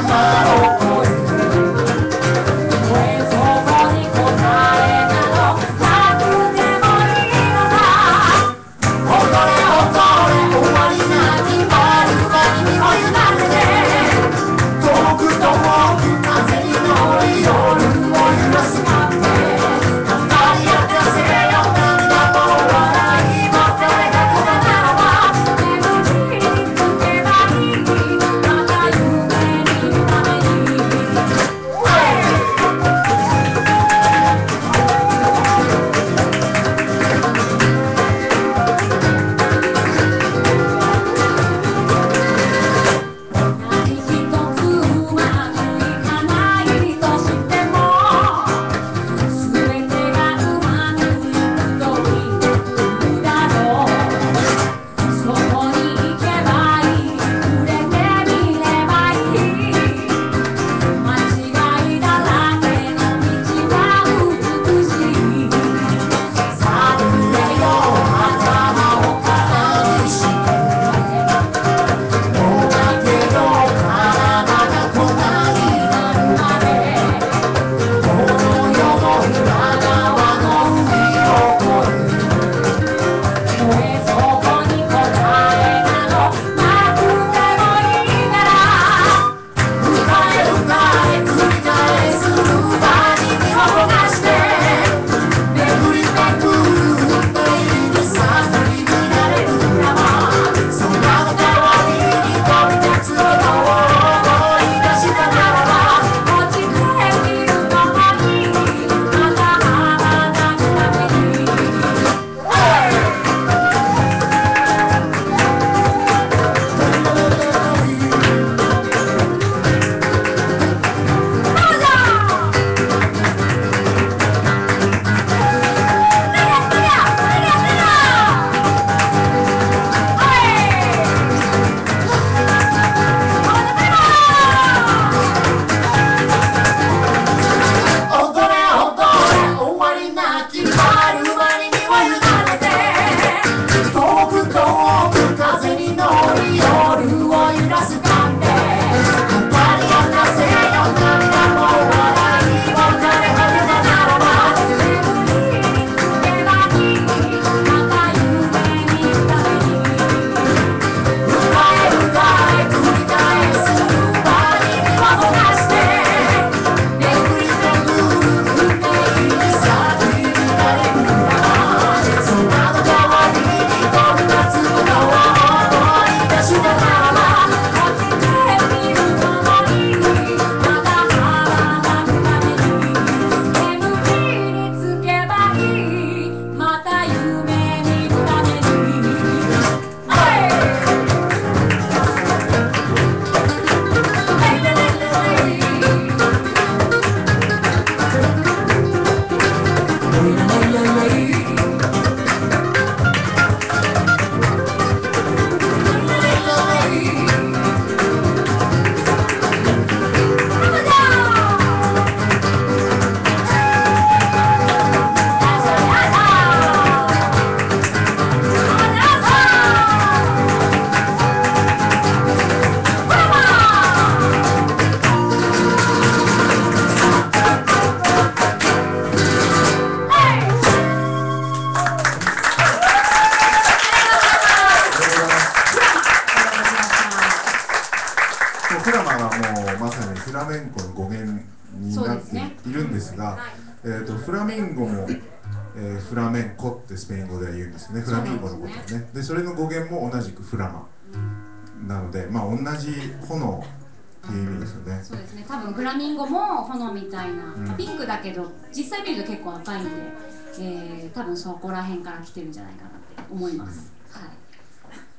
フラミンゴも、フラメンコってスペイン語では言うんですよね。フラミンゴのことをね。でそれの語源も同じくフラマなので、まあ同じ炎っていう意味ですよね。 そうですね。多分フラミンゴも炎みたいな、ピンクだけど実際見ると結構赤いんで、多分そこら辺から来てるんじゃないかなって思います。はい。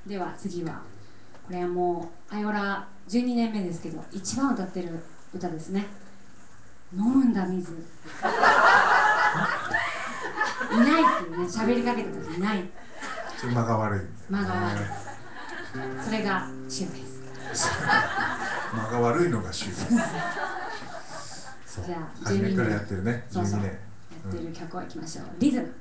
では次はこれはもうアイオラ12年目ですけど一番歌ってる歌ですね。飲むんだ水。いないっていうね、喋りかけた時いない。 間が悪い。 間が悪い。それがシュウです。 間が悪いのがシュウです。 じゃあ初めからやってるね。 そうそう。やってる曲をいきましょう。リズム。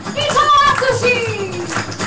伊藤淳。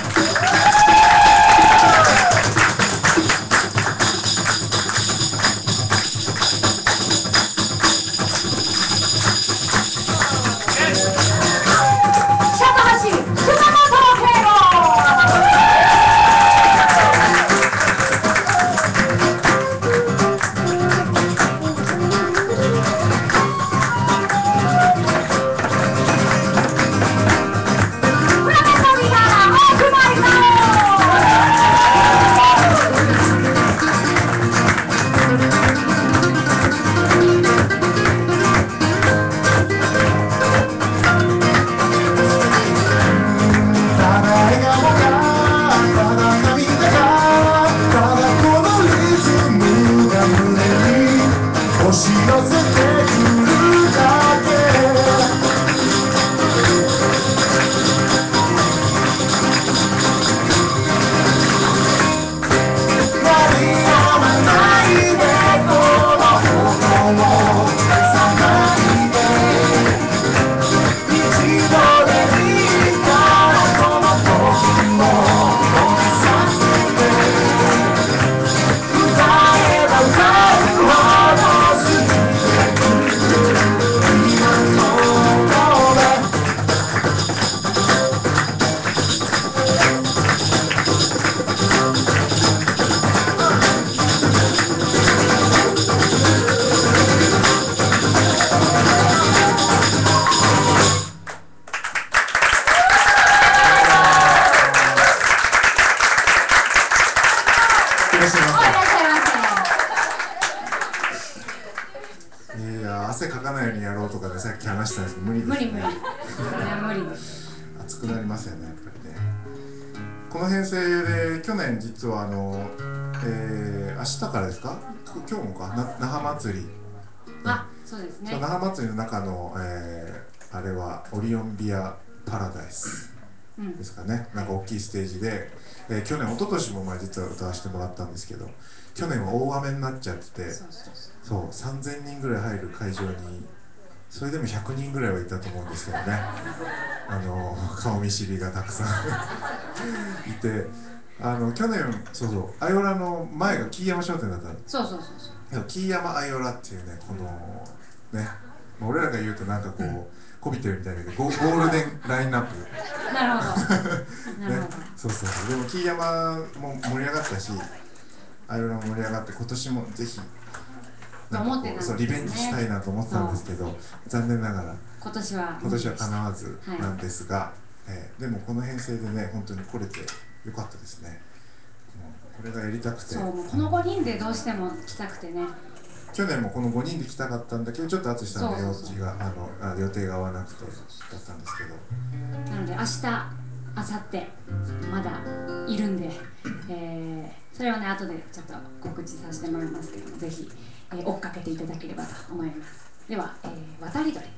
汗かかないようにやろうとかでさっき話したんですけど無理ですね。 無理です。 熱くなりますよねやっぱりね。この編成で去年実は明日からですか、今日もか那覇祭り、 あ、そうですね。 那覇祭りの中の、あれはオリオンビアパラダイスですかね、なんか大きいステージで、去年一昨年も実は歌わせてもらったんですけど、去年は大雨になっちゃってて、そう3000人ぐらい入る会場にそれでも100人ぐらいはいたと思うんですけどね顔見知りがたくさんいて、去年アイオラの前が木山商店だったの。木山アイオラっていうね、このね、俺らが言うとなんかこうこびてるみたいだけどゴールデンラインナップなるほどね、そうでも木山も盛り上がったし、アイオラも盛り上がって、今年もぜひなんかこうリベンジしたいなと思ってたんですけど、残念ながら今年はかなわずなんですが、でもこの編成でね本当に来れてよかったですね。もうこれがやりたくて、 もうこの5人でどうしても来たくてね。 去年もこの5人で来たかったんだけど、ちょっと淳さんの予定が合わなくてだったんですけど、 なので明日、明後日まだいるんで、それをね後でちょっと告知させてもらいますけども、ぜひ、追っかけていただければと思います。では、渡り鳥。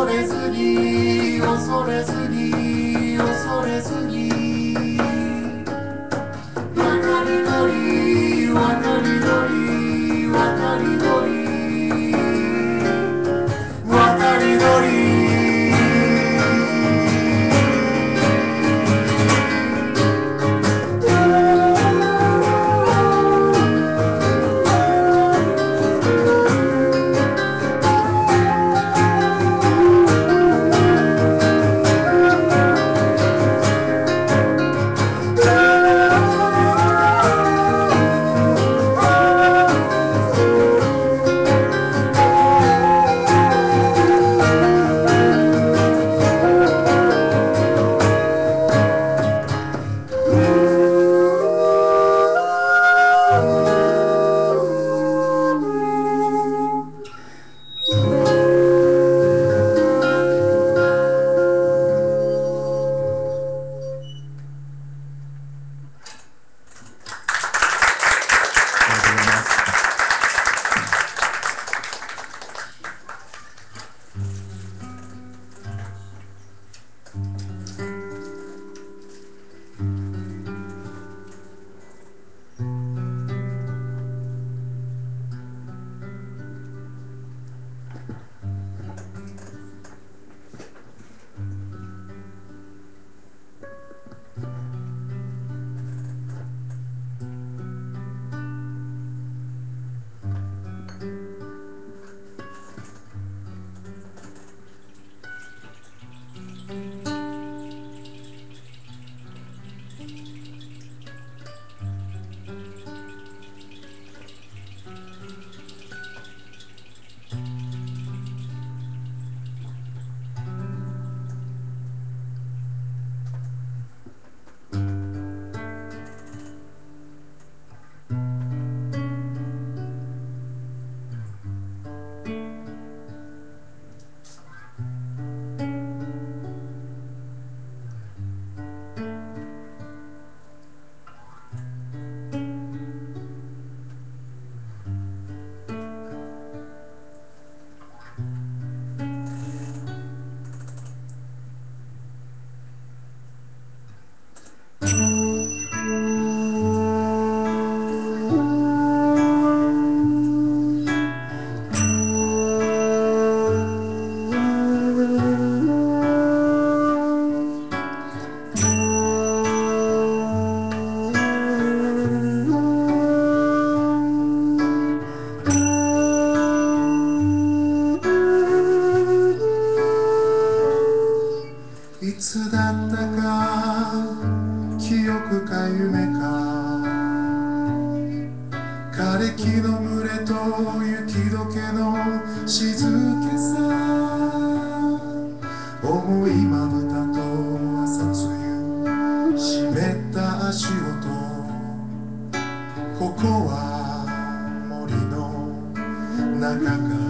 れずに恐れずに恐れずに渡り鳥渡り鳥渡り鳥渡り鳥いつだったか記憶か夢か枯れ木の群れと雪解けの静けさ重いまぶたと朝露湿った足音ここは森の中か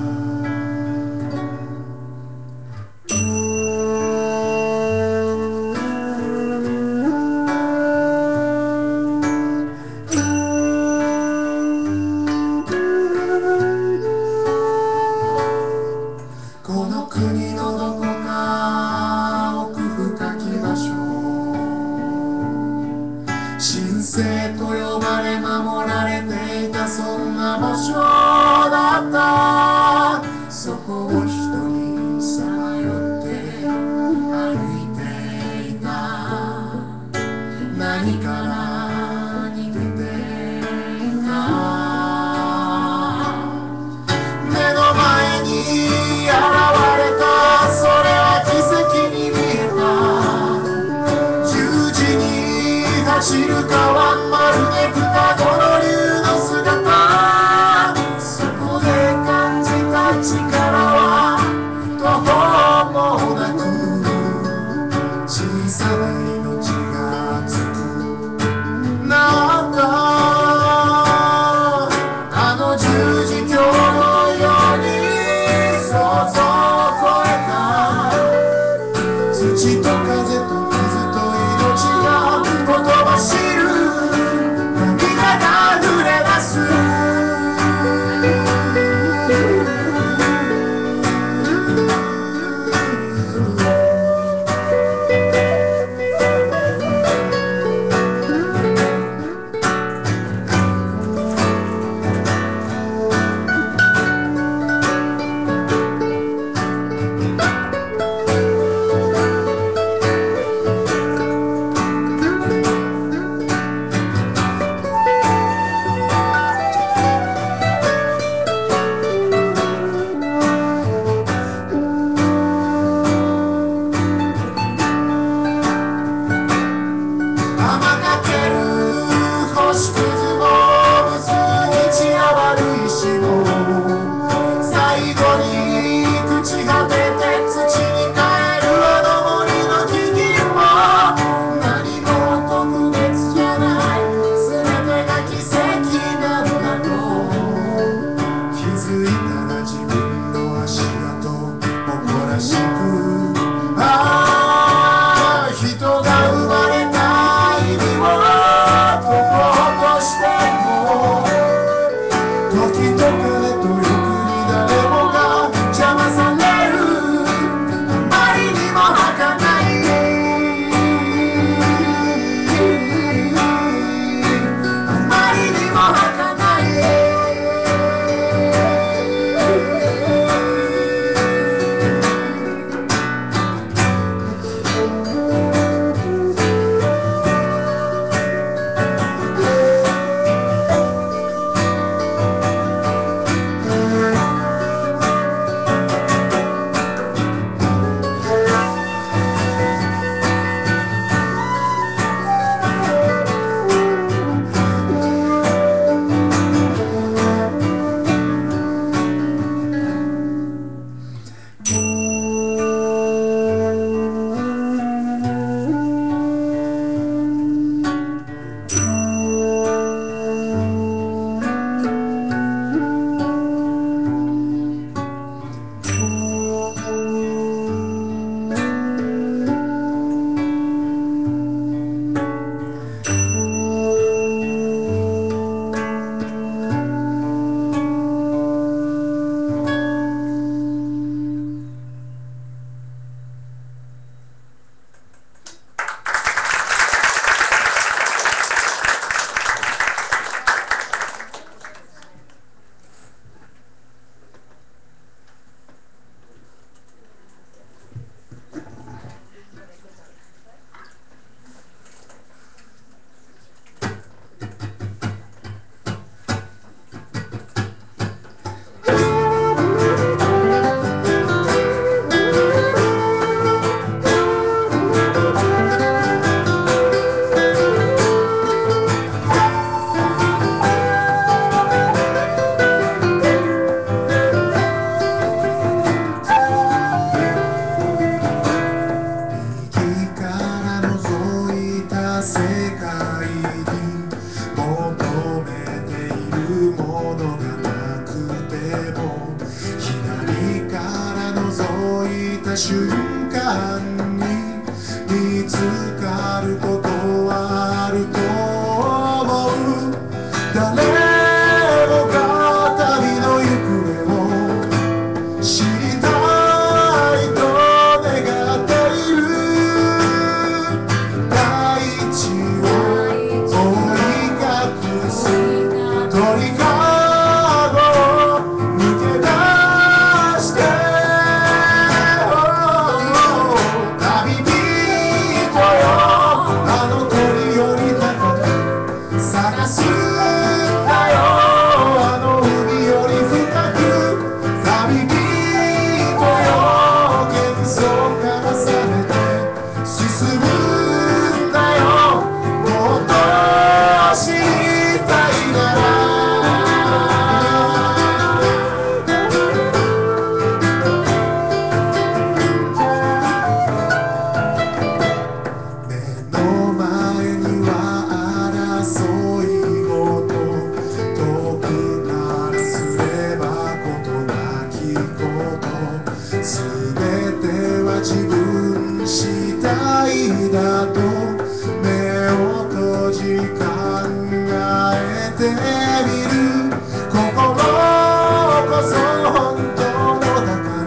世界に求めているものがなくても、左から覗いた瞬間に見つかることはあると思う。誰もが旅の行方を知りたいと願っている。大地を覆い隠す鳥かごを抜け出して旅人よ、あの鳥より高く探すんだよ、あの海より深く。旅人よ、幻想から覚めて進むんだよ、もっと知りたいなら。目の前には争いごと、遠くからすればことなきこと、すべては自分次第だと目を閉じ考えてみる。心こそ本当のだから、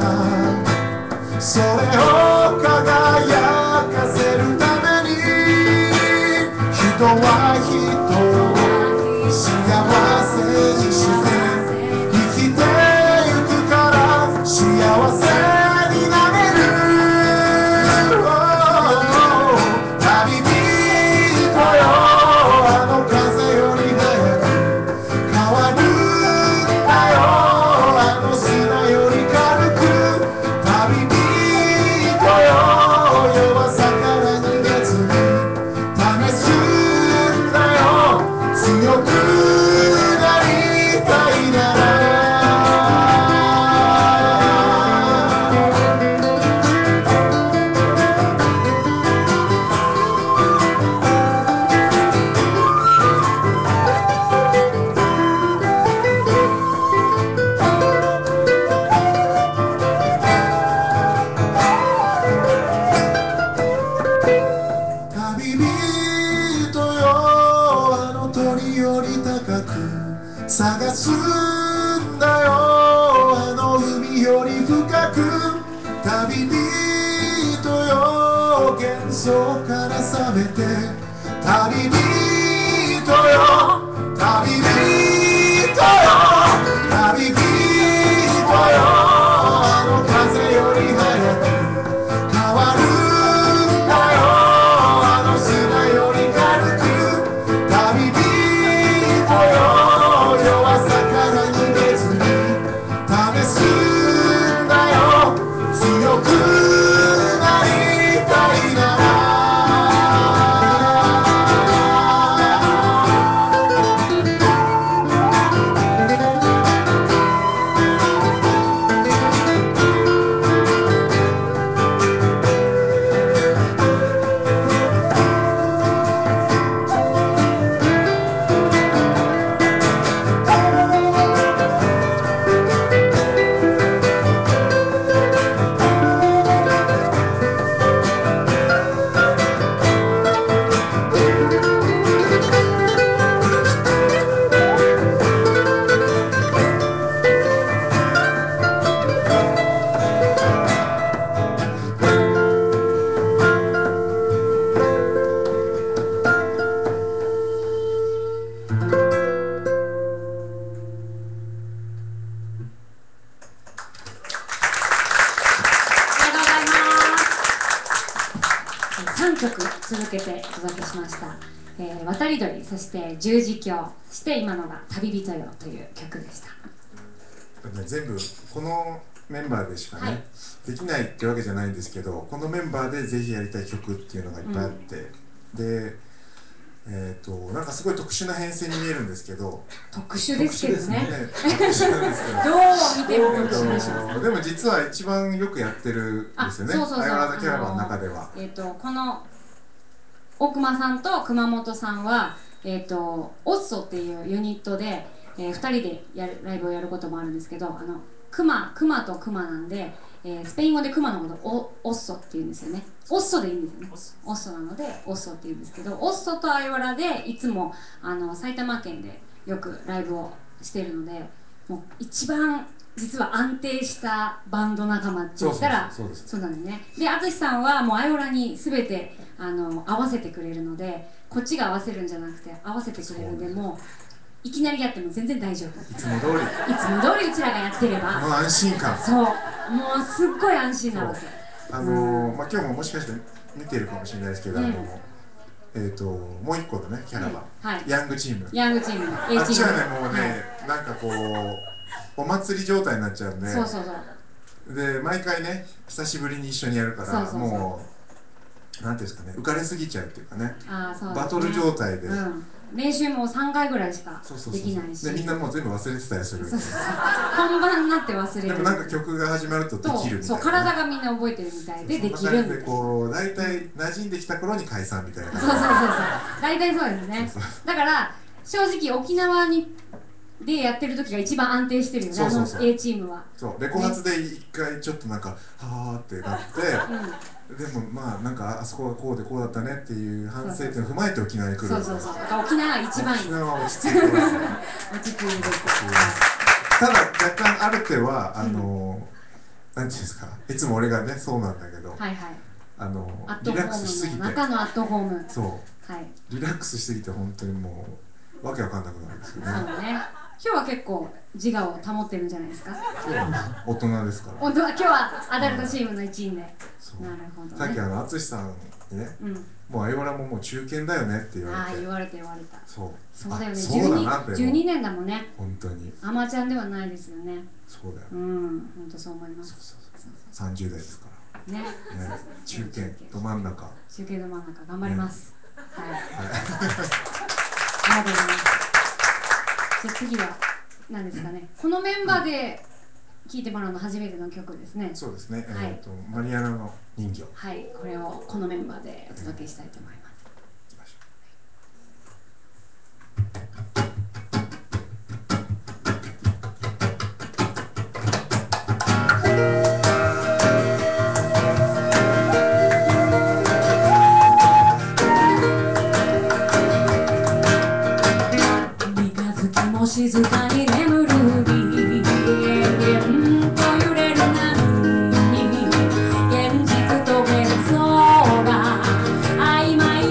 それを輝かせるために人は人を幸せにして生きてゆくから、幸せになれる。旅人よ、あの風より早く変わるんだよ、あの砂より軽く。旅人よ、弱さから逃げずに試すんだよ、強くなりたいなら。旅人よ、あの鳥より高く探すんだよ、あの海より深く。旅人よ、幻想から覚めて。旅人よ、旅人よ、旅人よ、あの風より早く変わるんだよ、あの砂より軽く。旅人よ、弱さから逃げずに試すんだよ、強くなりたいなら。 3曲続けてお届けしました。渡り鳥、そして十字峡、そして今のが旅人よという曲でした。 全部このメンバーでしかね、 はい、 できないってわけじゃないんですけど、このメンバーでぜひやりたい曲っていうのがいっぱいあって、でなんかすごい特殊な編成に見えるんですけど、 特殊ですけどね。 特殊なんですけどどう見ても特殊でしょ。 でも実は一番よくやってるんですよね。 そうそうそう、 相原田キャラバンの中では。 この大熊さんと熊本さんは、オッソっていうユニットで、2人でライブをやることもあるんですけど、クマとクマなんで、スペイン語でクマのことをオッソって言うんですよね。オッソでいいんですよね。オッソなのでオッソって言うんですけど、オッソとアイワラでいつも埼玉県でよくライブをしてるので、もう一番実は安定したバンド仲間って言ったらそうなんですね。で淳さんはもうアイオラに全て合わせてくれるので、こっちが合わせるんじゃなくて合わせてくれるんで、もういきなりやっても全然大丈夫。 いつも通りうちらがやってれば、 この安心感、 そう、もうすっごい安心なわけ。 今日ももしかして見てるかもしれないですけど、もう一個のねキャラバン、ヤングチーム、 Aチーム、 あっちはねもうね、なんかこうお祭り状態になっちゃうんで、で毎回ね久しぶりに一緒にやるから、もうなんていうんですかね、浮かれすぎちゃうっていうかね、バトル状態で、 練習も3回ぐらいしかできないし、 でみんなもう全部忘れてたりする。 本番になって忘れる。 でもなんか曲が始まるとできるみたいな。 そう、体がみんな覚えてるみたいでできるみたいな。 こう大体馴染んできた頃に解散みたいな。 そう大体そうですね。だから正直沖縄でやってる時が一番安定してるよね、A チームは。 そうレコ発で一回ちょっとなんかはーってなって、でもまあなんかあそこはこうでこうだったねっていう反省点を踏まえて沖縄に来る。 そう沖縄が一番いい。 沖縄は落ち着いてますね。 落ち着いてる。 ただ若干ある手はなんていうんですか、いつも俺がねそうなんだけど、リラックスしすぎて、 中のアットホーム、 リラックスしすぎて本当にもうわけわかんなくなるんですよね。 そうね。今日は結構自我を保ってるんじゃないですか。 大人ですから。 今日はアダルトチームの一員で。なるほど。 さっき淳さんにね、もうアイオラももう中堅だよねって言われて。 言われた。そうだよね。 そうだなって。 12年だもんね。 本当に。 アマちゃんではないですよね。 そうだよ。 本当そう思います。 30代ですから。 ね。 中堅ど真ん中。 中堅ど真ん中頑張ります。はい。ありがとうございます。じゃあ次は何ですかね。このメンバーで聴いてもらうの初めての曲ですね。 そうですね。マリアナの人形。 はい、これをこのメンバーでお届けしたいと思います。静かに眠る日、と揺れる波に現実と幻想が曖昧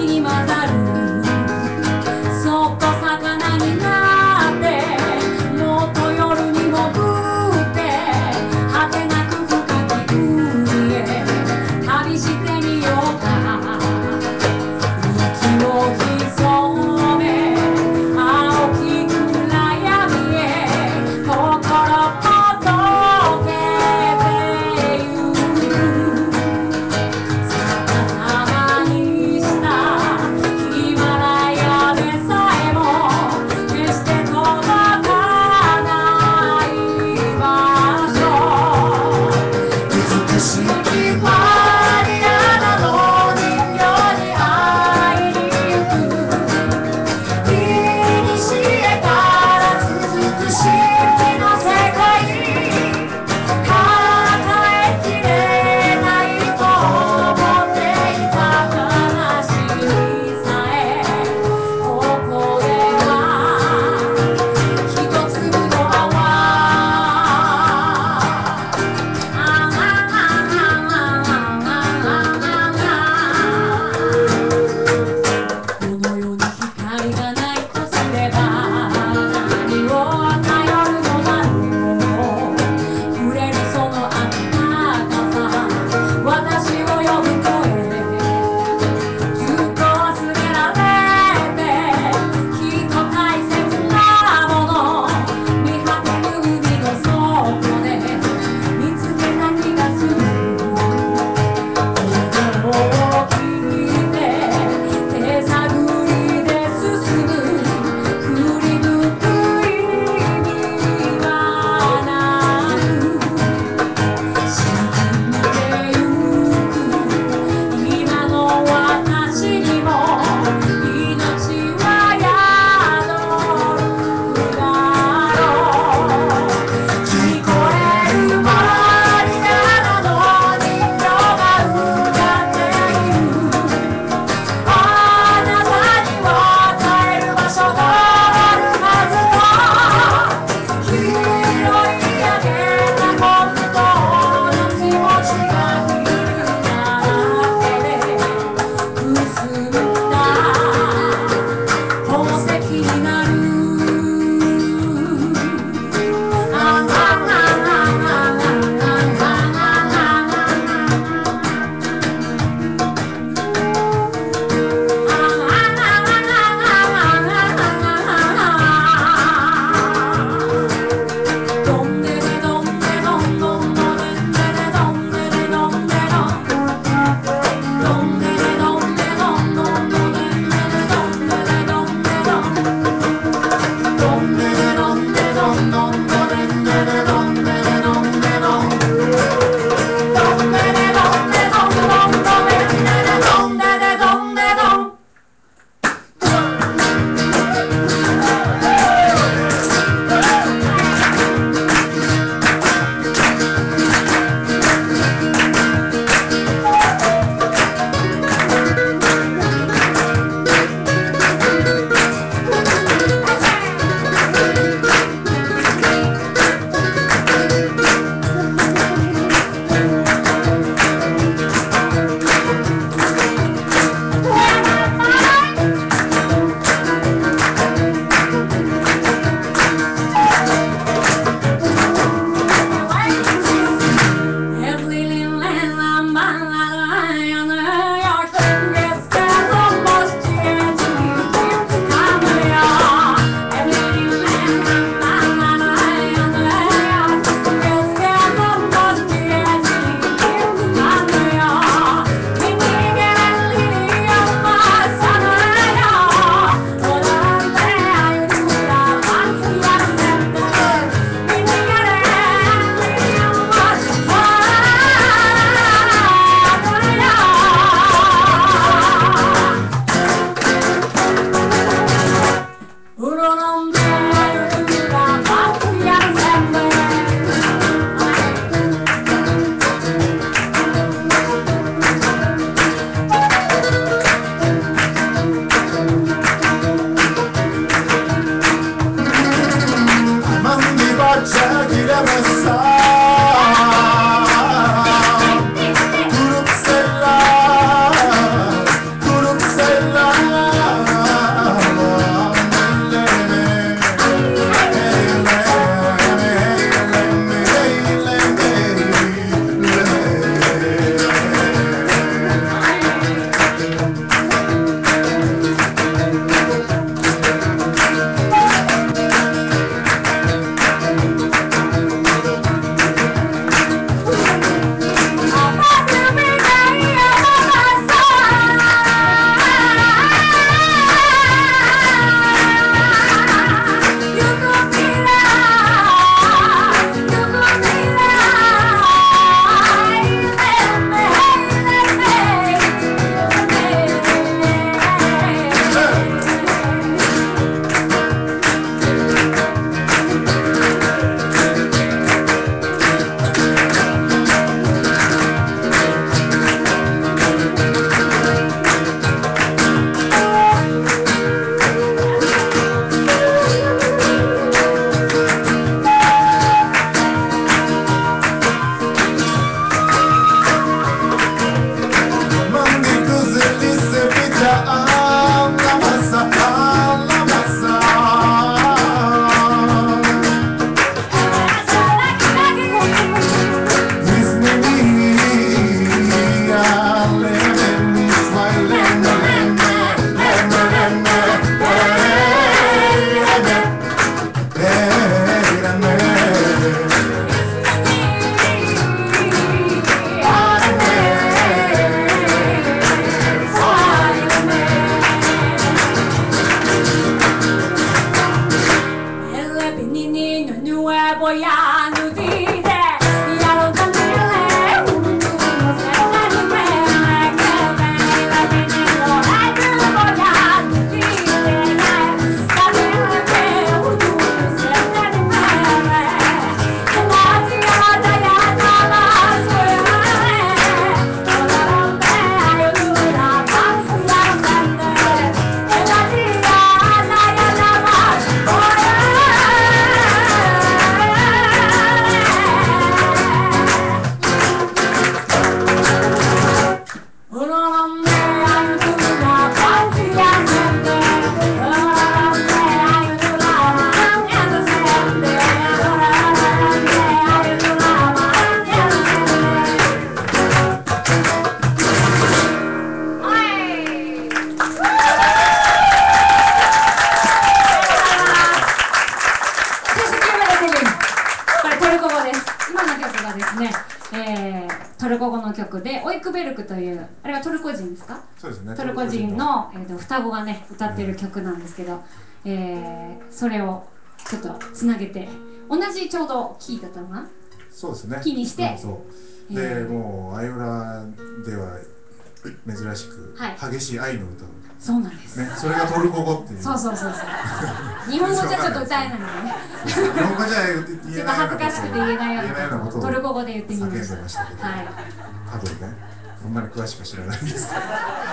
ベクベルクという、あれはトルコ人ですか？ そうですね。 トルコ人の、双子がね歌ってる曲なんですけど、それをちょっとつなげて、同じちょうどキーだったのかな。 そうですね。 キーにして、 そうで、もうアイオラでは珍しく、激しい愛の歌を。 そうなんです、 ね、それがトルコ語っていう。 そう日本語じゃちょっと歌えないのでね。 日本語じゃ言えない恥ずかしくて言えないようなことをトルコ語で言ってみました。 叫んでましたけど、多分ね、あんまり詳しく知らないんですけど。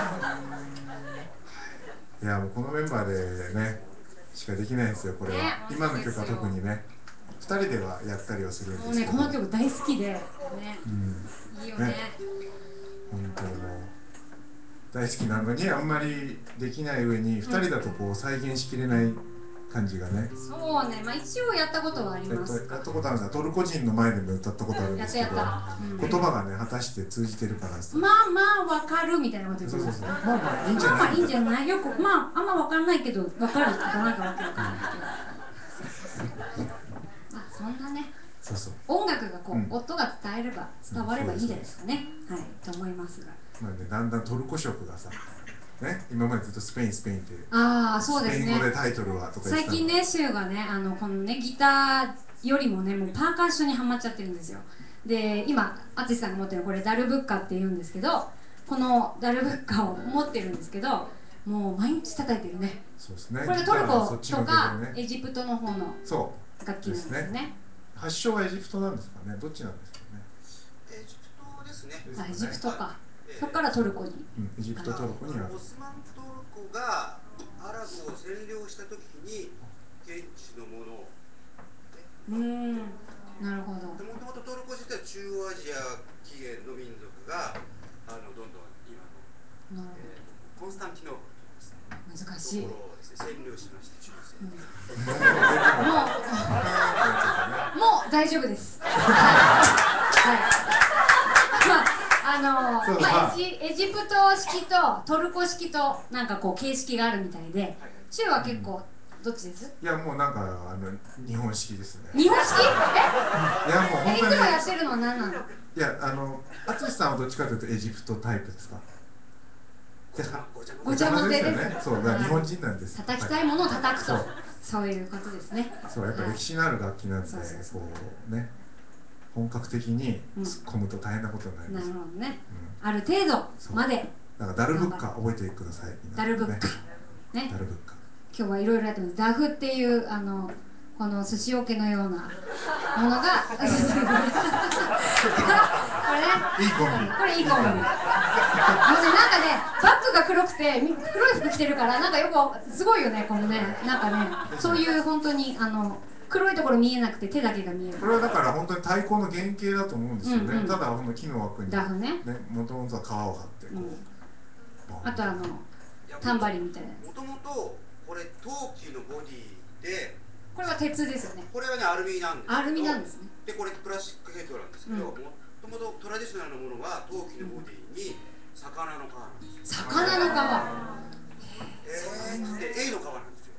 いや、もうこのメンバーでねしかできないんですよ、これは。今の曲は特にね、2人ではやったりはするんですけど、 もうね、この曲大好きでね、いいよね。 本当にもう大好きなのにあんまりできない上に、2人だとこう再現しきれない感じがね。 そうね、まあ一応やったことはあります。 やったことあるんですが、トルコ人の前でも歌ったことあるんですけど、言葉がね果たして通じてるかな。 まあわかるみたいなこと言ってます。 まあいいんじゃない。 まあいいんじゃない。よくあんまわかんないけどわかるとかなんかわけわかんないけど。そんなね。音楽がこう音が伝わればいいんじゃないですかね。はい、と思いますが。 まあね、だんだんトルコ色がさ。ね、今までずっとスペインって、 そうですね、 スペイン語でタイトルはとか言ってた。 最近ね、シュウがね、このねギターよりもね、もうパーカッションにハマっちゃってるんですよ。で、今淳さんが持ってるこれダルブッカって言うんですけど、このダルブッカを持ってるんですけど、もう毎日叩いてるね。そうですね。これがトルコとかエジプトの方の楽器なんですね。 発祥はエジプトなんですかね。どっちなんですかね。 エジプトですね。 エジプトか。そこからトルコに。 エジプト、トルコには。 オスマントルコがアラブを占領した時に現地のものを。 なるほど。 もともとトルコ自体は中央アジア起源の民族がどんどん今のコンスタンティノープルという難しい。 占領しまして中世。 もう大丈夫です。はい。エジプト式とトルコ式となんかこう形式があるみたいで、シュウは結構どっちです？ いや、もうなんか日本式ですね。 日本式？ いや、もう本当に。 いつもやってるのは何なの？ いや、淳さんはどっちかというとエジプトタイプですか？ ごちゃ混ぜですね。 そう、日本人なんです。 叩きたいものを叩くと、そういうことですね。 そう、やっぱ歴史のある楽器なんで、こうね。本格的に突っ込むと大変なことになります。 なるほどね。ある程度まで。 だからダルブッカ覚えてください。 ダルブッカ。ね。 ダルブッカ。 今日はいろいろやってます。ダフっていうこの寿司桶のようなものがこれね。 いいコンビ。 これいいコンビ。なんかね、バッグが黒くて黒い服着てるからなんかよくすごいよね、このね、なんかね、そういう本当に黒いところ見えなくて手だけが見える。 これはだから本当に太鼓の原型だと思うんですよね。ただこの木の枠にダフね、 もともとは皮を張ってこう。 あとタンバリンみたいな。 もともとこれ陶器のボディで、 これは鉄ですよね。 これはねアルミなんです。 アルミなんですね。 でこれプラスチックヘッドなんですけど、もともとトラディショナルなものは陶器のボディに魚の皮なんです。 魚の皮。 でエイの皮なんですよ。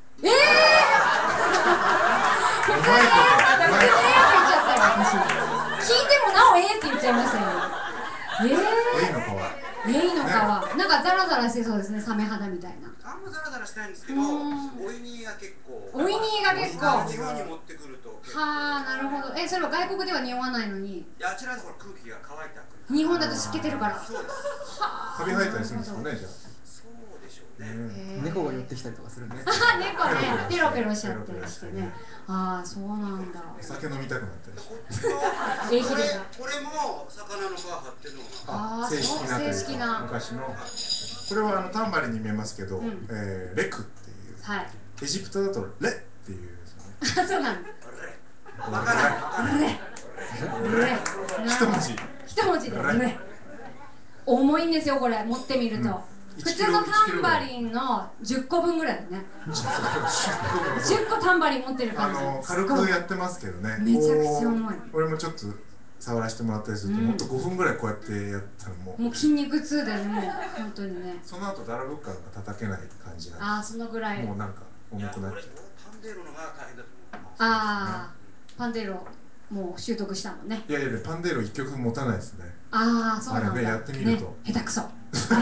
聞いてもなおって言っちゃいましたよ。 エイの皮。 エイの皮。なんかザラザラしてそうですね、サメ肌みたいな。 あんまザラザラしてないんですけど、オイニーが結構。 オイニーが結構。 日本に持ってくると。 はあ、なるほど。それは外国では匂わないのに。 あちらの空気が乾いた。 日本だと湿気てるから。 そうです。 カビ生えたりするんですかね、じゃあ。 そうでしょうね。 猫が寄ってきたりとかするね。 猫ね、ペロペロしちゃったりしてね。ああ、そうなんだ。 お酒飲みたくなったりして。 これも魚の皮張ってるのが正式な昔の。これはタンバリンに見えますけど、レクっていう。エジプトだとレっていうですよね。そうなの。 わからない。 レ。 一文字。 一文字でレ。重いんですよ、これ持ってみると。普通のタンバリンの10個分ぐらいだね。10個タンバリン持ってる感じ。 軽くやってますけどね。 めちゃくちゃ重い。 俺もちょっと触らせてもらったりすると、もっと5分ぐらいこうやってやったらもう筋肉痛でね、もう本当にね。 その後ダラブッカーが叩けない感じなんで。 ああ、そのぐらい。 もうなんか重くなっちゃう。 パンデーロのが大変だと思う。 ああ、パンデーロ。 もう習得したもんね。 いやいや、パンデーロ1曲持たないですね。 ああ、そうなんだ。 あれね、やってみると、 ね、下手くそ。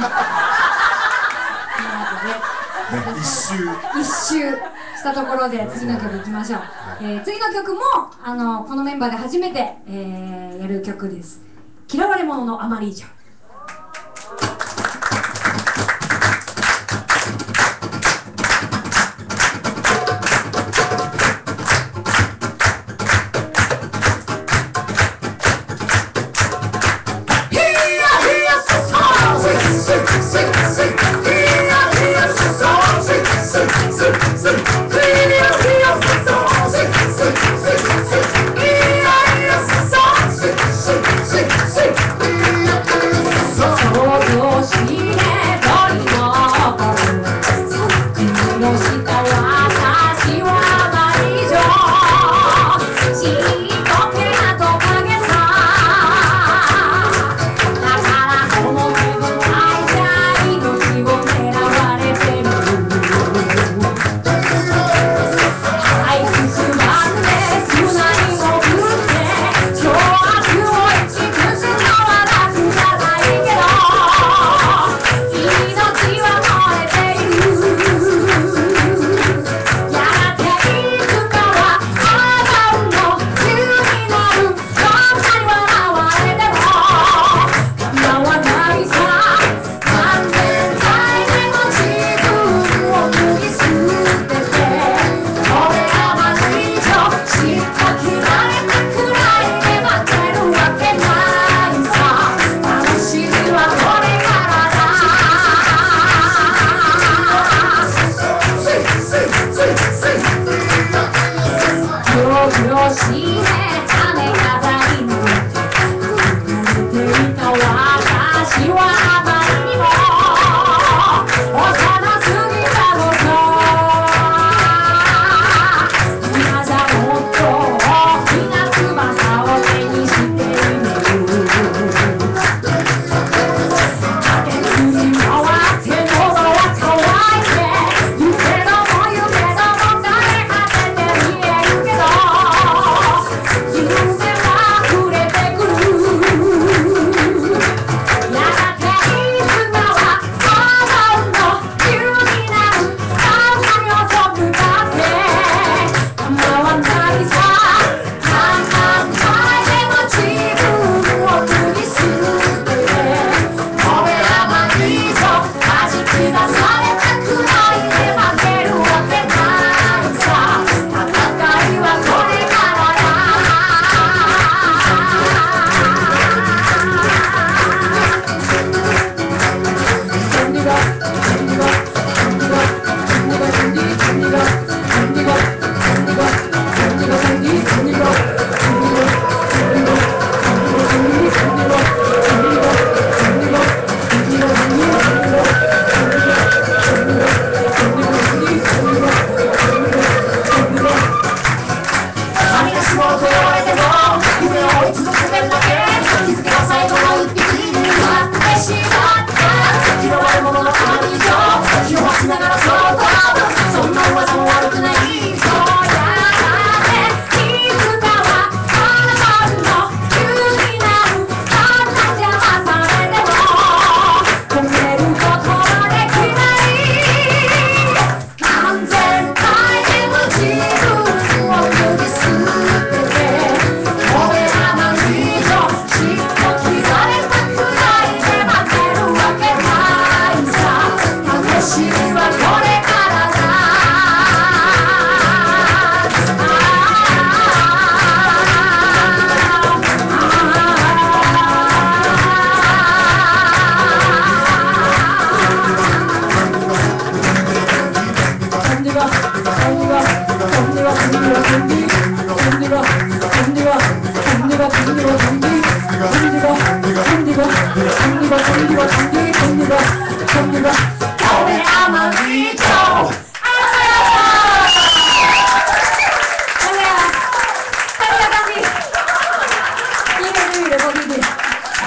一周したところで次の曲いきましょう。次の曲もこのメンバーで初めて、やる曲です。嫌われ者のあまり以上。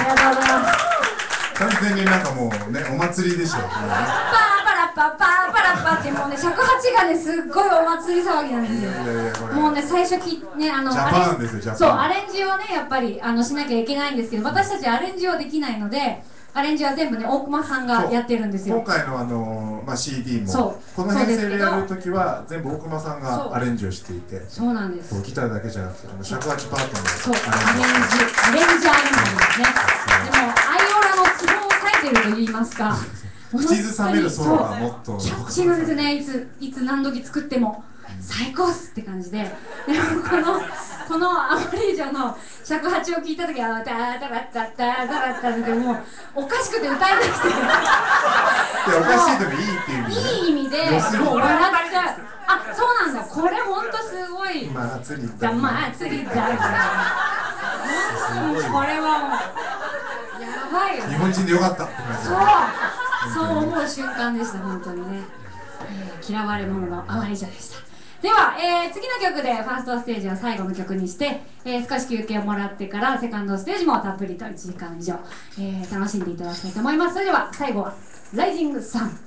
完全になんかもうね、お祭りでしょ。 パラパラパパパラっぱってもうね尺八がねすっごいお祭り騒ぎなんですよ。もうね最初ねジャパンですよ、ジャパン。 そうアレンジをねやっぱりしなきゃいけないんですけど、私たちアレンジはできないので、アレンジは全部ね大熊さんがやってるんですよ。 今回のCD もそうこの編成でやるときは全部大熊さんがアレンジをしていて、 そうなんです。 ギターだけじゃなくて尺八パートのそうアレンジアレンジなんですね。でもアイオラのツボを割いてると言いますか、 口ずさめるソロがもっとキャッチーなんですね。いつ何時作っても最高っすって感じで、でもこのアモリージョの尺八を聞いた時はタラタラッタッタラタラッタってもうおかしくて歌えなくておかしいでもいいっていういい意味でもう笑っちゃう。あ、そうなんだ。これほんとすごい祭りだ祭りだこれはもうやばいよね。 日本人でよかったって感じ。 そう思う瞬間でした本当にね。嫌われ者のアマリージョでした。では、次の曲でファーストステージは最後の曲にして、少し休憩をもらってからセカンドステージもたっぷりと1時間以上、楽しんでいただきたいと思います。それでは最後はライジングサン。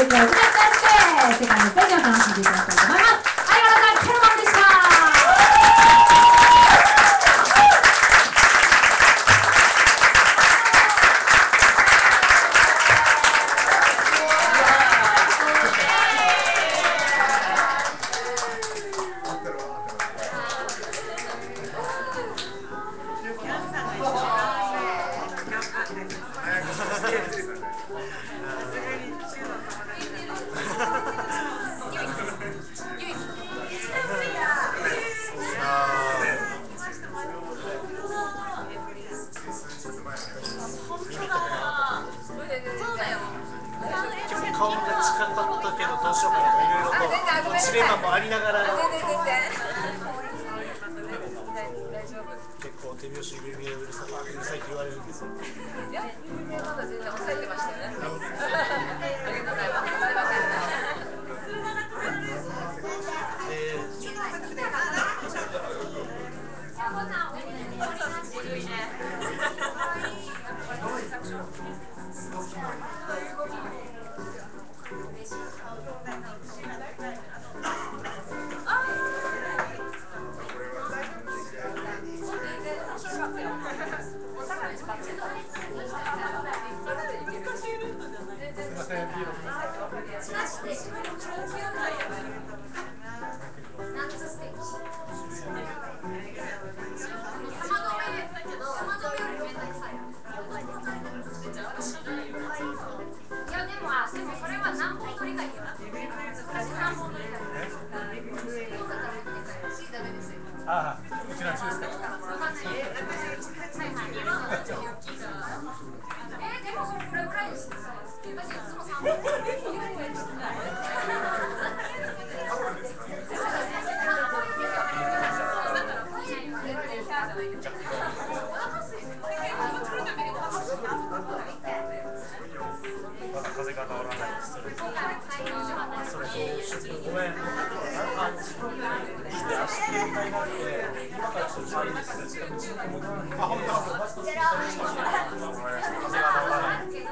曲を歌って世界のステージを楽しんでいただきたいと思います。相原さん、キャロマンでした。 顔が近かったけどどうしようかなといろいろとジレンマもありながら結構手拍子指でうるさいって言われるんですよ。 いや、指まだ全然抑えてましたよね。ありがとうございます。すいません。 ああ、うちの人ですか。 でもこれぐらいです。私いつも3本。 まだ風が治らないです。それとごめん。明日休会なんで、今からちょっとチャリです。あ、本当。風が治らない。で、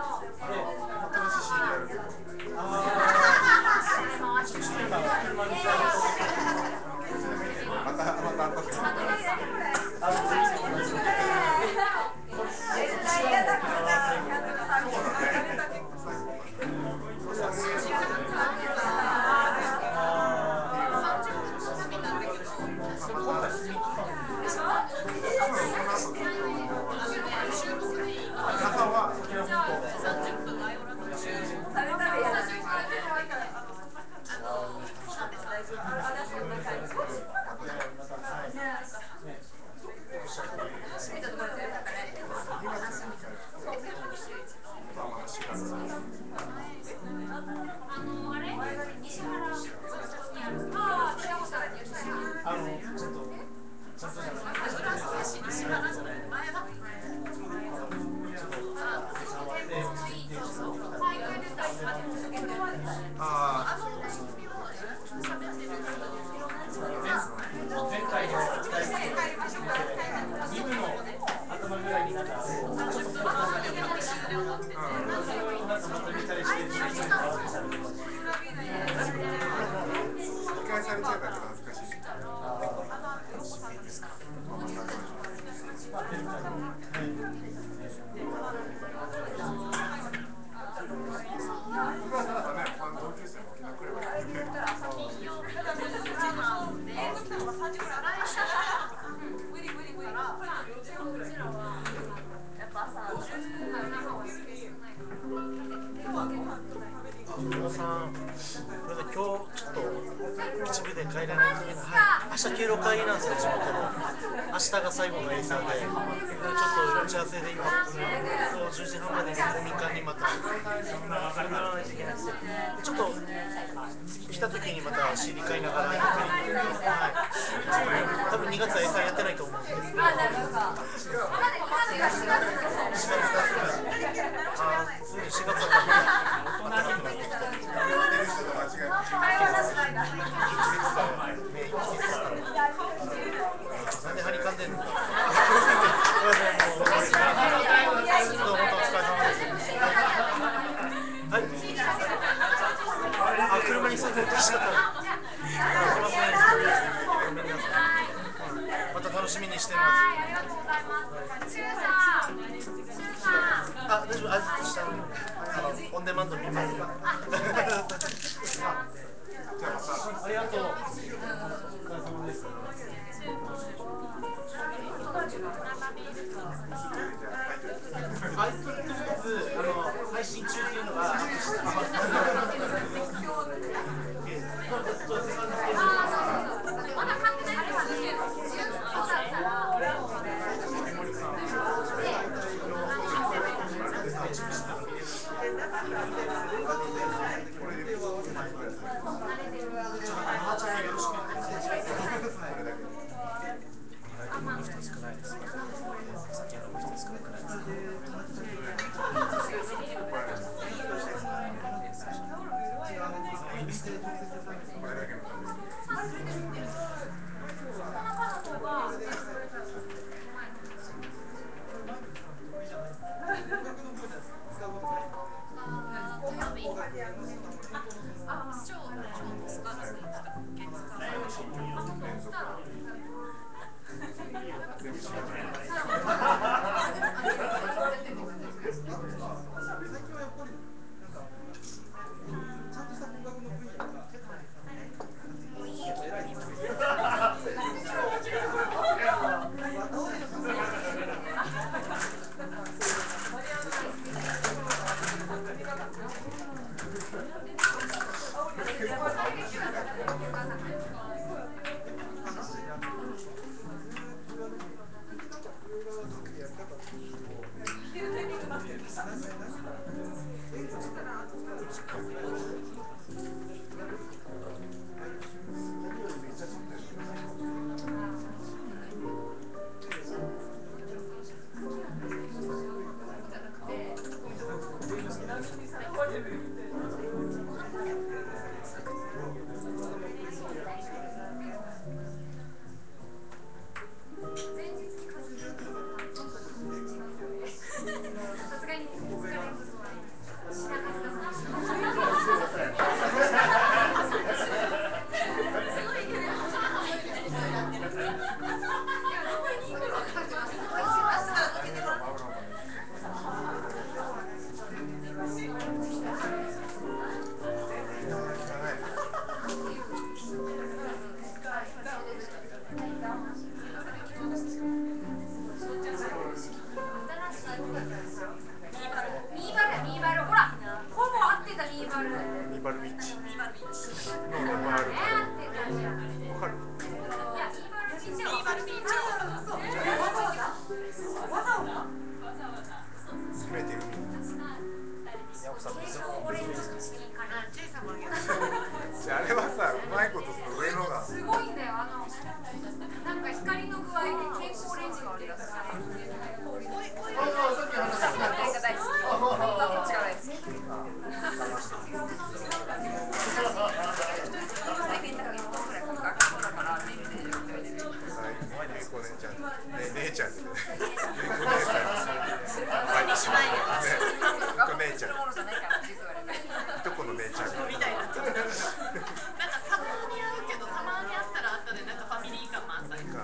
今日ちょっと一部で帰らないといけない。明日敬老会なんですよ、地元の。明日が最後のエイサーで、ちょっと打ち合わせで今、10時半までに公民館にまた戻らないといけなくて、ちょっと来た時にまた知り会いながらゆっくり、はい、多分2月はエイサーやってないと思うんですけど、4月は大人になってきた。なんで張りかんでんのか。はい。 車に座ってきちゃった。また楽しみにしてます。 ありがとうございます。シュウさん、 あ、大丈夫、下のオンデマンド見ます。ありがとう。お疲れ様です。とりあえず配信中っていうのがまだ買ってないですけど、そうだったら。 あれはさ、うまいことその上のがすごいんだよ。なんか光の具合で蛍光レンジがあるやつ。 姉ちゃんでね。姉ちゃん。どこの姉ちゃんみたいな。 なんかたまに会うけど、たまに会ったら会ったでなんかファミリー感満載。た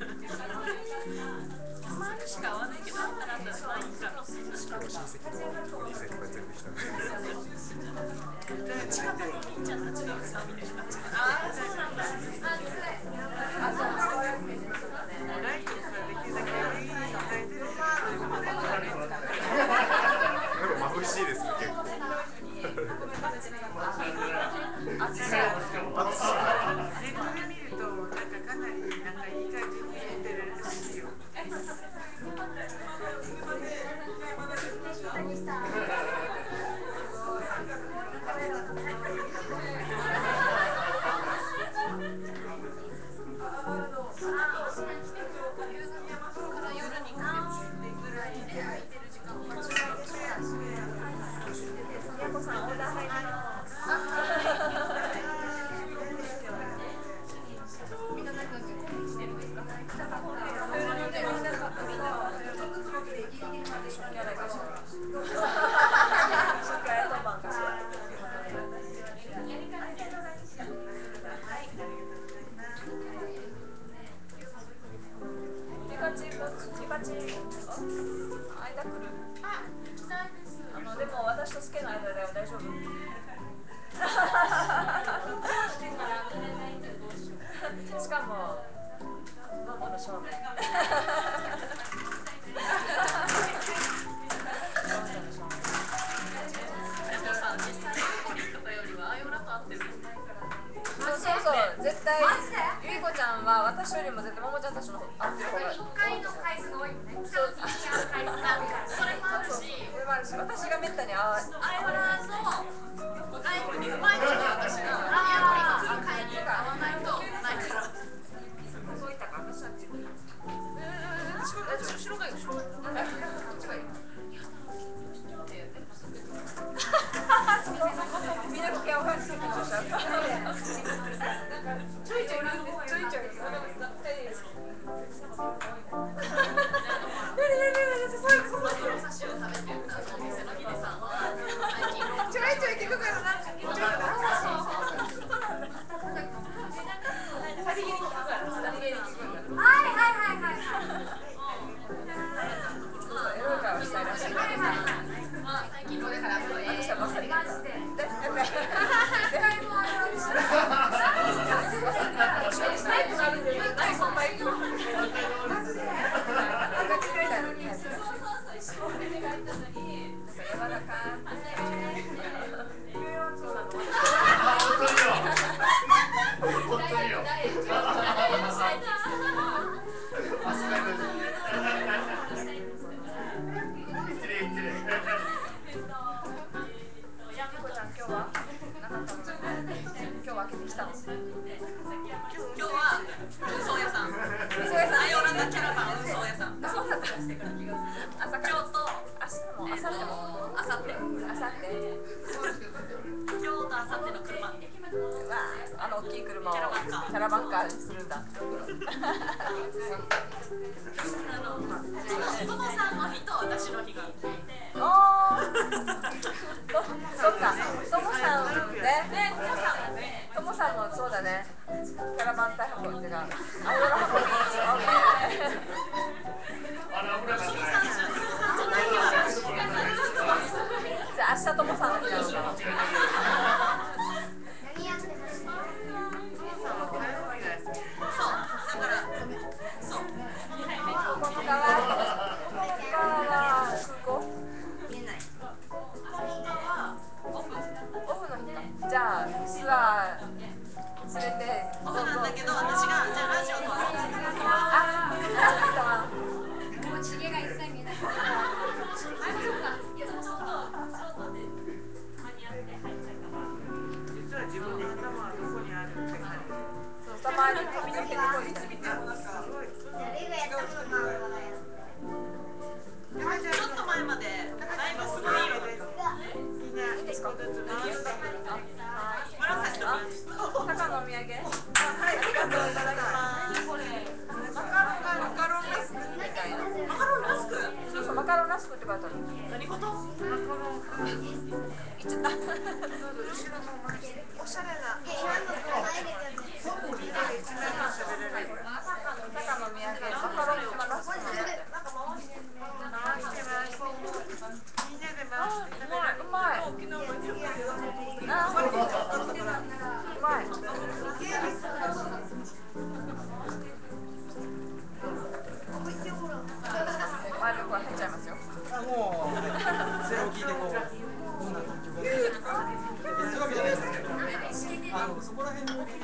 まにしか会わないけど、会ったら会ったらないから。 親戚のお兄さんとか全部来たね。 近くに兄ちゃんたちがさみたいな感じ。ああ、そうなんだ。あ、そう。 眩しいですね、結構。 2バチ間来る。でも私とスケの間では大丈夫。しかもノブの正面。絶対ゆいこちゃんは私よりも絶対ももちゃんたちの合ってる方がいい。回の回数が多いよね。それもあるし、私がめったにあれはそうライブにうまいこと私がやっぱり回に合わないとないから。そういったか私は後ろがいい。後ろがいい。みんな気合をしてきました。ちょいちょい。大きい車をキャラバンカーにするんだ。トモさんの日と私の日が。そっか、トモさんね。トモさんもそうだね。キャラバンタ運びっていうか、アウロラ運び。じゃあ明日トモさんの日なのかな。じゃあツアー連れてオフなんだけど私がじゃあラジオともうチゲが一切見えない。実は自分の頭はどこにあるって感じ。たまに髪の毛にこいつ見てる。ちょっと前までだいぶすごい色です。みんないいですか？紫と高のお土産。はい、ありがとうございます。これマカロンラスクみたいな。マカロンラスク？そうそう、マカロンラスクって書いてある。何事？マカロン。言っちゃった。おしゃれな。高のお土産。マカロンラスク。うまい。マイルコ入っちゃいますよ。もうゼロ聞いてこう。どんな環境が。そういうわけじゃないですけど。そこら辺の。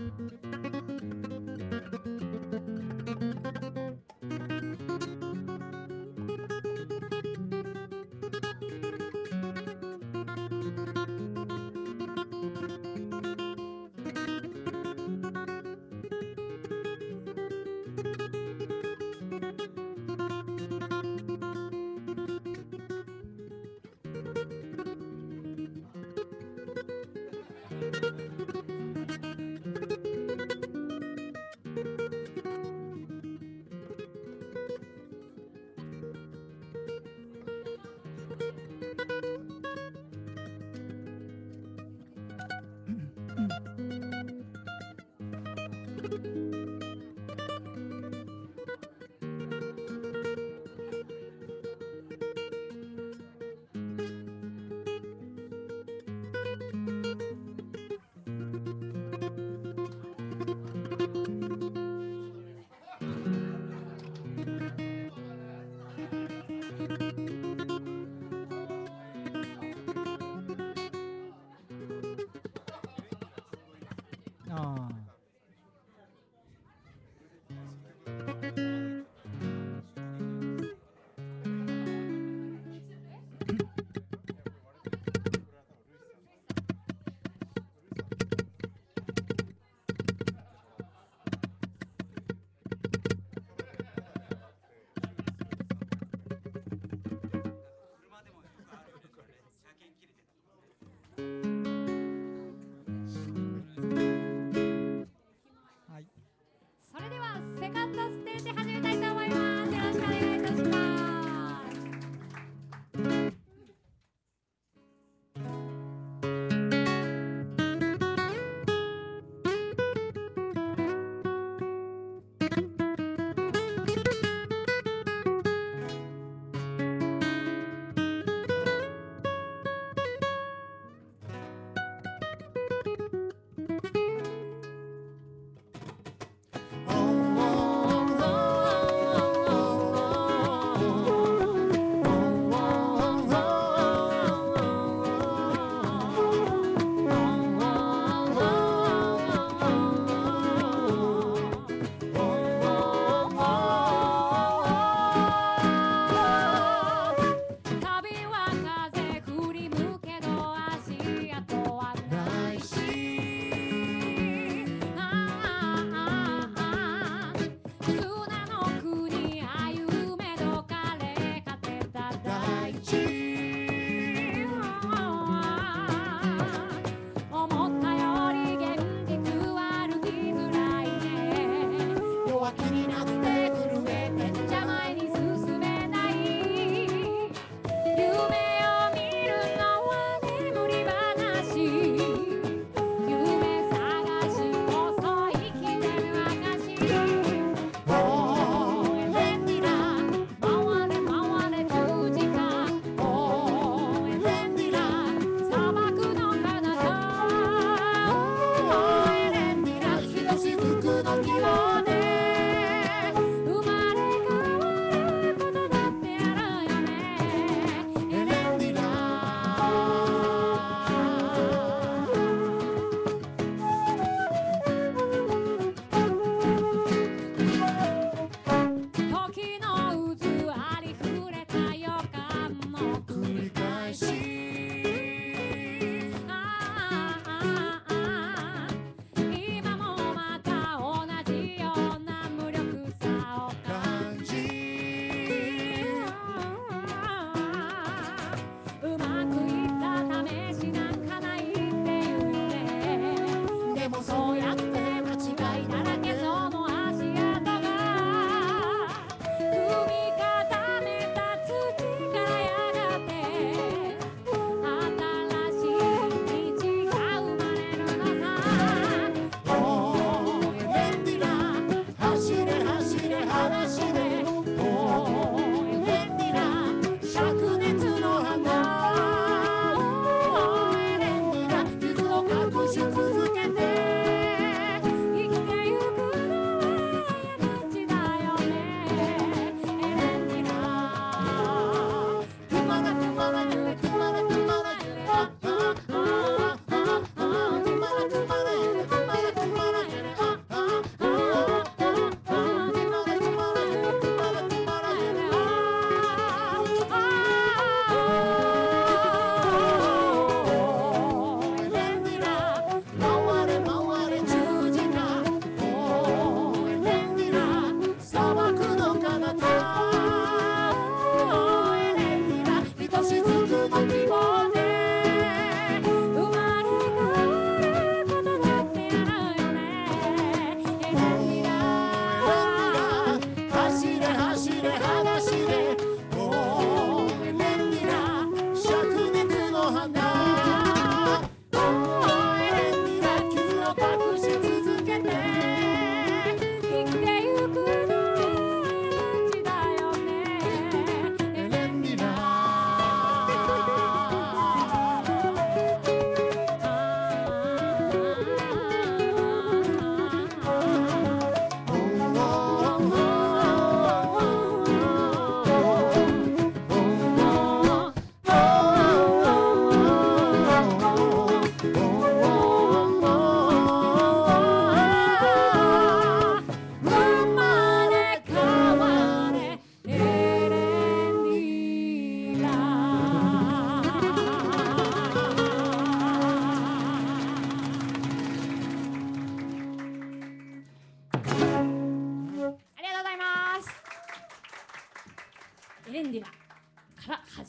ああ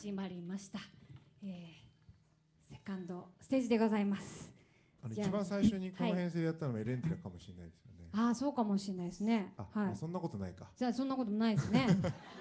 始まりました、セカンドステージでございます。 一番最初にこの編成でやったのはエレンティラかもしれないですよね。 ああ、そうかもしれないですね。はい。 そんなことないか。 じゃあそんなことないですね。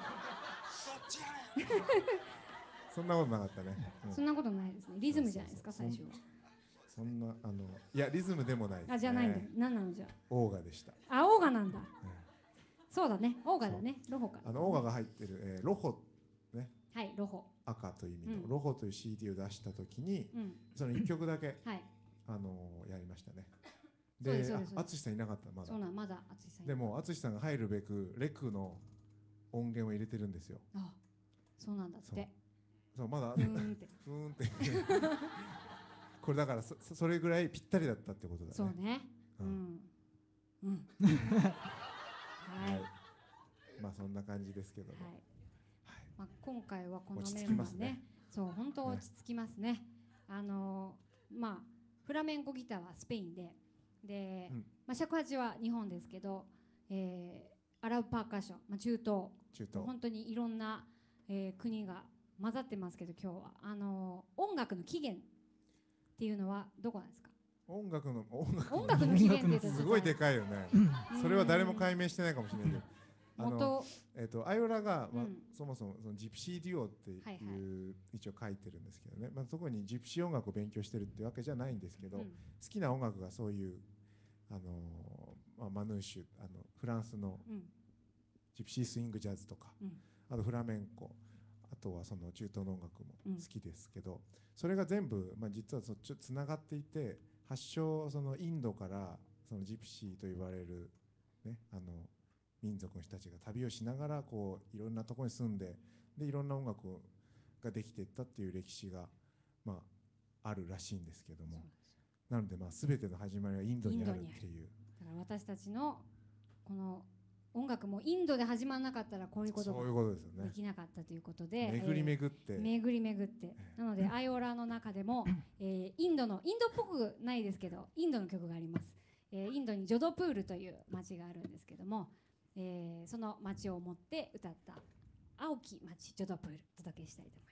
そんなことなかったね。 そんなことないですね。リズムじゃないですか最初は。 そんないやリズムでもないですね。 じゃないんだ。何なのじゃ。 オーガでした。 オーガなんだ。そうだね。オーガだね。ロホか。 オーガが入ってるロホね。 はい、ロホ。 赤という意味のロホという CD を出したときに、その1曲だけやりましたね。で、淳さんいなかったまだ。 そうなん、まだ淳さん。 でも淳さんが入るべくレクの音源を入れてるんですよ。 あ、そうなんだって。 そうまだふーんってこれだからそれぐらいぴったりだったってことだね。 そうね。はい。 まあそんな感じですけども。 まあ今回はこのメンバーね。そう本当落ち着きますね。まあフラメンコギターはスペインで、まあ尺八は日本ですけど、アラブパーカッション、中東本当にいろんな国が混ざってますけど、今日は音楽の起源っていうのはどこなんですか？ 音楽の起源ってすごいでかいよね。それは誰も解明してないかもしれないけど、アイオラがそもそもそのジプシーデュオっていう一応書いてるんですけどね、まあそこにジプシー音楽を勉強してるってわけじゃないんですけど、好きな音楽がそういうマヌーシュフランスのジプシースイングジャズとか、あとフラメンコ、あとはその中東の音楽も好きですけど、それが全部実はつながっていて、発祥そのインドからそのジプシーと言われるね民族の人たちが旅をしながらこういろんなところに住んで、いろんな音楽ができていったっていう歴史があるらしいんですけども、なので全ての始まりはインドにあるっていう。 だから私たちのこの音楽もインドで始まらなかったらこういうことができなかったということで、 巡り巡ってなのでアイオラの中でもインドっぽくないですけどインドの曲があります。インドにジョドプールという町があるんですけども、その町を思って歌った青き町ジョドプールお届けしたいと思います。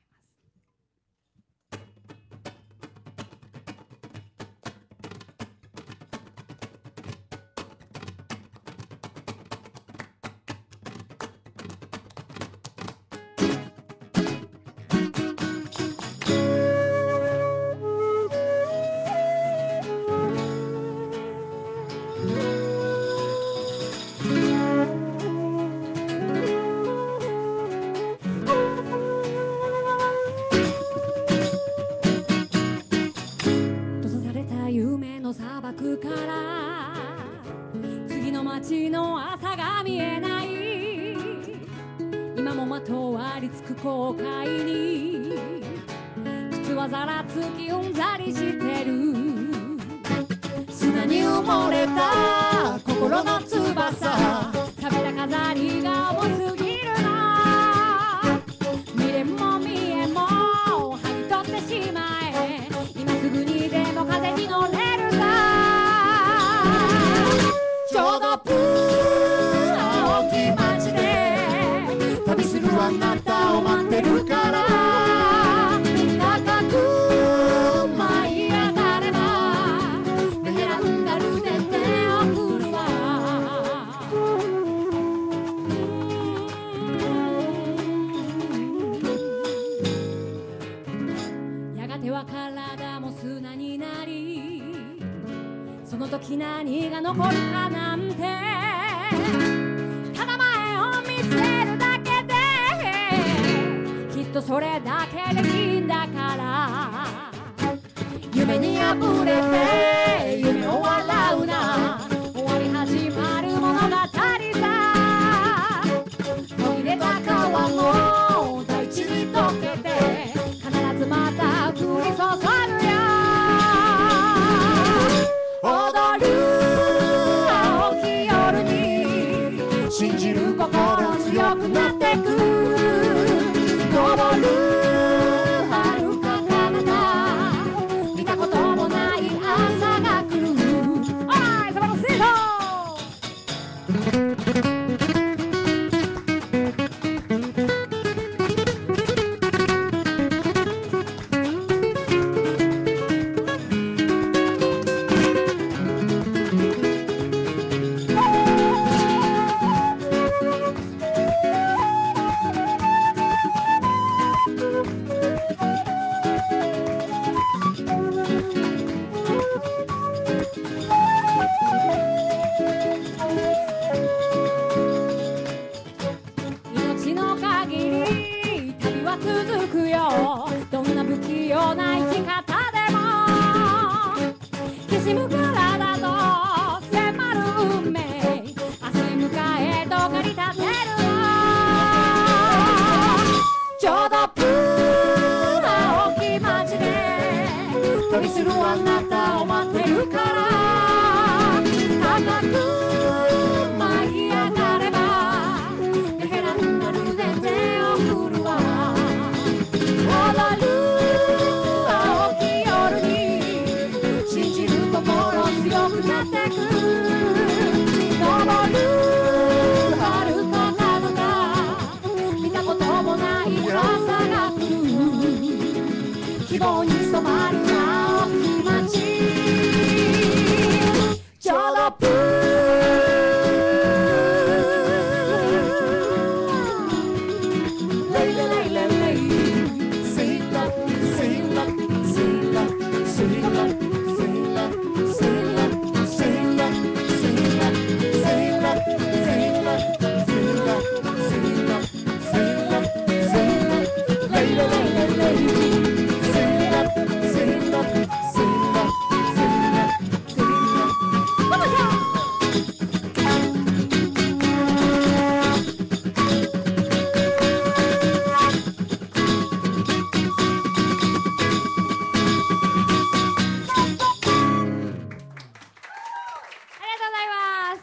次の街の朝が見えない、今もまとわりつく後悔に靴はざらつきうんざりしてる、砂に埋もれた心の翼、錆びた飾りが重すぎるな、未練も見えも剥ぎ取ってしまえ、今すぐにでも風に乗れるさ、ちょうどプー青き街で旅するあなたを待ってるから、高く舞い上がればベランダルで手を振るわ、やがては体も砂になり、その時何が残るかなんて、ただ前を見つめるだけできっとそれだけでいいんだから、夢にあふれて夢を笑うな、終わり始まる物語さ、途切れた川も大地に溶けて必ずまた降り注ぐよ、踊る青き夜に信じる心強くなってく、昇る遥か彼方、見たこともない朝が来る、はい、素晴らしいぞ。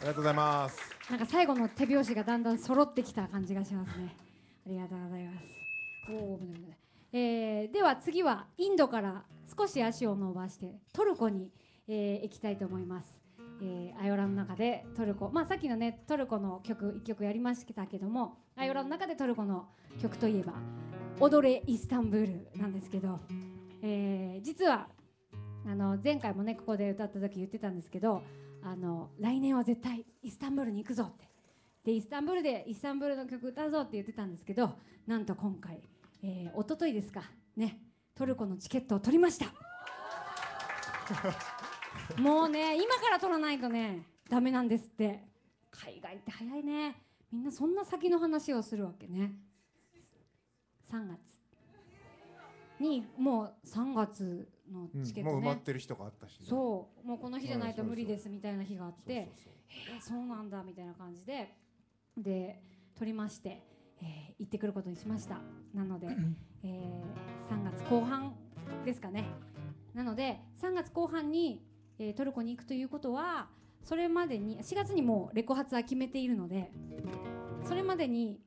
がとうございます。 なんか最後の手拍子がだんだん揃ってきた感じがしますね。ありがとうございます。おお、危ない危ない。では次はインドから少し足を伸ばしてトルコに、行きたいと思います。アヨラの中でトルコ、さっきのねトルコの曲1曲やりましたけども、アヨラの中でトルコの曲といえば「踊れイスタンブール」なんですけど、実は前回もねここで歌った時言ってたんですけど、来年は絶対イスタンブールに行くぞって、でイスタンブールでイスタンブールの曲歌うぞって言ってたんですけど、なんと今回、一昨日ですかね、トルコのチケットを取りました。もうね今から取らないとねダメなんですって。海外って早いね。みんなそんな先の話をするわけね。3月にもう3月のチケットね、 もう埋まってる人があったし、ね、 そうもうこの日じゃないと無理ですみたいな日があって、そうなんだみたいな感じで取りまして、行ってくることにしました。なので、3月後半ですかね。なので3月後半に、トルコに行くということは、それまでに4月にもうレコ発は決めているので、それまでに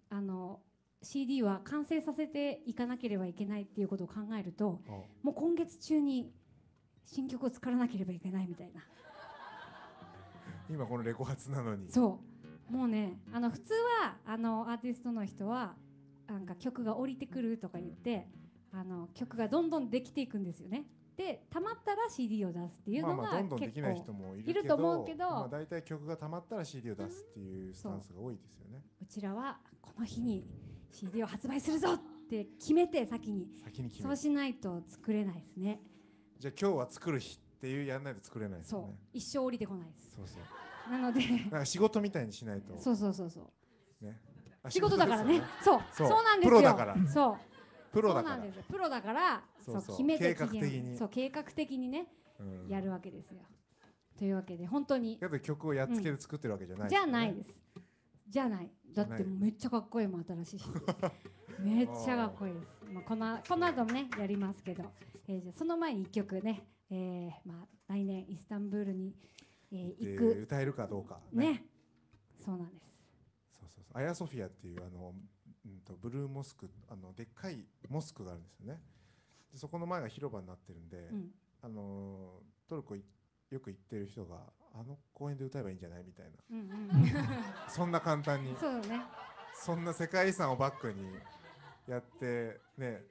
CD は完成させていかなければいけないっていうことを考えると、もう今月中に新曲を作らなければいけないみたいな。 今このレコ発なのに。 そうもうね普通はアーティストの人はなんか曲が降りてくるとか言って曲がどんどんできていくんですよね。でたまったら CD を出すっていうのがどんどんできない人もいると思うけど、 だいたい曲がたまったら CD を出すっていうスタンスが多いですよね。 うちらはこの日に CD を発売するぞって決めて先にそうしないと作れないですね。 じゃあ今日は作る日っていうやらないと作れないですよね。 そう一生降りてこないです。 そうなのでなんか仕事みたいにしないと。 そうね、 仕事だからね。そうなんですよ。 プロだから。 そうプロだから。 プロだから決めて計画的に計画的にね、やるわけですよ。というわけで本当に。 やっぱり曲をやっつけで作ってるわけじゃない。 じゃないです。じゃない。だってめっちゃかっこいいもん新しいし。めっちゃかっこいいです。この後もねやりますけど、じゃその前に1曲ね、来年イスタンブールに行く歌えるかどうかね。そうなんです。 そうアヤソフィアっていうブルーモスクでっかいモスクがあるんですよね。でそこの前が広場になってるんで、トルコよく行ってる人が公園で歌えばいいんじゃないみたいな、そんな簡単にそうね、 そんな世界遺産をバックにやってね。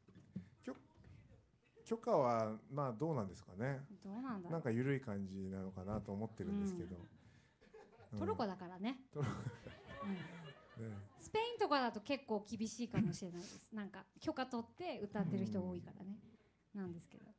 許可はどうなんですかね。 どうなんだろう。 なんか緩い感じなのかなと思ってるんですけど、 トルコだからね。スペインとかだと結構厳しいかもしれないです。なんか許可取って歌ってる人多いからね。なんですけど。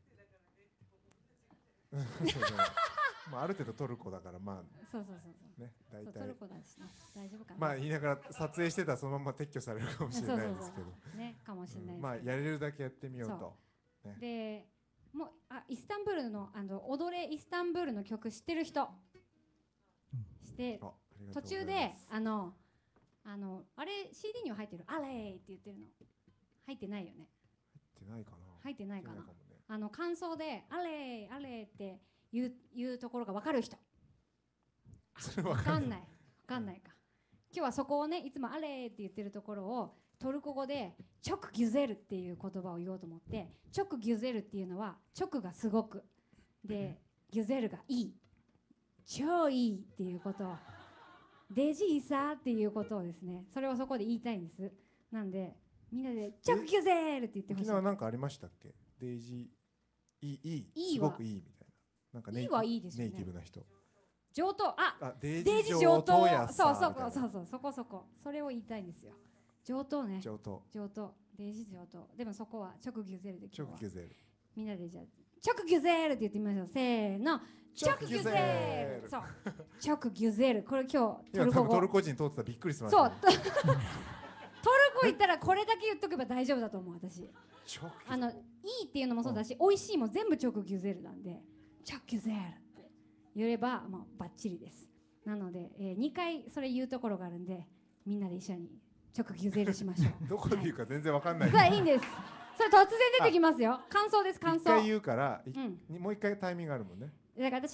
ある程度トルコだからそうね、大体トルコだしね、大丈夫かな。 言いながら撮影してたらそのまま撤去されるかもしれないですけど、 ねかもしれないです。 やれるだけやってみようと。 でもうイスタンブールの踊れイスタンブールの曲知ってる人して途中であれ CD には入ってるあれーって言ってるの入ってないよね。入ってないかな。感想であれーあれーって言うところが分かる人。分かんないか。今日はそこをねいつもあれーって言ってるところをトルコ語でチョクギュゼルっていう言葉を言おうと思って、チョクギュゼルっていうのはチョクがすごくでギュゼルがいい超いいっていうことをデジーサーっていうことをですね、それをそこで言いたいんです。なんでみんなでチョクギュゼルって言ってほしい。 沖縄なんかありましたっけ。デジいいすごくいいみたいな。なんかネイティブな人上等デジ上等やそうそれを言いたいんですよ。上等ね。上等。デイジ上等。でもそこはチョクギュゼルで。 チョクギュゼル。 みんなでじゃあチョクギュゼルって言ってみましょう。せーの。チョクギュゼル。そう。チョクギュゼル。これ今日トルコ人通ってたらびっくりしました。 そう。トルコ行ったらこれだけ言っとけば大丈夫だと思う私。いいっていうのもそうだし、美味しいも全部チョクギュゼルなんで、チョクギュゼルって言えればもうバッチリです。なので2回それ言うところがあるんで、みんなで一緒に。チョクギュゼルしましょう。 どこで言うか全然わかんない。 いいんです。それ突然出てきますよ。感想です感想。 一回言うから、もう一回タイミングあるもんね。 だから私が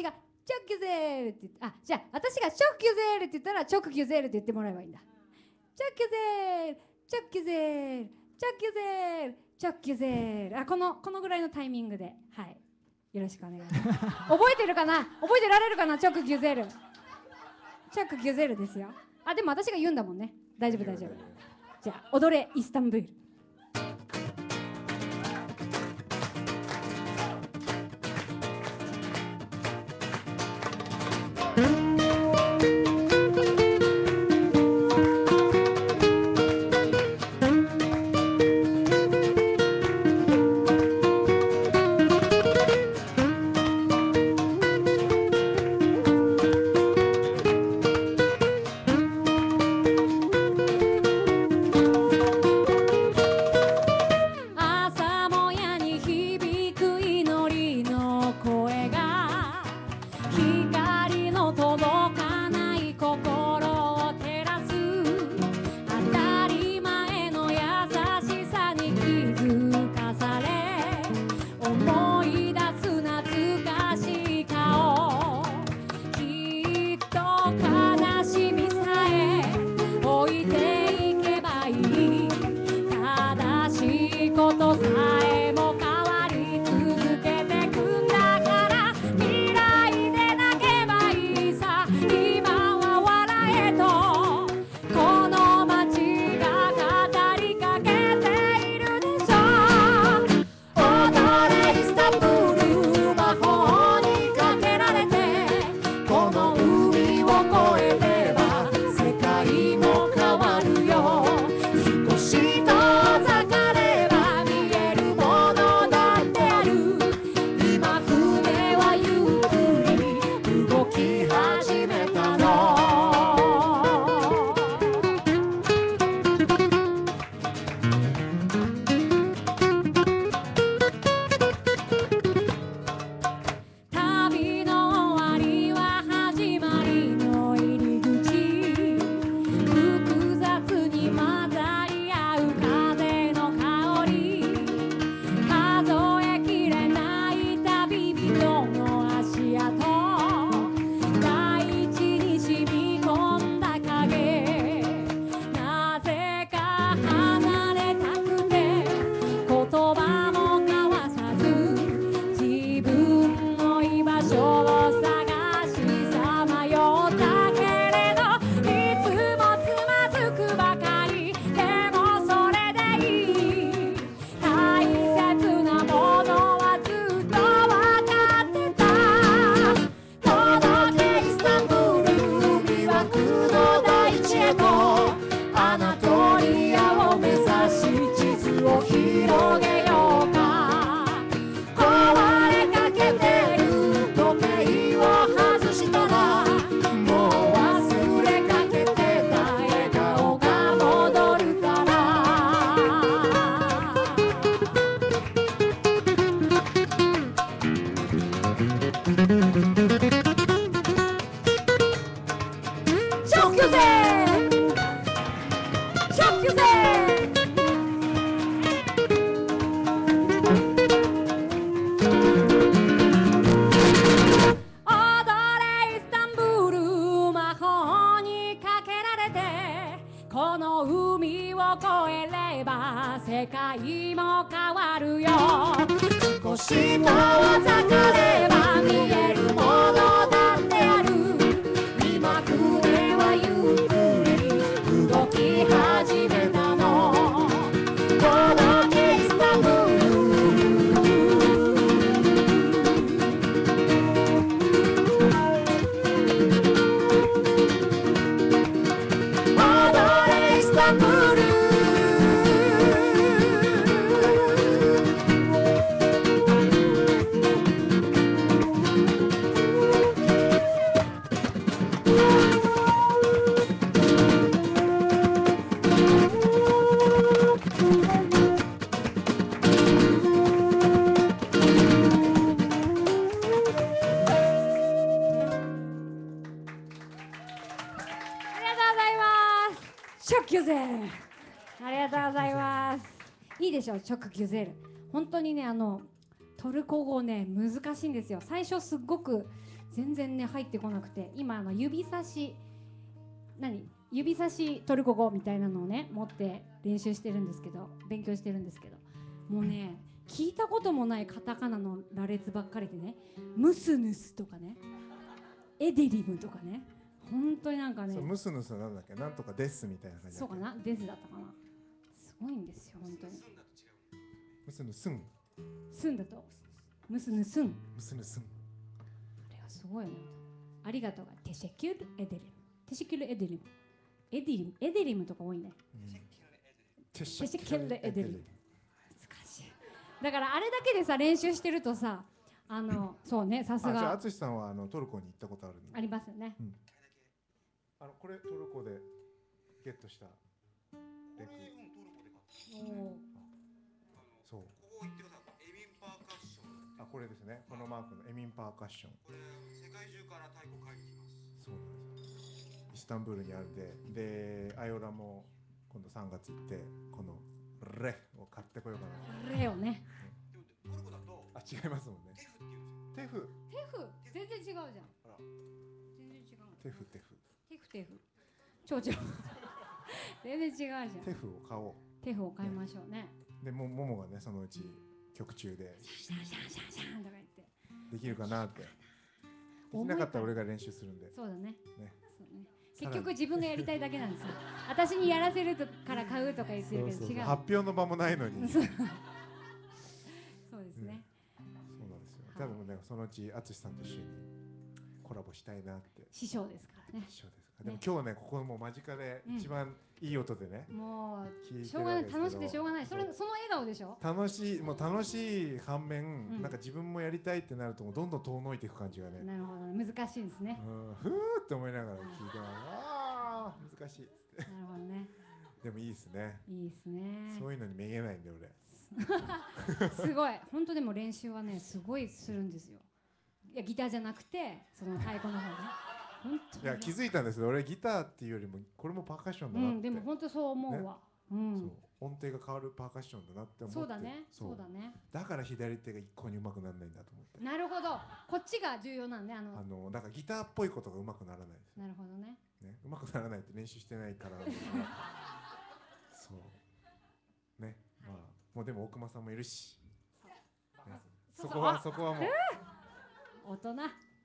チョキュゼールって言って、あ、じゃあ私がチョキュゼールって言ったらチョクキュゼールって言ってもらえばいいんだ。チョキュゼール、チョキュゼール、チョキュゼール、チョキュゼール。あ、このぐらいのタイミングで、はい、よろしくお願いします。覚えてるかな、覚えてられるかな、チョクキュゼール、チョクキュゼールですよ。あ、でも私が言うんだもんね。大丈夫大丈夫。じゃあ踊れイスタンブール。世界も変わるよ。少し遠ざかれば見えるものだってある。今船はゆっくり動き始めたの。届けイスタンブール。踊れイスタンブール。チョクギュゼール、ありがとうございます。いいでしょ、チョクギュゼール。本当にね、トルコ語ね難しいんですよ。最初すっごく全然ね入ってこなくて、今指差しトルコ語みたいなのをね持って練習してるんですけど、勉強してるんですけど、もうね聞いたこともないカタカナの羅列ばっかりでね、ムスヌスとかね、エデリムとかね、本当になんかね、 ムスヌスなんだっけ、なんとかですみたいな感じだっけ。 そうかな、デスだったかな。すごいんですよ本当に。 ムスヌスン、 スンだとムスヌスン、 ムスヌスン。 あれはすごいね。ありがとうがテシェキュルエデリム、テシェキュルエデリム、エデリムとか多いね。 テシェキュルエデリム、難しい。だからあれだけでさ練習してるとさ、そうね、さすじゃあが淳さんはトルコに行ったことあるんで。 ありますよね。 これトルコでゲットしたレク。 おお、 そう。 ここ行ってください。エミンパーカッション。 これですね。このマークのエミンパーカッション。 これ世界中から太鼓買いに来ます。 そうなんですよ。イスタンブールにあるんで、アイオラも今度3月行ってこのレを買ってこようかな。 レオね。 でもトルコだと違いますもんね。 テフって言うんですよ。 テフ。 全然違うじゃん。 あら、 全然違う。 テフテフ。 テフ。蝶々。全然違うじゃん。 テフを買おう。 テフを買いましょうね。 でももがねそのうち曲中でシャンシャンシャンシャンとか言って。 できるかなって。できなかったら俺が練習するんで。 そうだね。 ね。 そうね。結局自分がやりたいだけなんですよ。私にやらせるから買うとか言ってるけど違う。 発表の場もないのに。 そうですね。 そうなんですよ。多分ねそのうち淳さんと一緒にコラボしたいなって。 師匠ですからね。 師匠ですか。でも今日ねここもう間近で一番いい音でね。 もう聞いてるわけですけどしょうがない、楽しくてしょうがない。その笑顔でしょ。 楽しい反面、なんか自分もやりたいってなるともうどんどん遠のいていく感じがね。 なるほどね、難しいですね。 ふーって思いながら聞いてます。ああ難しいっつって。 なるほどね。 でもいいですね。 いいですね。 そういうのにめげないんで俺。 すごい、本当でも練習はねすごいするんですよ。いやギターじゃなくてその太鼓の方ね。本当に。 いや気づいたんですよ。俺ギターっていうよりもこれもパーカッションだなって。 でも本当そう思うわ。 そう音程が変わるパーカッションだなって思って。 そうだね。そうだね。 だから左手が一向に上手くならないんだと思って。 なるほど。こっちが重要なんでなんかギターっぽいことが上手くならないです。 なるほどね。 ね上手くならないって練習してないからなんですね。そうね。まあもうでも大熊さんもいるし。そこはもう。 大人。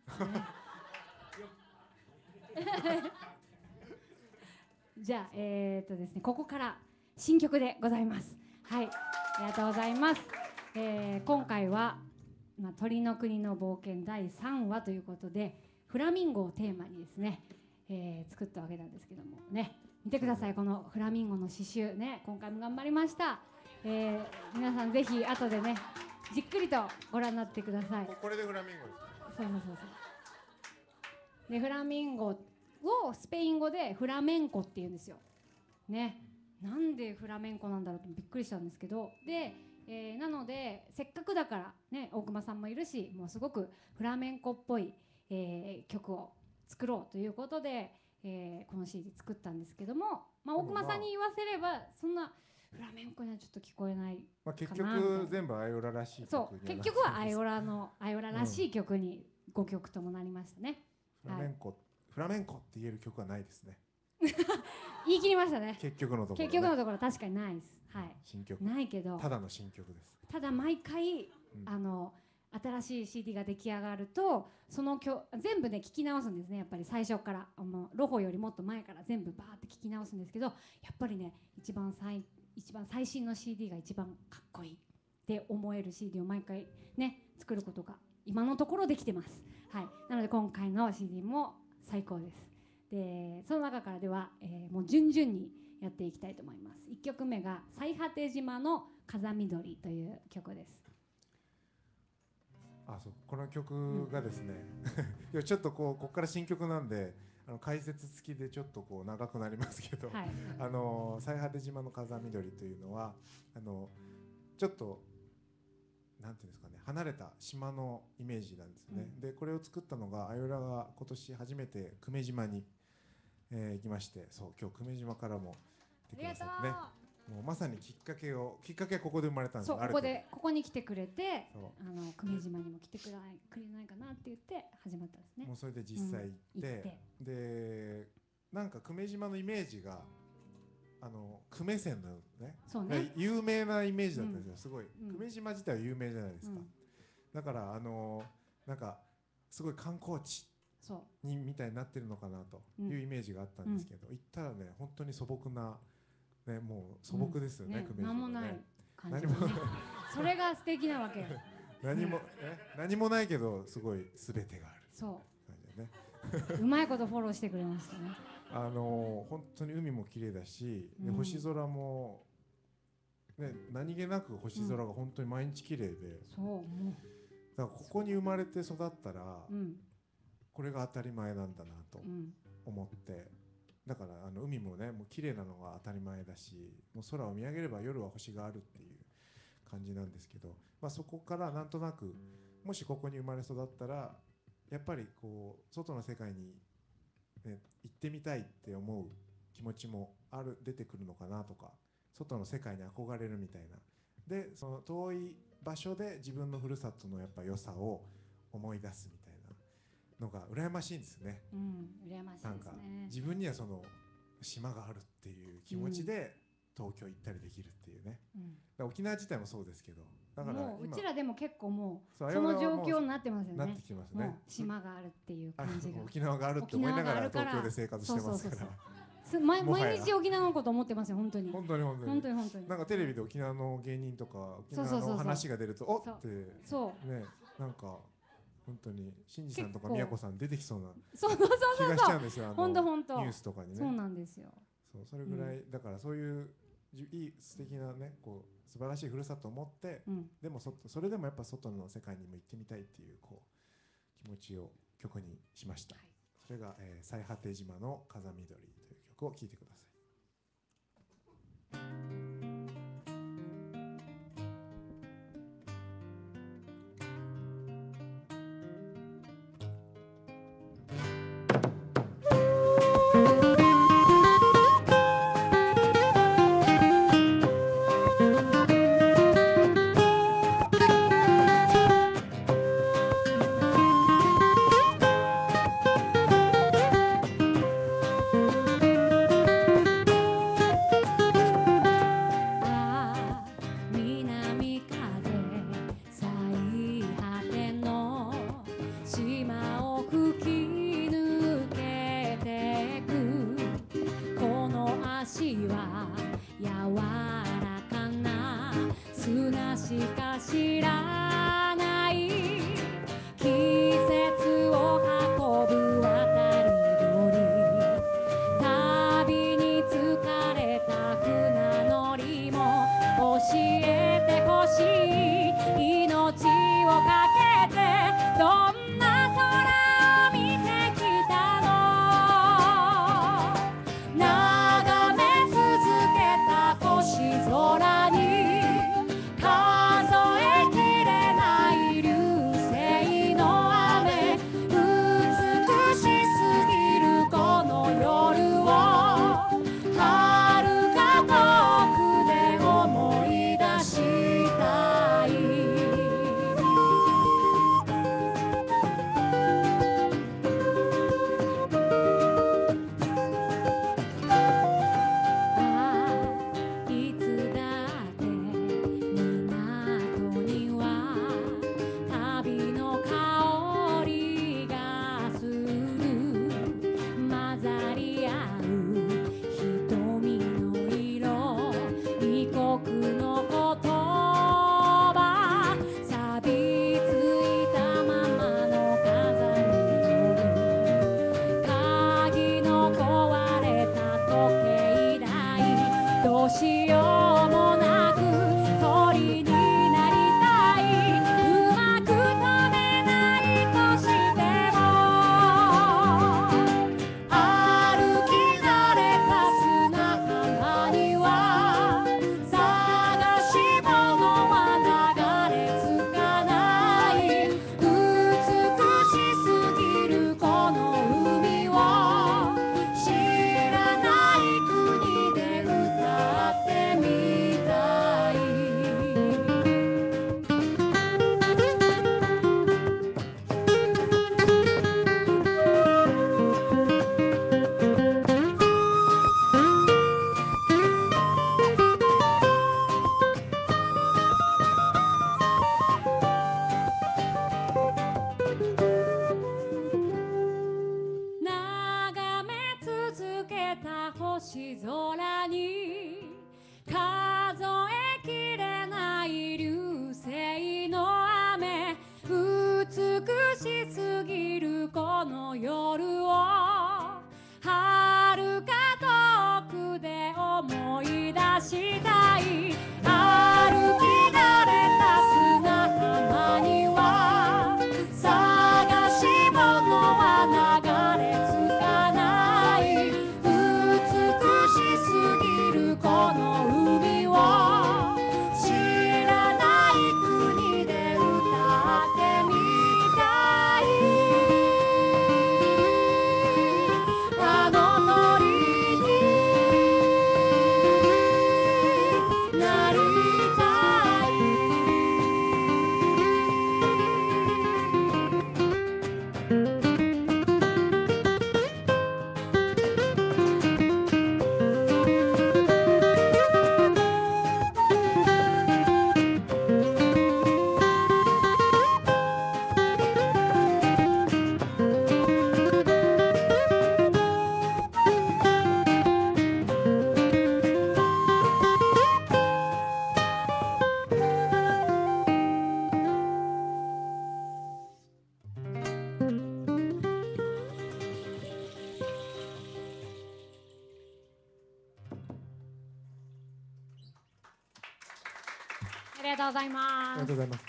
じゃあですね、ここから新曲でございます。はい、ありがとうございます。今回は、鳥の国の冒険第3話ということでフラミンゴをテーマにですね、作ったわけなんですけどもね、見てください、このフラミンゴの刺繍ね、今回も頑張りました。皆さんぜひ後でねじっくりとご覧になってください。 これでフラミンゴですか。 そう。でフラミンゴをスペイン語でフラメンコって言うんですよ。ね、なんでフラメンコなんだろうとびっくりしたんですけど、で、なのでせっかくだからね、大熊さんもいるし、もうすごくフラメンコっぽい、曲を作ろうということで、この CD 作ったんですけども、大熊さんに言わせればそんなフラメンコにはちょっと聞こえないかな。 結局全部アイオラらしい曲にはなってます。 そう、結局はアイオラらしい曲に5曲ともなりましたね。 フラメンコって言える曲はないですね。 言い切りましたね。 結局のところ、ね、 結局のところ確かにないです。はい。 新曲ないけど。 ただの新曲です。 ただ毎回、新しい CD が出来上がるとその全部ね聞き直すんですね。やっぱり最初からロホよりもっと前から全部バーって聞き直すんですけど、やっぱりね一番最新の CD が一番かっこいいって思える CD を毎回ね作ることが今のところできてます。はい。なので今回の CD も最高です。でその中からでは、もう順々にやっていきたいと思います。1曲目が最果て島の風緑という曲です。 そうこの曲がですね、いやちょっとここから新曲なんで解説付きでちょっと長くなりますけど、はい、最果て島の風緑というのはちょっとなんていうんですかね、離れた島のイメージなんですね。でこれを作ったのがアイオラが今年初めて久米島に、行きまして、そう今日久米島からも来てくださってね、 もうまさにきっかけはここで生まれたんですよ。 そう、ここに来てくれて、 そう久米島にも来てくれないかなって言って始まったんですね。 もうそれで実際行って、でなんか久米島のイメージが久米線のね、 そうね、 有名なイメージだったんですよ。すごいうん久米島自体は有名じゃないですか。だからなんかすごい観光地そうにみたいになってるのかなというイメージがあったんですけど、行ったらね、本当に素朴なね、もう素朴ですよね、久米島ね。 何もない感じでね。それが素敵なわけよ。 何もないけどすごい全てがある。 そう感じでね。 うまいことフォローしてくれましたね。 本当に海も綺麗だし、で星空もね、何気なく星空が本当に毎日綺麗で、 そうもうだからここに生まれて育ったら、 うんこれが当たり前なんだなとうん思って、だから海もね、もう綺麗なのが当たり前だし、もう空を見上げれば夜は星があるっていう感じなんですけど、まあ、そこからなんとなくもしここに生まれ育ったらやっぱりこう外の世界に、ね、行ってみたいって思う気持ちも出てくるのかなとか、外の世界に憧れるみたいな、でその遠い場所で自分のふるさとのやっぱ良さを思い出すみたいなのが羨ましいんですね。 羨ましいなんかですね。 自分にはその島があるっていう気持ちで東京行ったりできるっていうね、だから沖縄自体もそうですけど、だからもううちらでも結構もうそその状況になってますよね。 なってきてますね。 もう島があるっていう感じが。 沖縄があるって思いながら東京で生活してますから。 毎日沖縄のこと思ってますよ、本当に。 本当に本当に。 なんかテレビで沖縄の芸人とか沖縄の話が出るとおってね、なんか本当に新次さんとか宮子さん出てきそうな気がしちゃうんですよ。 本当ニュースとかにね。 そうなんですよ。 そう、それぐらいだからそういういい素敵なね、こう素晴らしいふるさとを持って、でもそれでもやっぱ外の世界にも行ってみたいっていうこう気持ちを曲にしました。それが最果て島の風緑という曲を聴いてください。 星空に数えきれない流星の雨、美しすぎるこの夜を遥か遠くで思い出したい。歩き慣れた砂浜には探し物は流れ着かない。美しすぎるこの海を知らない国で歌ってみたい。あの鳥になりたい。ありがとうございあます。 りがとうございます。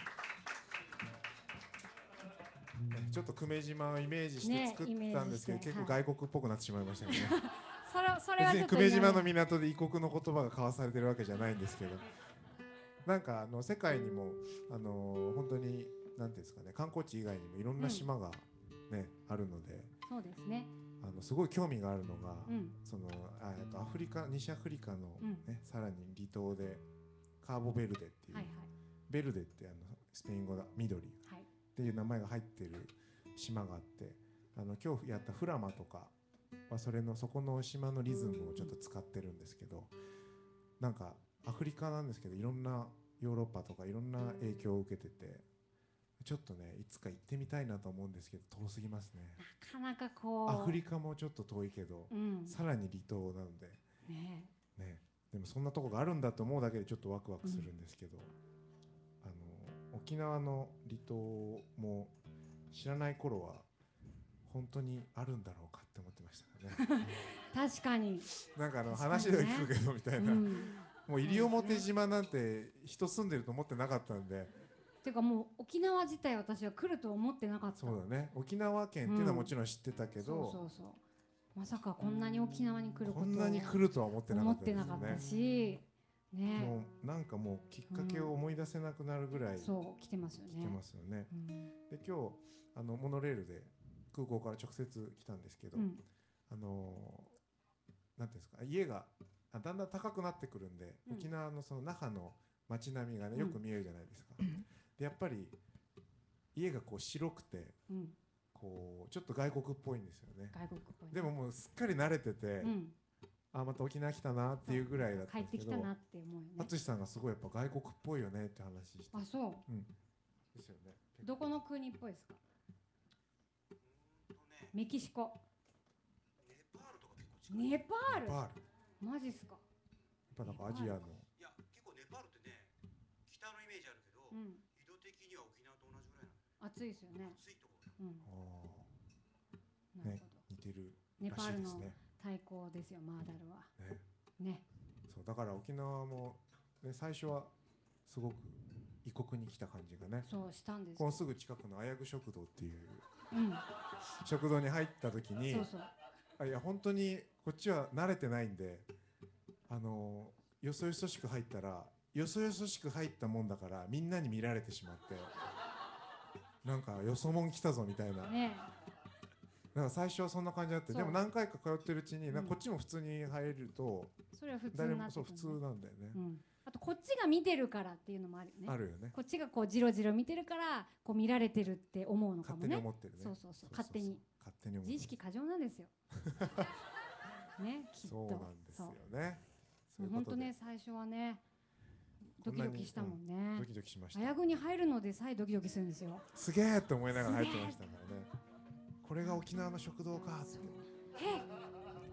ちょっと久米島をイメージして作ったんですけど、 ねイメージして結構外国っぽくなってしまいましたよね。 それはちょっと別に久米島の港で異国の言葉が交わされてるわけじゃないんですけど、なんか世界にも本当になんていうんですかね、観光地以外にもいろんな島がね、あるので、 そうですね。 すごい興味があるのが、 うんそのアフリカ、西アフリカの、 うんねさらに離島でカーボベルデっていう、 はいはいベルデってスペイン語だ緑っはい。 ていう名前が入ってる島があって、今日やったフラマとかはそこの島のリズムをちょっと使ってるんですけど、なんかアフリカなんですけどいろんなヨーロッパとかいろんな影響を受けてて、ちょっとねいつか行ってみたいなと思うんですけど遠すぎますね。 なかなかこう。 アフリカもちょっと遠いけど、 うん。 さらに離島なのでねね、でもそんなとこがあるんだと思うだけでちょっとワクワクするんですけど、沖縄の離島も知らない頃は本当にあるんだろうかって思ってましたからね。 確かに。 なんか確かにね話では聞くけどみたいな、 うん。 もう西表島なんて人住んでると思ってなかったんで。 ていうかもう沖縄自体私は来ると思ってなかった。 そうだね、沖縄県っていうのはもちろん知ってたけど、 そうそうそう。まさかこんなに沖縄に来ることをこんなに来るとは思ってなか思っったてなかったですよね。 し、ね。 もうなんかもうきっかけを思い出せなくなるぐらい来そう来てますよね。 てますよね。 うん。 で今日モノレールで空港から直接来たんですけど、 うん。 なんていうんですか、家がだんだん高くなってくるんで、 うん沖縄のその那覇の街並みがねよく見えるじゃないですか。でやっぱり家がこう白くてうん。 こうちょっと外国っぽいんですよね。 外国っぽい。 でももうすっかり慣れてて、 うん。 あまた沖縄来たなっていうぐらいだった帰っんですけど、 てきたなって思うよね。 淳さんがすごいやっぱ外国っぽいよねって話して、 あ、そう。 うんですよね。 どこの国っぽいですか。 ね、 メキシコ。 ネパールとか結構近い。 ネパール。 ネパールやっマジっすか。 ぱなんかアジアのいや、結構ネパールってね、北のイメージあるけど、 うん。 緯度的には沖縄と同じぐらいな暑いですよねの。。暑いところ。 うん。 あーねなるほど。 似てるネらパールのしいですね。 対抗ですよ、マーダルは。 ね、 ね。 そうだから沖縄も、ね、最初はすごく異国に来た感じがね。 そうしたんですよ。 このすぐ近くのあやぐ食堂っていううん。 食堂に入った時に、 そうそう。 いや本当にこっちは慣れてないんで、よそよそしく入ったらよそよそしく入ったもんだからみんなに見られてしまって、なんかよそもん来たぞみたいな。 ね。 なんか最初はそんな感じだって、 そうでも何回か通ってるうちになんかこっちも普通に入るとそれは普通誰になってくるねもそう普通なんだよね、 うん。あとこっちが見てるからっていうのもあるよね。 あるよね。 こっちがこうジロジロ見てるからこう見られてるって思うのか勝手もね。 に思ってるね。 そうそうそう勝手に自勝手に思ってる。 意識過剰なんですよ。ね、きっと。 そうなんですよそうね。そういうことで本当ね、最初はねドキドキしたもんドね。 キドキしました。 あやぐに入るのでさえドキドキするんですよ。 すげえって思いながら入ってましたからね。これが沖縄の食堂かって。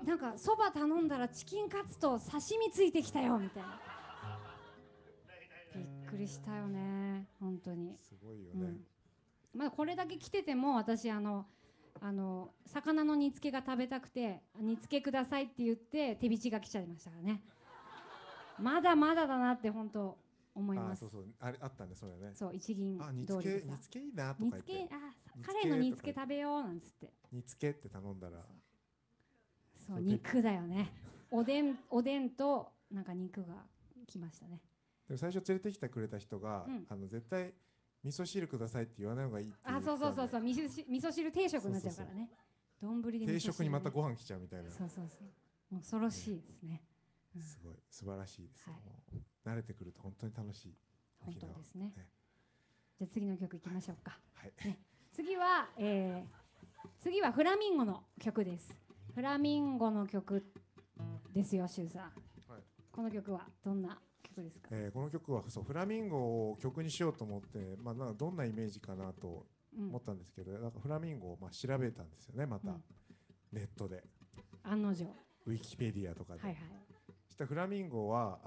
なんかそば頼んだらチキンカツと刺身ついてきたよみたいな。びっくりしたよね本当に。 すごいよね。 まだこれだけ来てても私魚の煮付けが食べたくて煮付けくださいって言って手びちが来ちゃいましたからね。まだまだだなって本当思います。 そうそう、あれあったね、それね。 そう、一銀通りでさ。 煮付けいいなとか言って。 カレーの煮付け食べようなんつって。 煮付けって頼んだら。 そう、肉だよね。おでんとなんか肉が来ましたね。 でも最初連れてきてくれた人が、絶対味噌汁くださいって言わない方がいいって言ってたんで。 そう味噌汁定食になっちゃうからね。丼で定食にまたご飯来ちゃうみたいな。 そうもう恐ろしいですね。 すごい素晴らしいです。慣れてくると本当に楽しい。 本当ですね。じゃあ次の曲いきましょうか。 はい。 次はフラミンゴの曲です。フラミンゴの曲ですよ、シュウさん。この曲はどんな曲ですか？ この曲はフラミンゴを曲にしようと思って、なんかどんなイメージかなと思ったんですけど、なんかフラミンゴを調べたんですよね、またネットで。 案の定。 ウィキペディアとかで。 はいはい。 したフラミンゴは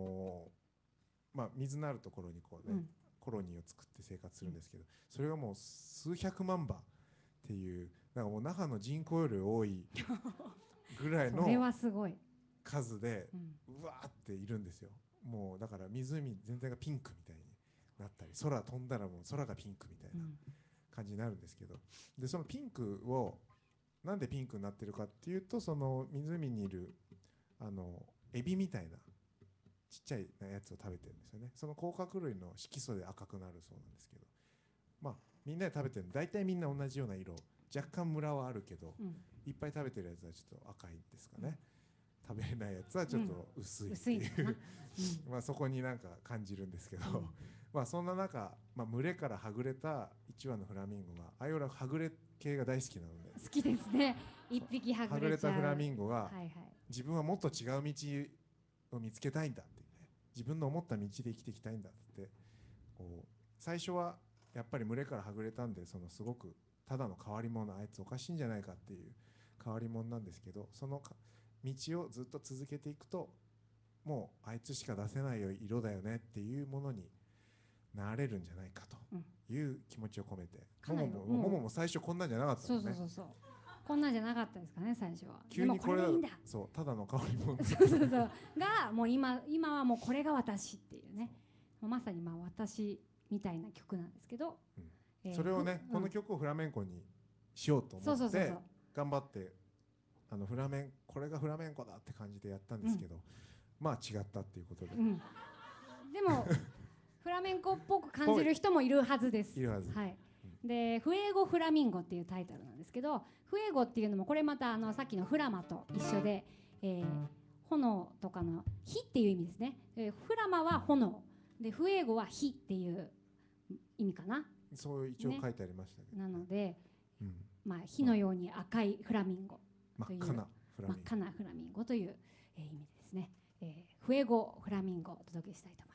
水のあるところにこうね、コロニーを作って生活するんですけど、それがもう数百万羽っていう、なんかもう那覇の人口より多いぐらいの数でうわーっているんですよ。もうだから湖全体がピンクみたいになったり、空飛んだらもう空がピンクみたいな感じになるんですけど、でそのピンクをなんでピンクになってるかっていうと、その湖にいるエビみたいなちっちゃいやつを食べてるんですよね。その甲殻類の色素で赤くなるそうなんですけど、みんなで食べてるの大体みんな同じような色、若干ムラはあるけど、いっぱい食べてるやつはちょっと赤いんですかね。食べれないやつはちょっと薄いっていうそこになんか感じるんですけど、そんな中、群れからはぐれた1羽のフラミンゴが、ああいうはぐれ系が大好きなので、 好きですね。一匹はぐれちゃう。 はぐれたフラミンゴが、自分はもっと違う道を見つけたいんだって、自分の思った道で生きていきたいんだってこう、最初はやっぱり群れからはぐれたんで、すごくただの変わり者、あいつおかしいんじゃないかっていう変わり者なんですけど、その道をずっと続けていくと、もうあいつしか出せない色だよねっていうものになれるんじゃないかという気持ちを込めて、ももも最初こんなんじゃなかったんですね。 そうこんなんじゃなかったですかね、最初は。 急にこれいいんだ、 そうただの変わり者がもう今はもうこれが私っていうね、まさに私みたいな曲なんですけど、 それをね、この曲をフラメンコにしようと思って頑張って、これがフラメンコだって感じでやったんですけど、違ったっていうことで、 でもフラメンコっぽく感じる人もいるはずです。 いるはず。 はい。で、フエゴフラミンゴっていうタイトルなんですけど、フエゴっていうのもこれまたさっきのフラマと一緒で、炎とかの火っていう意味ですね。フラマは炎で、フエゴは火っていう意味かな。 そう一応書いてありましたけど。 なので、火のように赤いフラミンゴという、 真っ赤なフラミンゴという意味ですね。フエゴフラミンゴをお届けしたいと思います。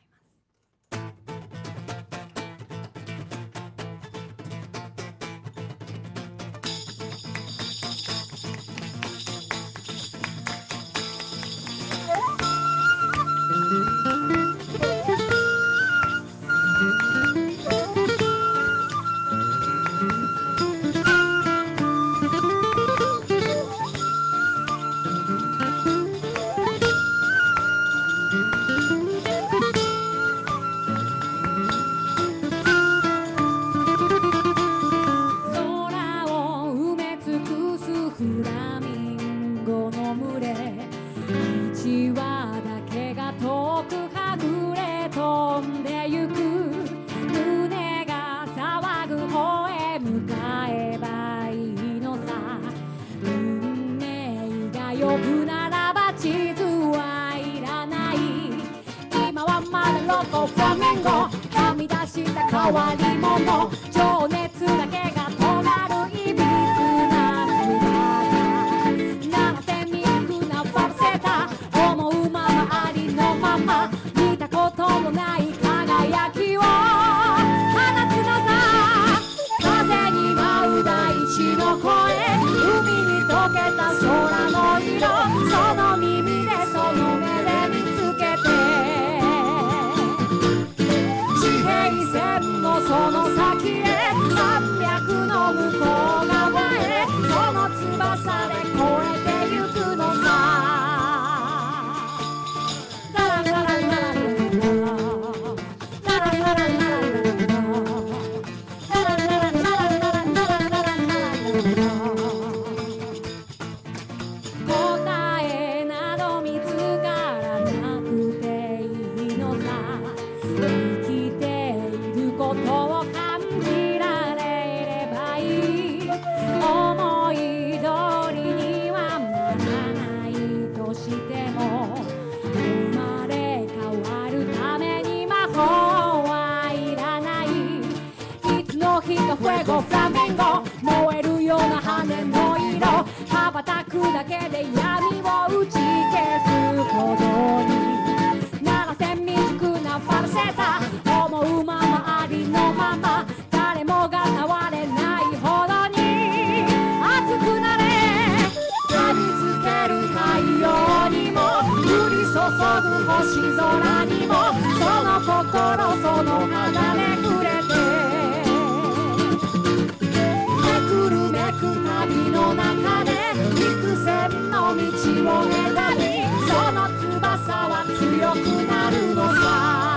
フラミンゴの群れ、1羽だけが遠くはぐれ飛んでゆく、胸が騒ぐ方へ向かえばいいのさ。運命が呼ぶならば地図はいらない。今はまだロコフラメンゴ、はみ出した変わり者、情熱だけが止まるいびつな思うままありのまま、見たこともない輝きを放つのさ。風に舞う大地の声、海に溶けた空の色、 その先へ山脈の向こう側へその翼で越えてゆくのさラララララララララララララララ答えなど見つからなくていいのさ生きていることを感じられればいい思い通りにはならないとしても生まれ変わるために魔法はいらないいつの日かフエゴフラミンゴ燃えるような羽の色羽ばたくだけで闇を打ち消すほどにならせ未熟なファルセータ思うままありのまま誰もが触れないほどに熱くなれ照りつける太陽にも降り注ぐ星空にもその心その肌で触れてめくるめく旅の中で幾千の道を選びその翼は強くなるのさ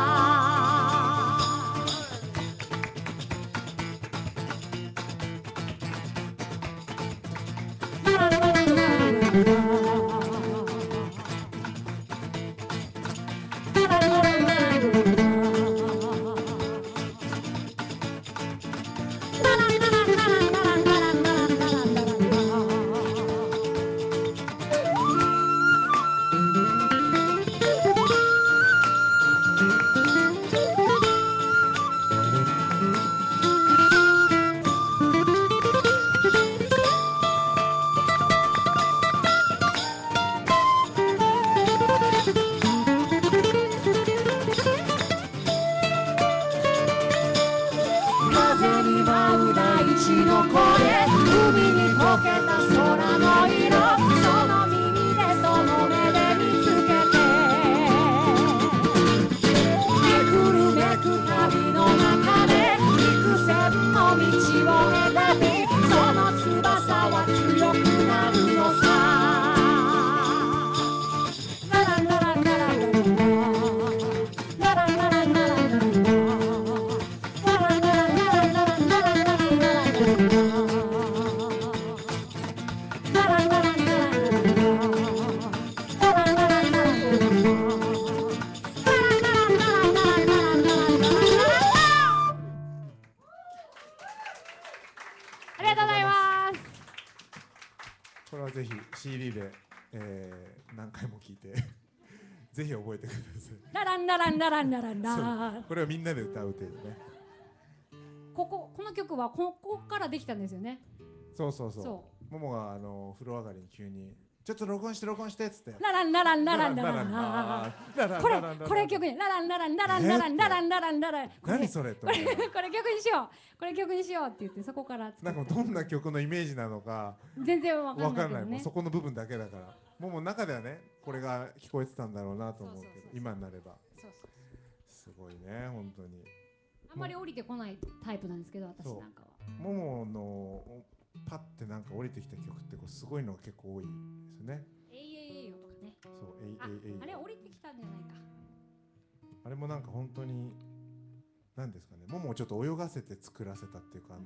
これはぜひ CD で、何回も聴いてぜひ覚えてください。 ラランラランラランラランラこれをみんなで歌う程度ね。 この曲はここからできたんですよね。 そうそうそう。 そももが風呂上がりに急にちょっと録音してっつって。 ラランラランラランラランラこれ曲にラランラランラランラランラランラランララン何それと思って。 これ曲にしようこれ曲にしようって言ってそこからなんかどんな曲のイメージなのか全然わかんないけどね。 もうそこの部分だけだから。ももの中ではねこれが聞こえてたんだろうなと思うけど今になればすごいね本当に。 あんまり降りてこないタイプなんですけど私なんかは。 もものパッてなんか降りてきた曲ってこうすごいのが結構多いですね。 AAA とかね。 そうあれ降りてきたんじゃないか。 あれもなんか本当に何ですかね。ももをちょっと泳がせて作らせたっていうか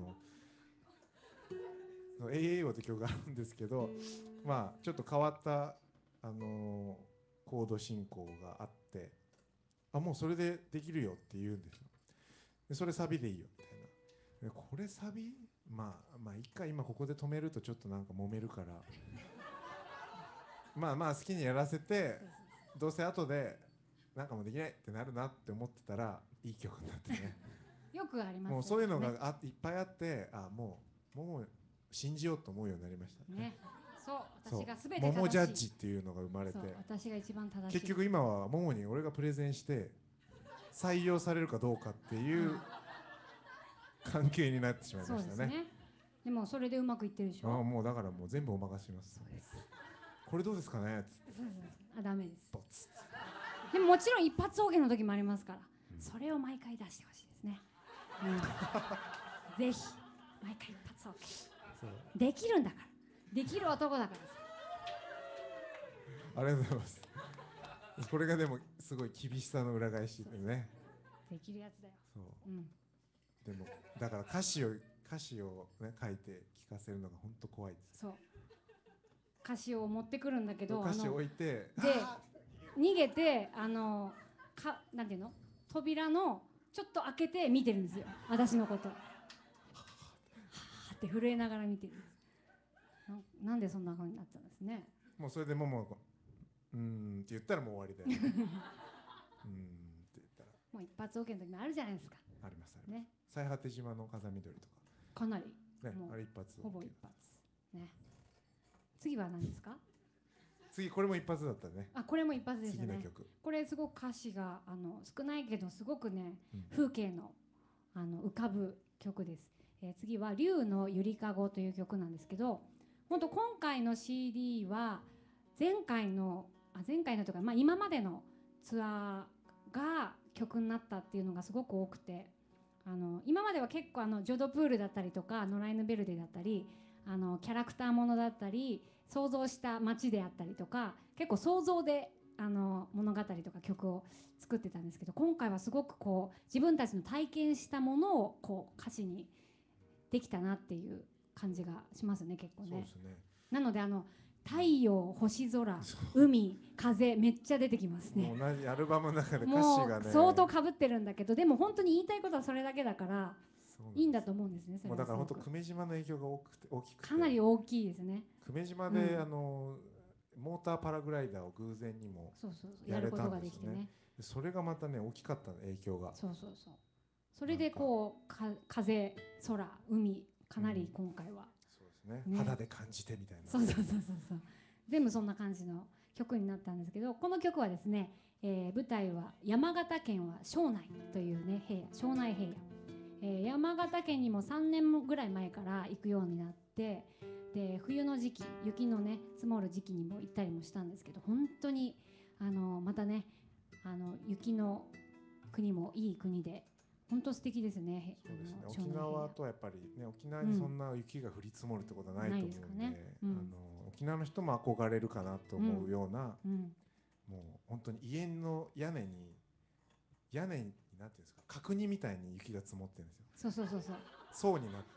AAA って曲があるんですけど、まあちょっと変わったコード進行があって、もうそれでできるよって言うんですよ。でそれサビでいいよみたいな。でこれサビまあ一回今ここで止めるとちょっとなんか揉めるからまあ好きにやらせてどうせ後でなんかもうできないってなるなって思ってたらいい曲になってねよくありますね。 もうそういうのがいっぱいあってもう信じようと思うようになりましたね。 そう私が全て正しい。 モモジャッジっていうのが生まれて私が一番正しい。 結局今はモモに俺がプレゼンして採用されるかどうかっていう関係になってしまいましたね。 でもそれでうまくいってるでしょ。 もうだからもう全部お任せします。これどうですかね。 ダメです。でももちろん一発オーケーの時もありますから、それを毎回出してほしいですね。 ぜひ毎回一発 OK。 そうできるんだからできる男だからさ。 ありがとうございます。これがでもすごい厳しさの裏返しでね。 できるやつだよ。 そう、 うん、 でもだから歌詞をね書いて聞かせるのが本当怖いです。 そう歌詞を持ってくるんだけど、 歌詞を置いてで逃げてなんていうの、扉のちょっと開けて見てるんですよ、私のことはーって震えながら見てるんです。なんでそんな風になっちゃうんですね。 もうそれでももうって言ったらもう終わりだよって言ったらもう一発 OK の時もあるじゃないですか。 ありますね。 最果て島の風緑とかかなり、 ね、 もうあれ一発ほぼ一発ね。次は何ですか？ 次これも一発だったね。 あ、これも一発でしたね。 次の曲これすごく歌詞が少ないけどすごくね、風景の浮かぶ曲です。次は竜のゆりかごという曲なんですけど、本当今回の CD は前回のとか、今までのツアーが曲になったっていうのがすごく多くて、今までは結構ジョドプールだったりとかノライヌベルデだったりキャラクターものだったり想像した街であったりとか、結構想像で物語とか曲を作ってたんですけど、今回はすごくこう自分たちの体験したものをこう歌詞にできたなっていう感じがしますね、結構ね。 そうですね。 なので太陽、星空、海、風めっちゃ出てきますね。 もう同じアルバムの中で歌詞がねもう相当かぶってるんだけど、でも本当に言いたいことはそれだけだからいいんだと思うんですね。それはもうだから本当久米島の影響が大きくてかなり大きいですね。 久米島で、モーターパラグライダーを偶然にもやれたんですよね。それがまたね大きかった影響が。 そう。それでこう風、空、海かなり今回は、 そうですね。肌で感じてみたいな。 そう全部そんな感じの曲になったんですけど、この曲はですね、舞台は山形県は庄内というね庄内平野、山形県にも3年ぐらい前から行くようになって、で冬の時期雪のね積もる時期にも行ったりもしたんですけど、本当にまたね雪の国もいい国で本当素敵ですね。 そうですね。沖縄とはやっぱりね、沖縄にそんな雪が降り積もるってことはないと思うんで、沖縄の人も憧れるかなと思うような、もう本当に家の屋根になんていうんですか、角煮みたいに雪が積もってるんですよ。 そう層になって、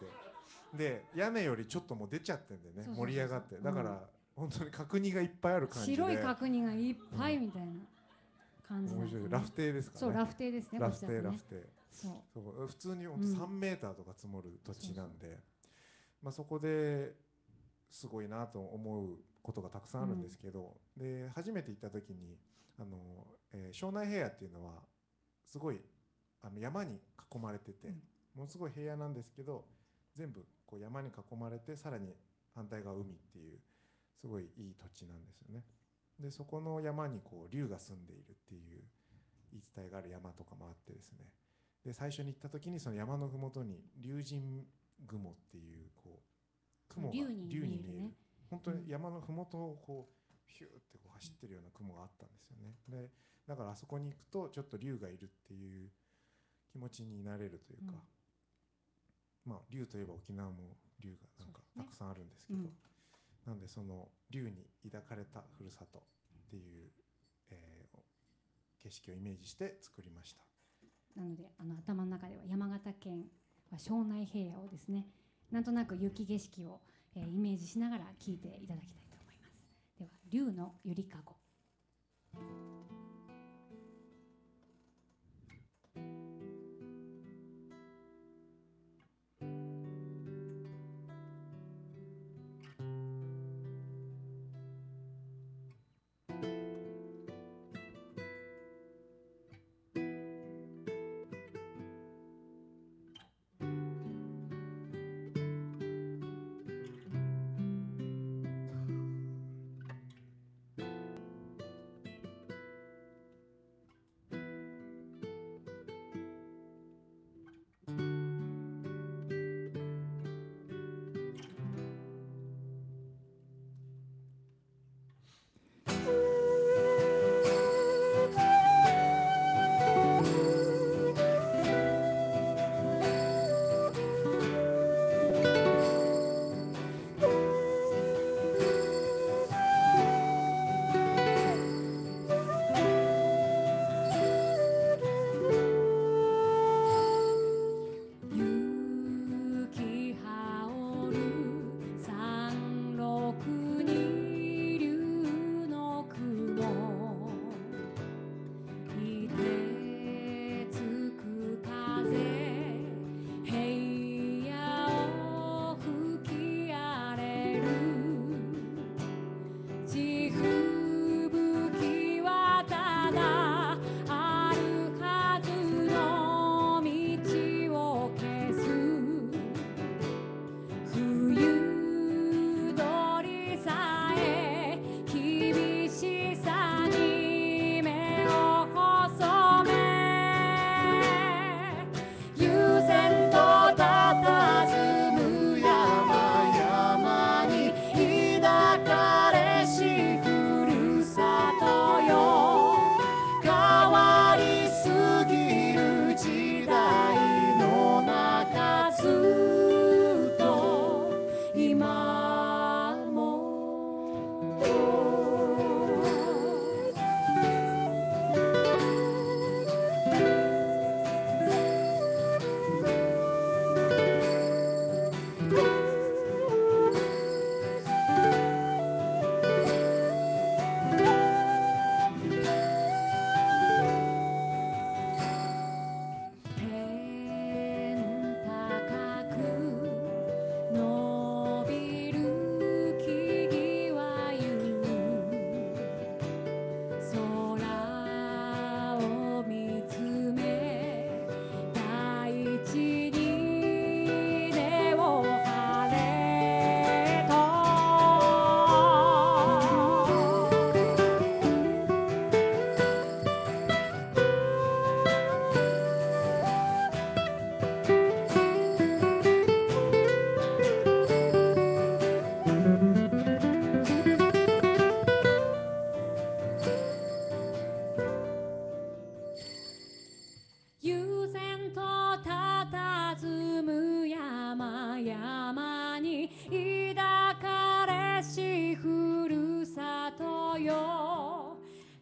で屋根よりちょっともう出ちゃってるんでね、盛り上がって、だから本当に角煮がいっぱいある感じで、 白い角煮がいっぱいみたいな感じなんですね。 ラフテーですかね。 そう、ラフテーですね。 ラフテー。 そう普通に本当3メーターとか積もる土地なんで、そこですごいなと思うことがたくさんあるんですけど、で初めて行った時に庄内平野っていうのはすごい山に囲まれてて、ものすごい平野なんですけど、全部こう山に囲まれて、さらに反対側海っていうすごいいい土地なんですよね。でそこの山にこう竜が住んでいるっていう言い伝えがある山とかもあってですね、で最初に行った時にその山の麓に龍神雲っていうこう雲が竜に見える、本当に山の麓をこうヒューってこう走ってるような雲があったんですよね。でだからあそこに行くとちょっと竜がいるっていう気持ちになれるというか、竜といえば沖縄も竜がなんかたくさんあるんですけど、なんでその竜に抱かれたふるさとっていう、景色をイメージして作りました。 なので頭の中では山形県は庄内平野をですね、なんとなく雪景色を、イメージしながら聴いていただきたいと思います。では竜のゆりかご。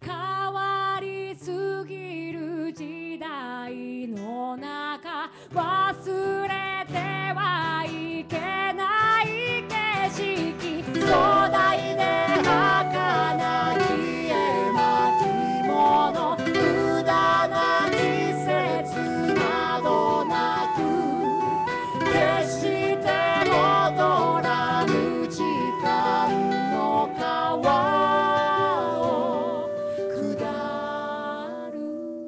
変わりすぎる時代の中忘れてはいけない景色壮大で儚き絵巻物無駄な季節などなく決して戻らぬ時間の川を下る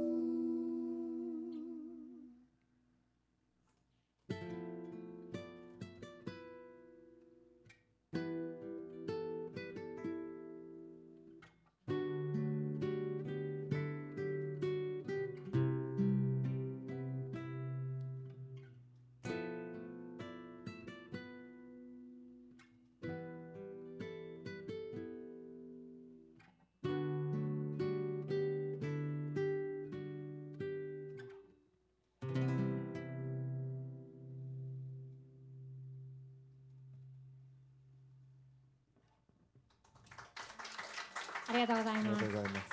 ありがとうございありがますとうございます。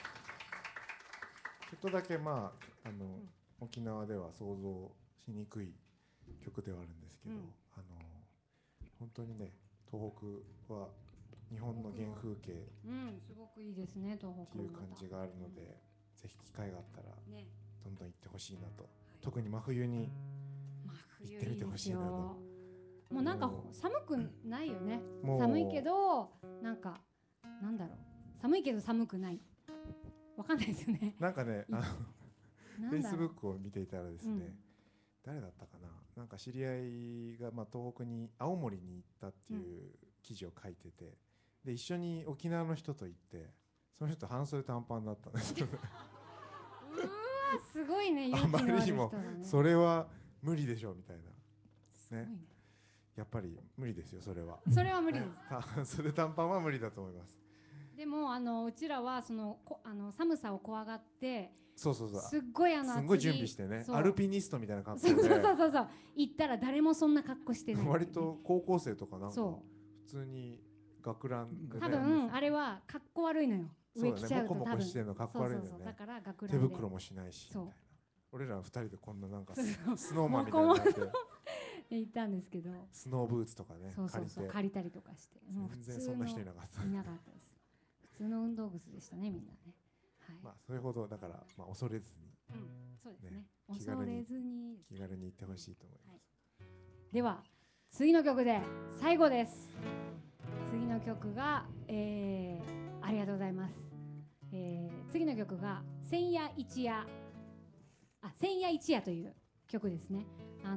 ちょっとだけ沖縄では想像しにくい曲ではあるんですけど、本当にね東北は日本の原風景すごくいいですね東って北のいう感じがあるので、ぜひ機会があったらねどんどん行ってほしいなと、特に真冬に行ってみてほしいなと。 もうなんか寒くないよね。 もう寒いけどなんかなんだろう、寒いけど寒くない。わかんないですよね。 なんかねなんだろう Facebook を見ていたらですね、誰だったかな、なんか知り合いが東北に青森に行ったっていう記事を書いてて、で一緒に沖縄の人と行って、その人半袖短パンだったんですよね。 うわすごいね、勇あま気のあるりにも人だね。 それは無理でしょうみたいなすごいね。 やっぱり無理ですよそれは。 それは無理です。 半袖短パンは無理だと思います。 でもうちらは寒さを怖がってそうそうそう。 すっごいすんごい準備してね、 そうアルピニストみたいな格好そうで、 そう行ったら誰もそんな格好してない。 割と高校生とかなんかそ普通に学ランでね、 多分あれは格好悪いのよ。上着ちゃうとモコモ多分コしてんのかっこ悪いんだよね。 そうだから学ラ手ンで袋もしないしみたいな。俺ら二人でこんななんかそうスノーマンみたいになって行ったんですけど、 スノーブーツとかねそうそうそう借りたりとかして、もう普通の全然そんな人いなかった。 いなかったです。普通の運動靴でしたね、みんなね。はい。 まあそれほどだから恐れずにそうですねね。 恐れずに。 気軽に行ってほしいと思います。 では次の曲で最後です。次の曲が、ありがとうございます。次の曲が千夜一夜、千夜一夜という曲ですね。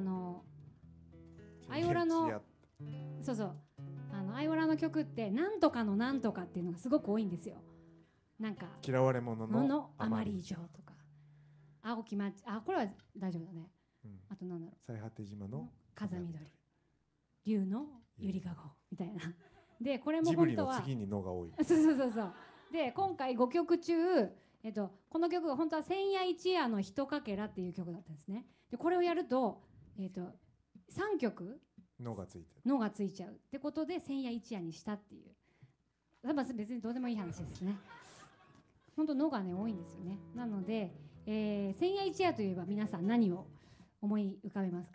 アイオラのそうそうアイオラの曲ってなんとかのなんとかっていうのがすごく多いんですよ。なんか嫌われ者のあまり以上とか青木町、これは大丈夫だね。あとなんだろう、 最果て島の風緑、竜のゆりかごみたいな。でこれもジブリ本当はの次にのが多い。 そうで今回5曲中、この曲が本当は千夜一夜のひとかけらっていう曲だったんですね。でこれをやると3曲のがついてる。 のがついちゃうってことで千夜一夜にしたっていう。別にどうでもいい話ですね。本当のがね多いんですよね。なので、千夜一夜といえば皆さん何を思い浮かべますか？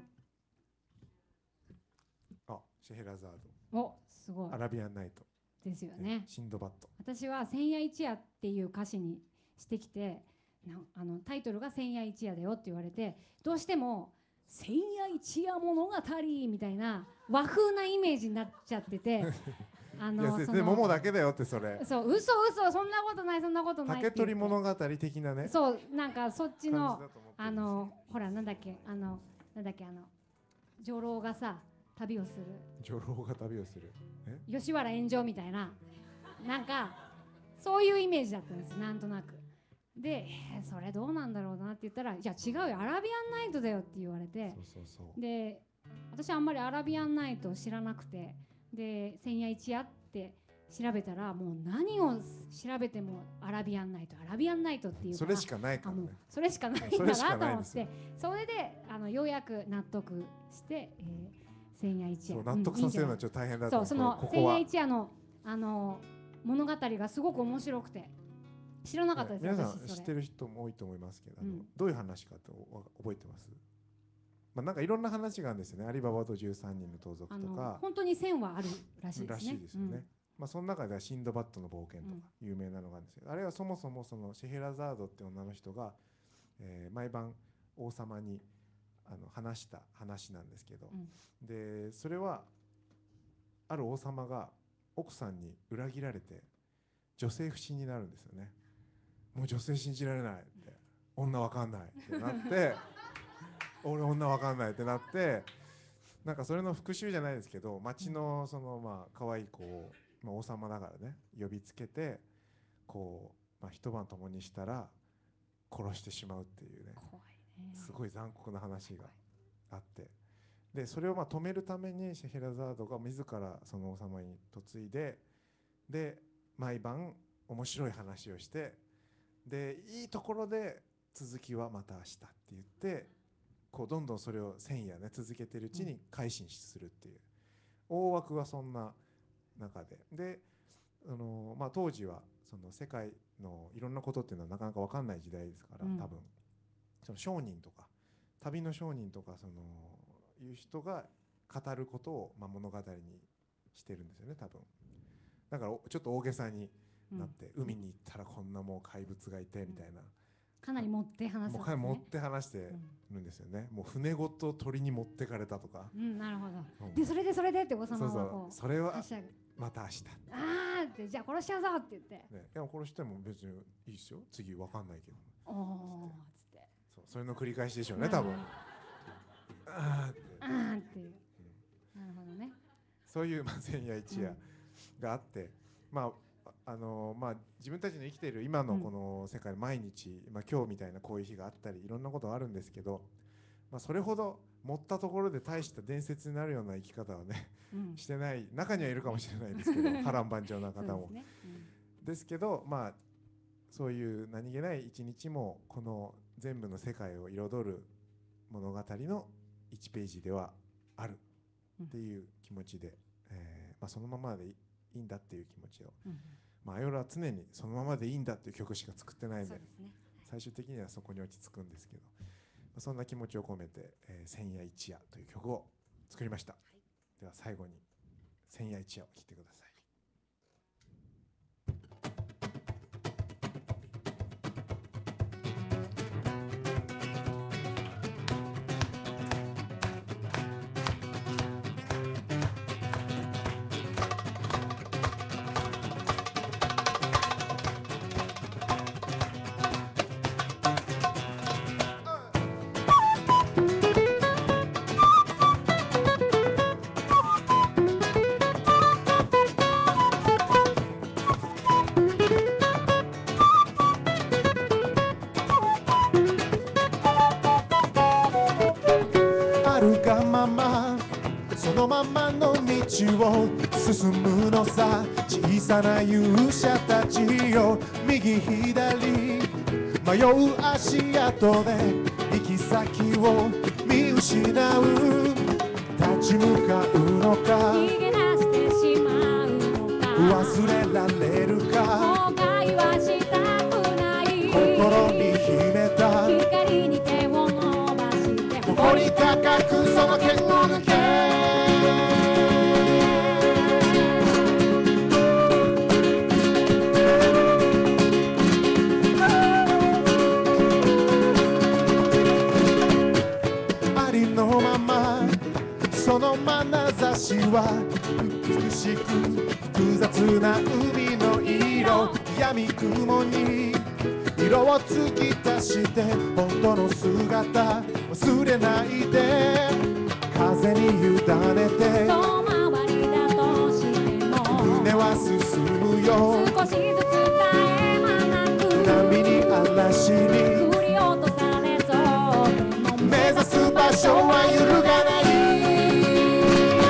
シェヘラザード。 お、すごい。 アラビアンナイト。 ですよね。 シンドバッド。 私は千夜一夜っていう歌詞にしてきて、タイトルが千夜一夜だよって言われて、どうしても千夜一夜物語みたいな和風なイメージになっちゃってて。 桃だけだよってそれ。 そう、嘘そんなことないそんなことない。 竹取物語的なね。 そう、なんかそっちのほらなんだっけ女郎がさ旅をする。 女郎が旅をする。 吉原炎上みたいな、なんかそういうイメージだったんですなんとなく。で、それどうなんだろうなって言ったら、いや違うよアラビアンナイトだよって言われて、で私あんまりアラビアンナイトを知らなくて、で千夜一夜って調べたらもう何を調べてもアラビアンナイトっていうそれしかないからね。 それしかないんだなと思って、それでようやく納得して、千夜一夜納得させるのはちょっと大変だった。 そう、その千夜一夜の物語がすごく面白くて、 知らなかったです。 皆さん私それ知ってる人も多いと思いますけど、 うんどういう話かって覚えてます？まあ、なんかいろんな話があるんですよね。アリババと13人の盗賊とか本当に線はあるらしいですね。 らしいですよね。まあ、その中ではシンドバッドの冒険とか有名なのがあるんですけど、あれはそもそもそのシェヘラザードって女の人が、毎晩王様に話した話なんですけど、でそれはある王様が奥さんに裏切られて女性不信になるんですよね。もう女性信じられないって、女わかんないってなって俺女わかんないってなって、なんかそれの復讐じゃないですけど、町のそのまあ可愛い子を、まあ、王様だからね呼びつけてこう、まあ、一晩共にしたら殺してしまうっていうね、 怖いね。 すごい残酷な話があって、でそれをまあ止めるためにシェヘラザードが自らその王様に嫁いで、で毎晩面白い話をして、でいいところで続きはまた明日って言ってこうどんどんそれを1000夜ね続けてるうちに改心するっていう、大枠はそんな中で、まあ、当時はその世界のいろんなことっていうのはなかなか分かんない時代ですから、多分その商人とか旅の商人とかそのいう人が語ることをまあ物語にしてるんですよね、多分。だからちょっと大げさになって、海に行ったらこんなもう怪物がいてみたいな、 かなり持って話すんですね。 もう持って話してるんですよね。もう船ごと鳥に持ってかれたとか、 なるほど。でそれでって王様はこうそれははしゃぐ。 また明日、 あーってじゃあ殺しちゃうぞって言って。 ね、いや殺しても別にいいですよ、次わかんないけど、 おおつって。 それの繰り返しでしょうね、多分。あーっていう。なるほどね。 そういうまあ千夜一夜があって、まあまあ自分たちの生きている今のこの世界、毎日、まあ今日みたいなこういう日があったりいろんなことがあるんですけど、まあそれほど持ったところで大した伝説になるような生き方はね、してない中にはいるかもしれないですけど波乱万丈な方もですけど、まあそういう何気ない一日もこの全部の世界を彩る物語の1ページではあるっていう気持ちで、まあそのままでいいんだっていう気持ちを、まあアヨラは常にそのままでいいんだっていう曲しか作ってないので、最終的にはそこに落ち着くんですけど、そんな気持ちを込めて「千夜一夜」という曲を作りました。では最後に「千夜一夜」を聴いてください。そのままの道を進むのさ、小さな勇者たちよ、右左迷う足跡で行き先を見失う、立ち向かうのか逃げ出してしまうのか、 忘れられるか、 後悔はしたくない、 心に秘めた光に手を伸ばして誇り高くその剣を抜け、ありのままその眼差しは美しく複雑な海の色、闇雲に色を突き足して本当の姿忘れないで、風に委ねて遠回りだとしても船は進むよ、 少しずつ絶え間なく波に嵐に振り落とされそうでも目指す場所は揺るがない、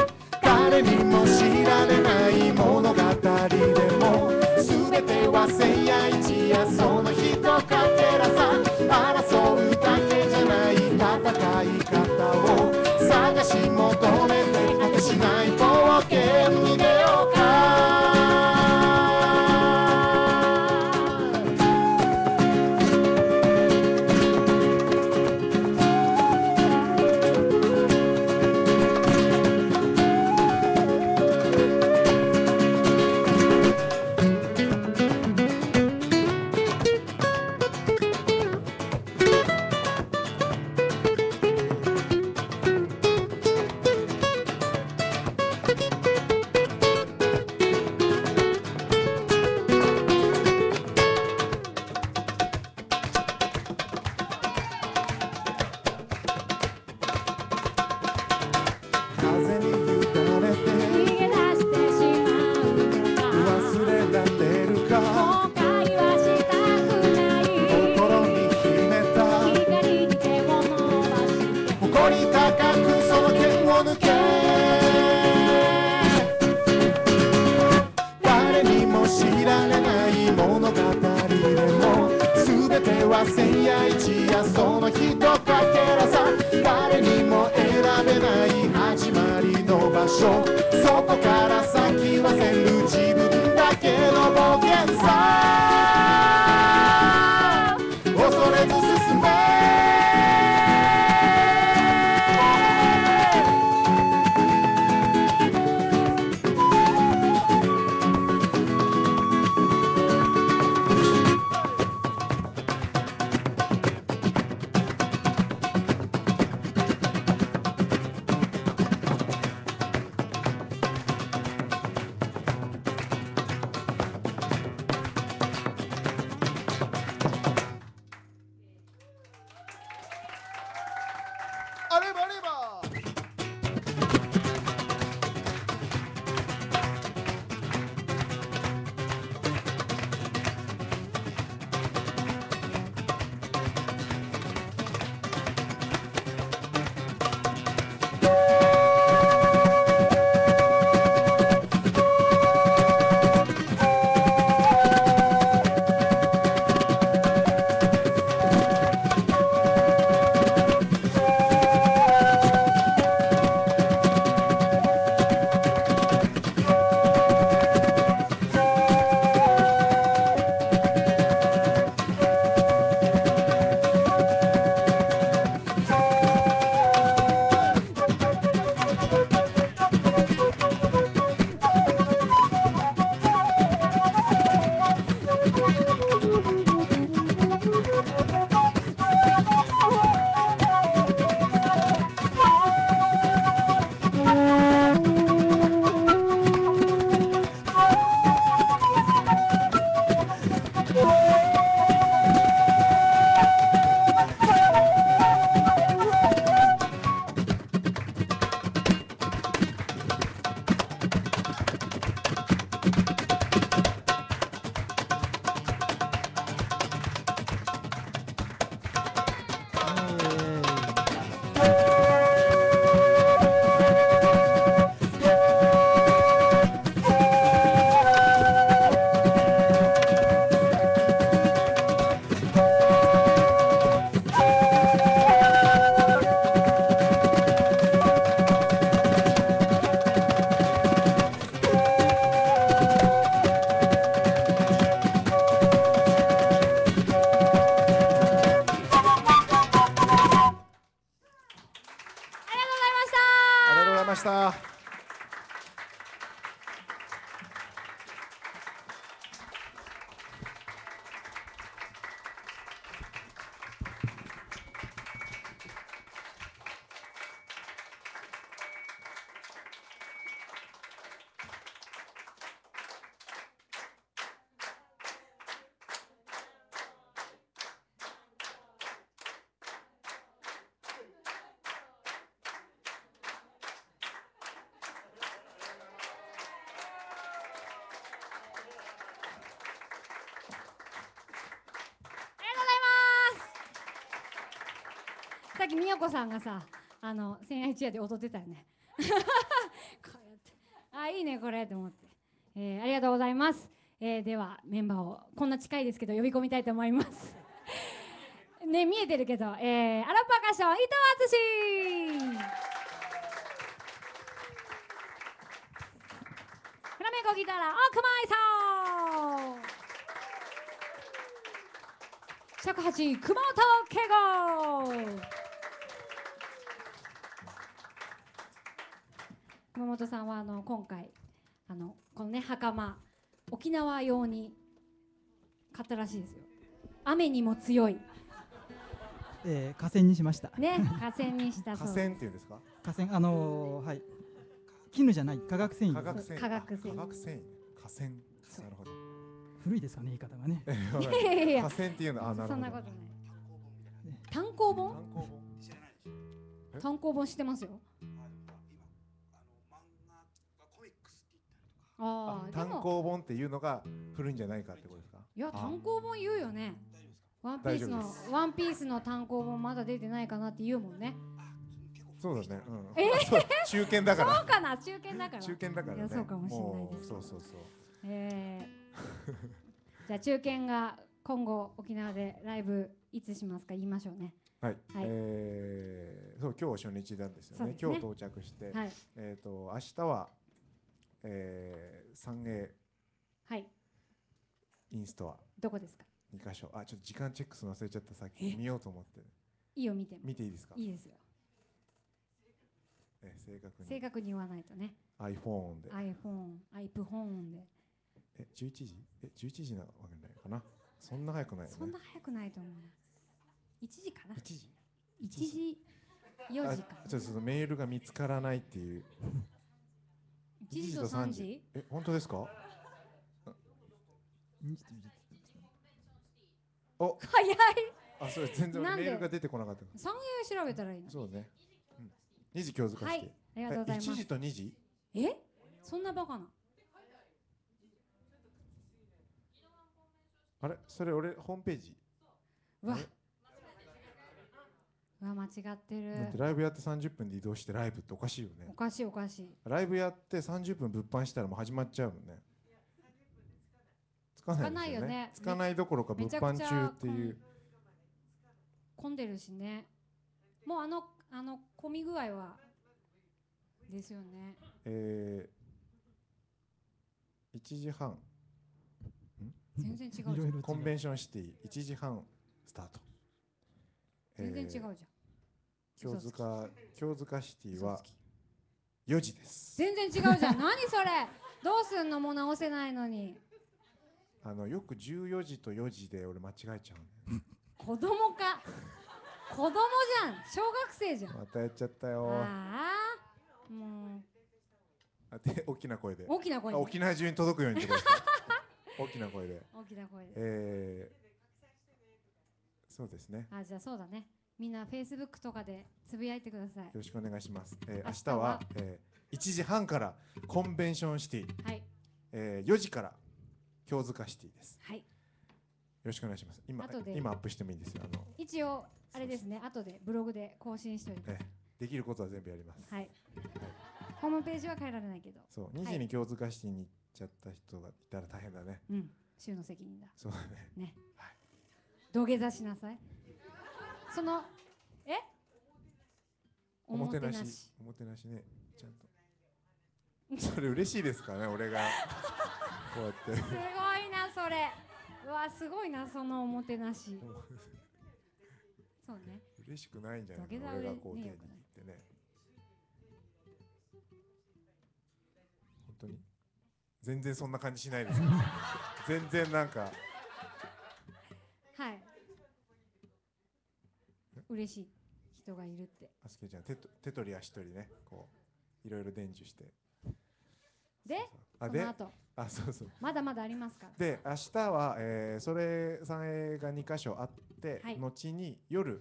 誰にも知られない物語でも全ては千夜一夜、その人かけらさ、争うだけじゃない戦い方を探し求めて、果てしない冒険に出ようか。 物語でも全ては千夜一夜そのひとかけらさ誰にも選べない始まりの場所そこから先は全部自分だけの冒険さ恐れず進めあればあればました。 さっきみやこさんがさ、千夜一夜で踊ってたよね。こうやって、あ、いいねこれと思って、ありがとうございます。ではメンバーをこんな近いですけど呼び込みたいと思います。ね、見えてるけど、アラパカション伊藤敦。フラメンコギタラ奥前さん。尺八熊本敬吾。熊本さんは今回このね袴沖縄用に買ったらしいですよ。雨にも強い。 河川にしました。 ね、河川にしたそう。 河川っていうんですか？ 河川はい。絹じゃない化学繊維。 化学繊維。 化学繊維。河川。なるほど。 古いですかね言い方がね。 いや河川っていうのはなるほど。 そんなことない。単行本？単行本してますよ。 単行本っていうのが古いんじゃないかってことですか？ いや単行本言うよね。ワンピースの単行本まだ出てないかなって言うもんね。 そうだね。中堅だから。 そうかな、中堅だから。 中堅だからね。 いやそうかもしれないです。 そうそうそう。 じゃあ中堅が今後沖縄でライブいつしますか言いましょうね。 はい、 はいそう今日初日なんですよね。 そうですね今日到着して、 はい明日は、3A はいインストアどこですか。 2箇所。ちょっと時間チェックするの忘れちゃった。さっき見ようと思っていいよ見ても見ていいですか。 いいですよ。正確に言わないとね。 iPhone で iPhone で 11時11時なわけないかな。そんな早くないよね。 そんな早くないと思う。1時かな。 1時 1時4時かな。 ちょっとメールが見つからないっていう。 1時と3時。 本当ですか。 早い。 それ全然メールが出てこなかった。 3映調べたらいいの。 そうね、2時京塚して、 はい、ありがとうございます。 1時と2時。 そんなバカな。 あれそれ俺ホームページ。 うわ間違ってる。 だってライブやって30分で移動してライブっておかしいよね。 おかしいおかしい。 ライブやって30分物販したらもう始まっちゃうもんね。つかないよね。つかないどころか物販中っていう。 混んでるしね。もう混み具合はですよね。 1時半。 全然違うじゃん。 コンベンションシティ1時半スタート。 全然違うじゃん。 京塚シティは4時です。 全然違うじゃん。何それ。どうすんの。もう直せないのに。 よく14時と4時で俺間違えちゃうね。 子供か。子供じゃん。小学生じゃん。 またやっちゃったよ。 もう大きな声で。 大きな声で。 沖縄中に届くようにってことですか。大きな声で。 大きな声で。 そうですね。 じゃあそうだね。みんなフェイスブックとかでつぶやいてください。よろしくお願いします。明日は1時半からコンベンションシティ。 はい。 4時から京塚シティです。 はい。 よろしくお願いします。今アップしてもいいんですよ。 一応あれですね。後でブログで更新しておいて。 できることは全部やります。 はい。ホームページは変えられないけど。 そう。2時に京塚シティに行っちゃった人がいたら大変だね。 うん。週の責任だ。 そうだね。 ね。はい。土下座しなさい。 おもてなしね。ちゃんと。それ嬉しいですかね。俺がこうやって。 すごいなそれ。うわすごいなそのおもてなし。そうね。 嬉しくないんじゃないか。俺がこう手に握ってね。本当に全然そんな感じしないです。全然なんか。 はい。嬉しい人がいるって。 あすけちゃん手取り足取りねこういろいろ伝授して。 でその後そうまだまだありますから。 で明日は、それ3Aが2箇所あって、後に夜、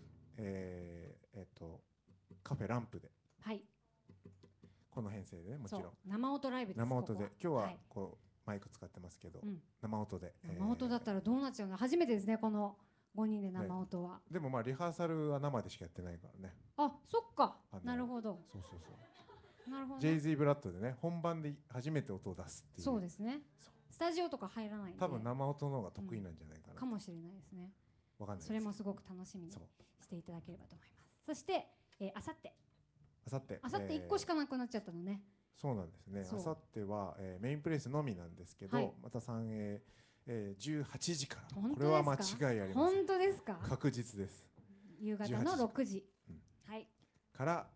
カフェランプで、この編成でねもちろん生音ライブです。 生音で今日はこうマイク使ってますけど、生音で生音だったらどうなっちゃうの。初めてですねこの5人で生音は。 でもリハーサルは生でしかやってないからね。 そっか。なるほど。 そうなるほど。 ジェイズイブラッドでね本番で初めて音を出すっていう。 そうですね。スタジオとか入らないんで多分生音の方が得意なんじゃないかな。 かもしれないですね。 わかんない。 それもすごく楽しみにしていただければと思います。そしてあさって1個しかなくなっちゃったのね。 そうなんですね。あさってはメインプレイスのみなんですけど、また3A 18時から。これは間違いありません。 本当ですか。 確実です。 夕方の6時。はい。 から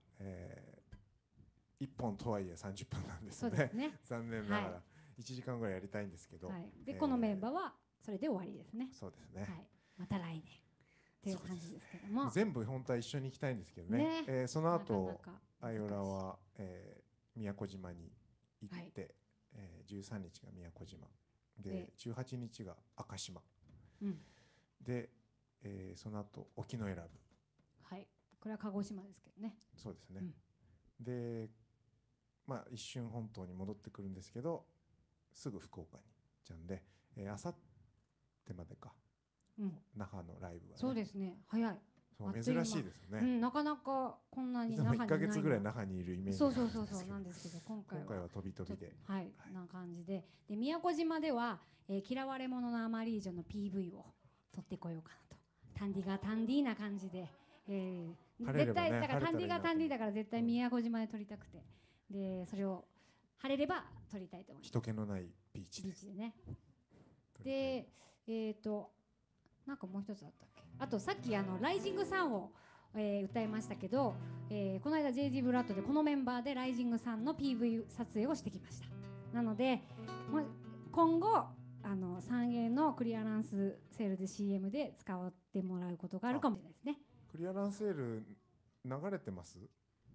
1本とはいえ30分なんですね。残念ながら1時間ぐらいやりたいんですけど。 でこのメンバーはそれで終わりですね。 そうですね。 また来年っていう感じですけども。 全部本当は一緒に行きたいんですけどね。その後アイオラは宮古島に行って13日が宮古島。で18日が赤島、で、その後沖永良部、 これは鹿児島ですけどね。 そうですね、で一瞬本島に戻ってくるんですけどすぐ福岡に行っちゃうんであさってまでか、那覇のライブは、 そうですね早い。 そうあっという間珍しいですよね。 うん、なかなかこんなにいつも1 那覇にないヶ月ぐらい那覇にいるイメージそうがあるそうそうそうんですけどなんですけど、今回は今回は飛び飛びで。 はい、 はいな感じで、宮古島では、嫌われ者のアマリージョの PV を撮ってこようかなと。タンディがタンディーな感じで、絶晴れればね対だからタンディがタンディーだから絶対うん宮古島で撮りたくて、でそれを晴れれば撮りたいと思います。 人気のないビーチでビーチでね。で、なんかもう一つあったっけ。あとさっきライジングサンを、歌いましたけど、この間 JG ブラッドでこのメンバーでライジングサンの PV 撮影をしてきました。なので今後三栄のクリアランスセールで CM で使ってもらうことがあるかもしれないですね。 クリアランスセール流れてます？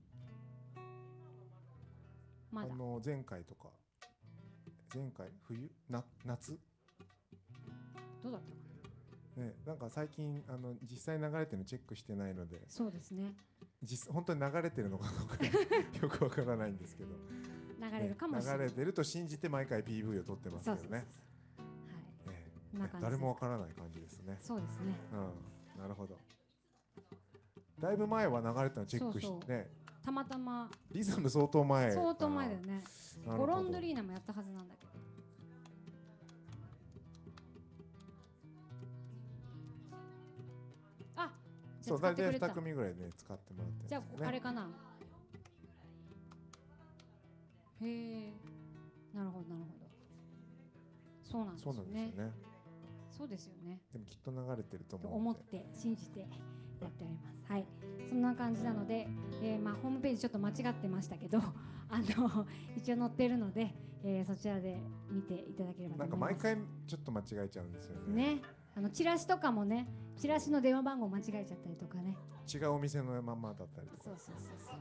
まだ前回とか前回冬夏どうだったかな。 ね、なんか最近実際流れてるのチェックしてないのでそうですね。 本当に流れてるのかどうかよくわからないんですけど流れるかもしれない。 流れてると信じて毎回 PV を撮ってますけどね。 はい。こんな感じです誰もわからない感じですね。 そうですね。 うん、なるほど。だいぶ前は流れたのチェックそうそうしてね。 たまたまリズム相当前。 相当前だよね。 なるほどゴロンドリーナもやったはずなんだけど。あ、じゃあそう大体使ってくれた。 2組ぐらいね使ってもらってるんですじゃよね。 ああれかな。へえ。なるほどなるほど。そうなんですそうよね。 なんですよね。 そうですよね。 でもきっと流れてるとと思うんで。 思って信じてやっております。はい、そんな感じなので、まあホームページちょっと間違ってましたけど、一応載ってるので、そちらで見ていただければとなんか思います。 毎回ちょっと間違えちゃうんですよね。 ね、チラシとかもね、チラシの電話番号間違えちゃったりとかね。 違うお店のまんまだったりとか。 そうそうそうそう。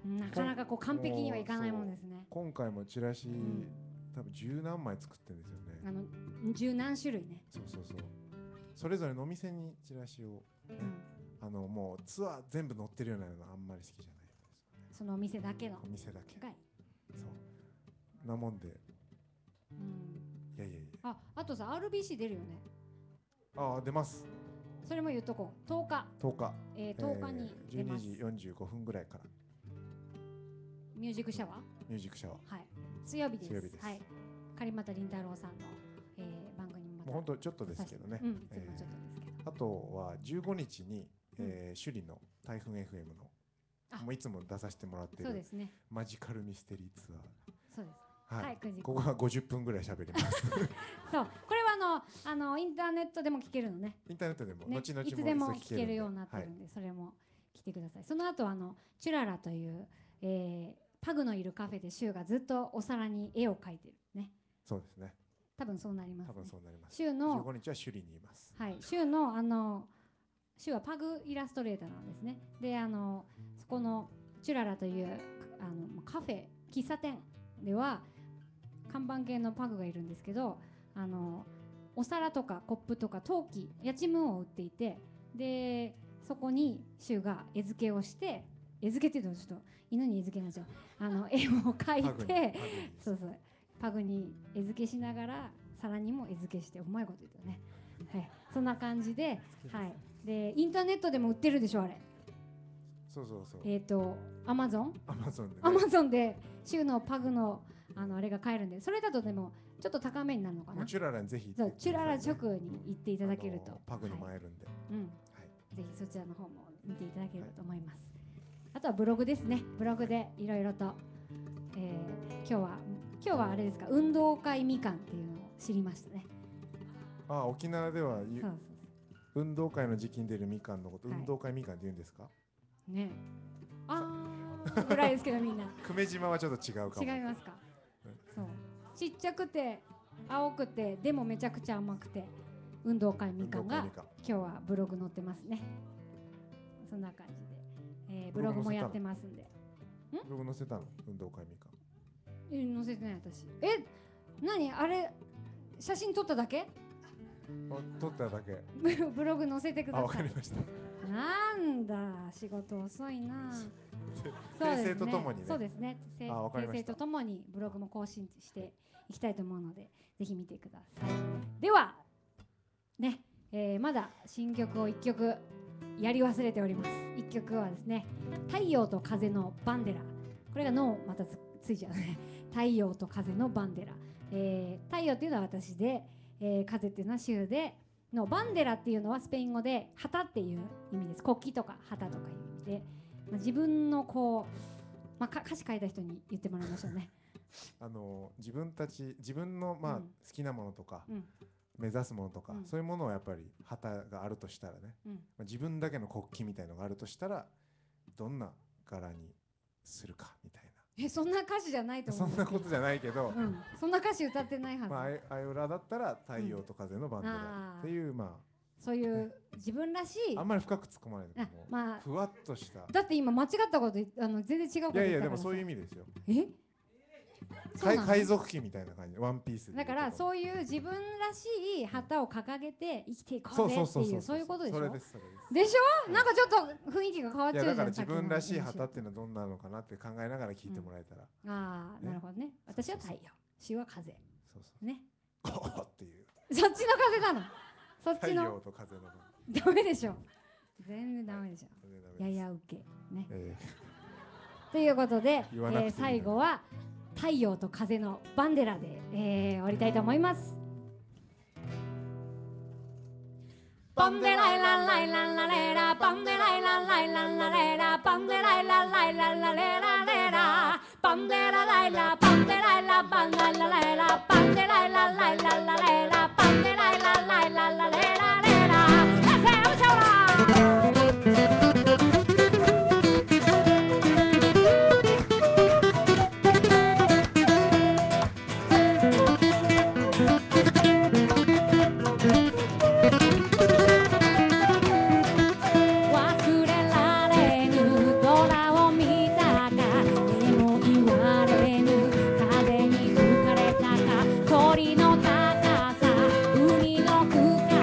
なかなかこう完璧にはいかないもんですね。 今回もチラシ、多分十何枚作ってるんですよね。 十何種類ね。 そうそうそう。それぞれのお店にチラシを、ねもうツアー全部載ってるようなのあんまり好きじゃないです、ね。 そのお店だけの。 お店だけ。 がいい。 そう。なもんで。いやいやいや。 あとさ RBC 出るよね。 あ、出ます。 それも言っとこう。10日。 10日。 10日に出ます。 12時45分ぐらいから。 ミュージックシャワー。 ミュージックシャワー。 はい。水曜日です。 水曜日です。 はい。狩俣倫太郎さんの、番組にまた。 もう本当ちょっとですけどね。 いつもちょっとですけど。 あとは15日に、首里の台風 FM のもういつも出させてもらってる、 そうですね、 マジカルミステリーツアー。 そうです。 はい。 9時ここは50分ぐらい喋ります。 そう、これはインターネットでも聞けるのね。 インターネットでも、 ね、 後々もいつでも聞けるようになってるんで、 はい、 それも来てください。その後チュララという、パグのいるカフェでシュウがずっとお皿に絵を描いてるね。 そうですね。 多分そうなります、ね。 多分そうなります。 シュウの 15日は首里にいます。 はい、シュウのシュウはパグイラストレーターなんですね。でそこのチュララというカフェ喫茶店では看板系のパグがいるんですけど、お皿とかコップとか陶器やちむを売っていて、でそこにシュウが絵付けをして、絵付けっていうとちょっと犬に絵付けになっちゃう、絵を描いて、そうそう、パグに絵付けしながら皿にも絵付けして、うまいこと言ったね。はい、そんな感じで、はい、でインターネットでも売ってるでしょあれ。 そうそうそう。 アマゾン。 アマゾンで、ね。 アマゾンでシュウのパグのあれが買えるんで、それだとでもちょっと高めになるのかな。 チュララにぜひ、 そう、チュララ直に行っていただけると、 パグにも会えるんで、 はい、ぜひそちらの方も見ていただければと思います。あとはブログですね。ブログでいろいろと、今日はあれですか、運動会みかんっていうのを知りましたね。 あ、沖縄ではそう運動会の時期に出るみかんのこと、運動会みかんって言うんですか？ ね。ぐらいですけどみんな。 久米島はちょっと違うかも。 違いますか。そう。ちっちゃくて青くてでもめちゃくちゃ甘くて運動会みかんが今日はブログ載ってますね。そんな感じで、ブログもやってますんで。 ブログ載せたの？運動会みかん。 載せてない私。何あれ写真撮っただけ？ 撮っただけ。 ブログ載せてください。 わかりました。 なんだ仕事遅いな。 訂正とともにね。 そうですね。訂正とともにブログも更新していきたいと思うので、ぜひ見てください。ではね、まだ新曲を1曲やり忘れております。1曲はですね太陽と風のバンデラ、これが脳またついちゃうね太陽と風のバンデラ、太陽っていうのは私で、風っていうのは主でのバンデラっていうのはスペイン語で旗っていう意味です。国旗とか旗とかいう意味で、自分のこう、歌詞書いた人に言ってもらいましょうね。 自分の好きなものとか、目指すものとか、そういうものをやっぱり旗があるとしたらね、自分だけの国旗みたいのがあるとしたらどんな柄にするかみたいな。 そんな歌詞じゃないと思う。 そんなことじゃないけど、 そんな歌詞歌ってないはず。 アイオラだったら太陽と風のバンデラっていう、 そういう自分らしい、 あんまり深く突っ込まないでもふわっとした。 だって今間違ったこと全然違うこと言ったからさ。 いやでもそういう意味ですよ。海賊旗みたいな感じ、ワンピースだからそういう自分らしい旗を掲げて生きていこうぜっていう、そういうことでしょ。でしょ。なんかちょっと雰囲気が変わっちゃうじゃん。 だから自分らしい旗っていうのはどんなのかなって考えながら聞いてもらえたら。 なるほどね。私は太陽、主は風。ね。 こうっていう。 そっちの風なの。そっちの。 太陽と風の。 ダメでしょ。全然ダメでしょ。やや受けね。ということで、最後は太陽と風のバンデラで、終わりたいと思います。バンデライラライララレラ、バンデライラライララレラ、バンデライラライララレラレラ、バンデラライラ、バンデライラバンララレラ、バンデライラライララレラ、バンデライラライララレラレラ。海の高さ、海の深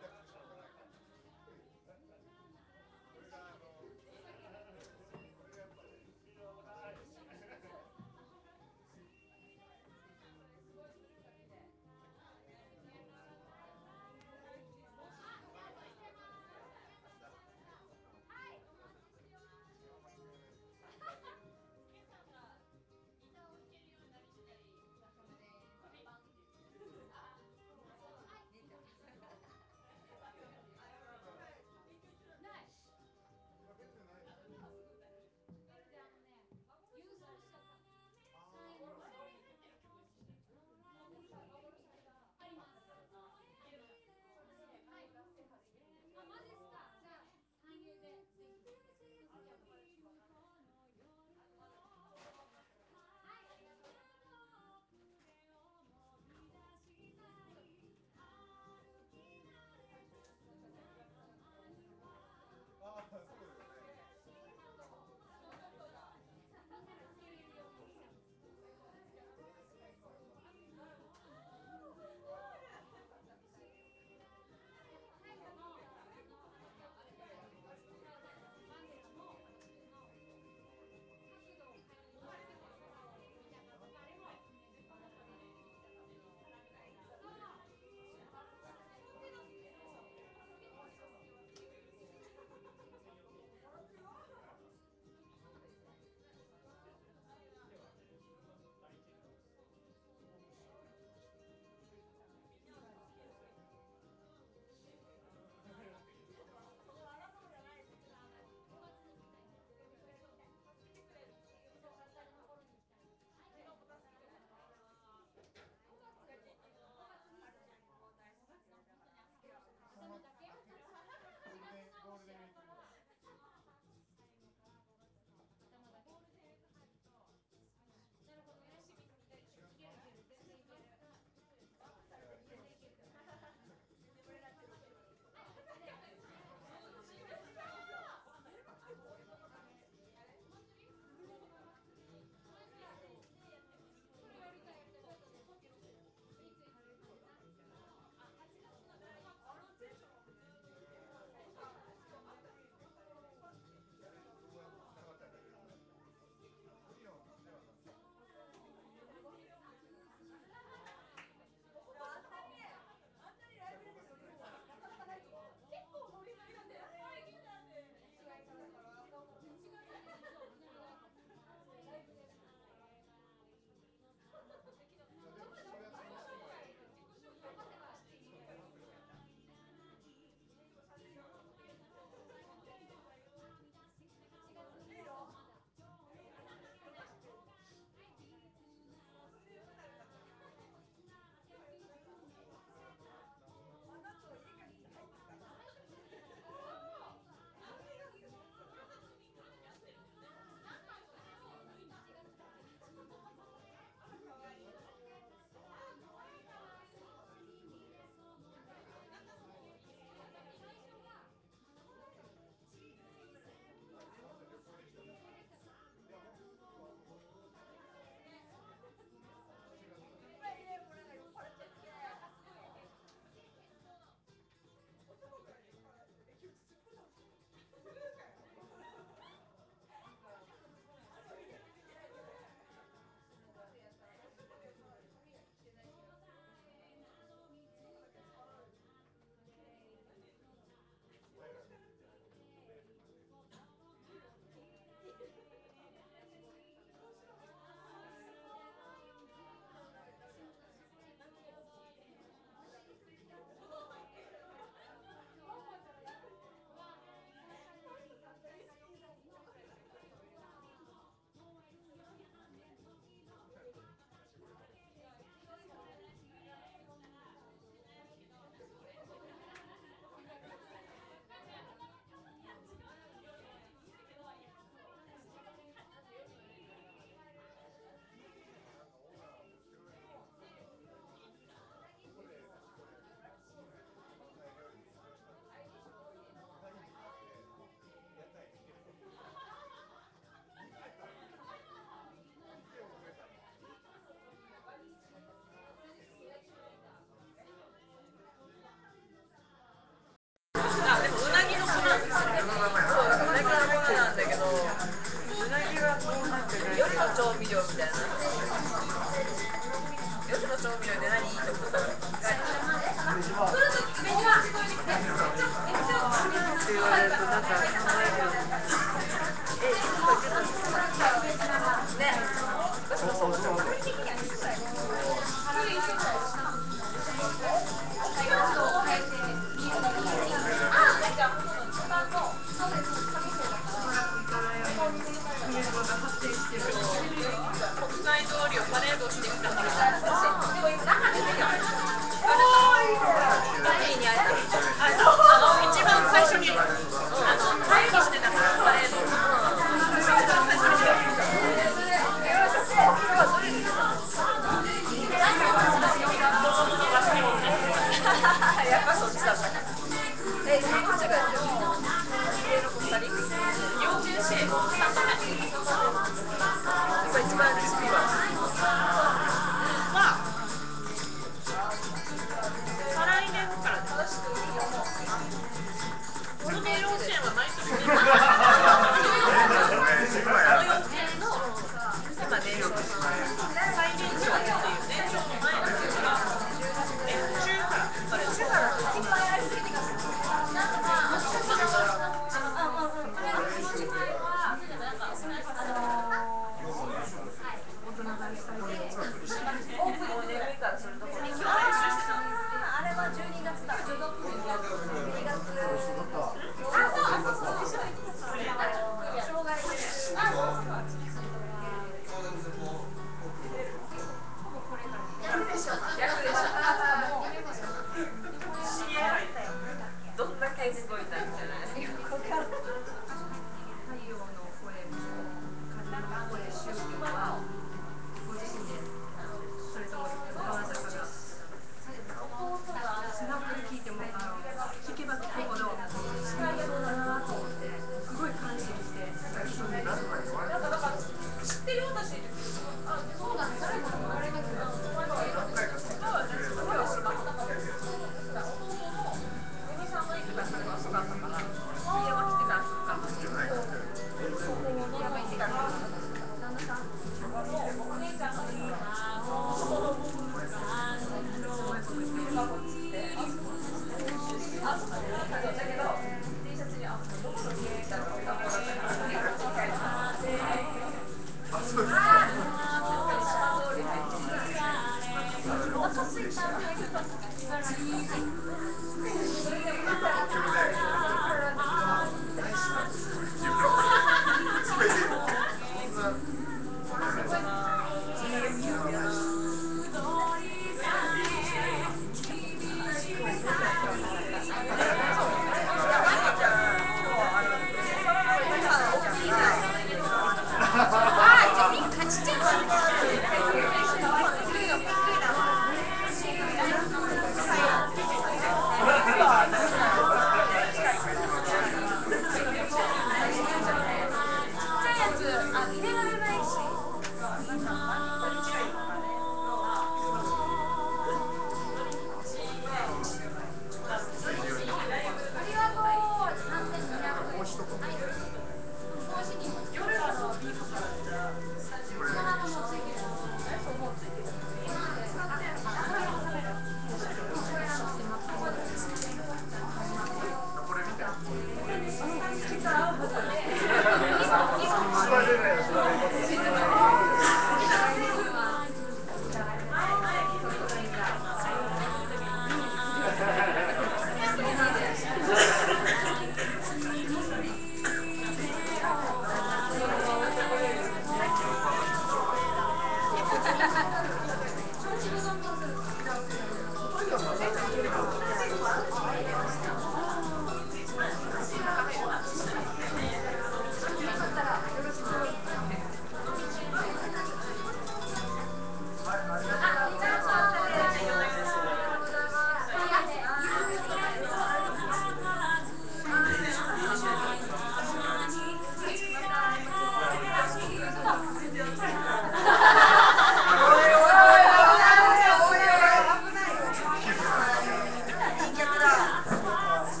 あ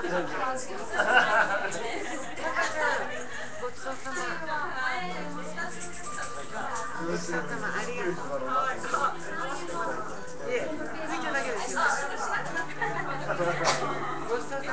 ごちそうさま。ごちそうさま、ありがとう。いえ、ついただけですよ。ごちそうさま。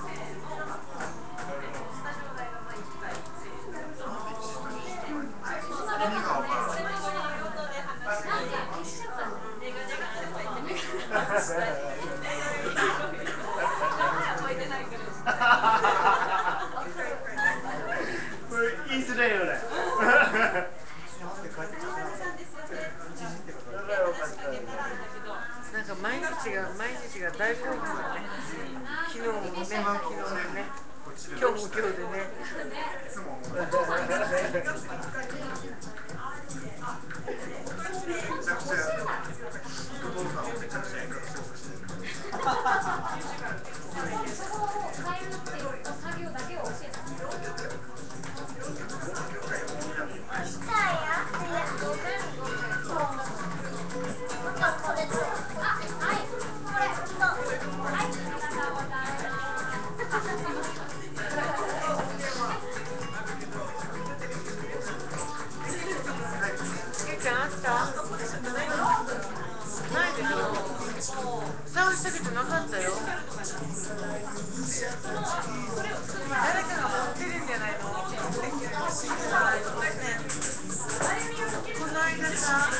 これ言いづらいよね。 なんか毎日が大興奮だね。昨日もね、今日も今日でね。ないでしょ。触したけどなかったよ。誰かが持ってるんじゃないの？この間さ、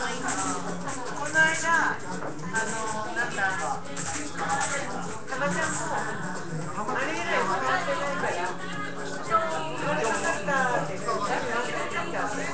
なんだ、かなちゃんもあれ以来使ってないから、これなかったって言って忘れてたんだよね。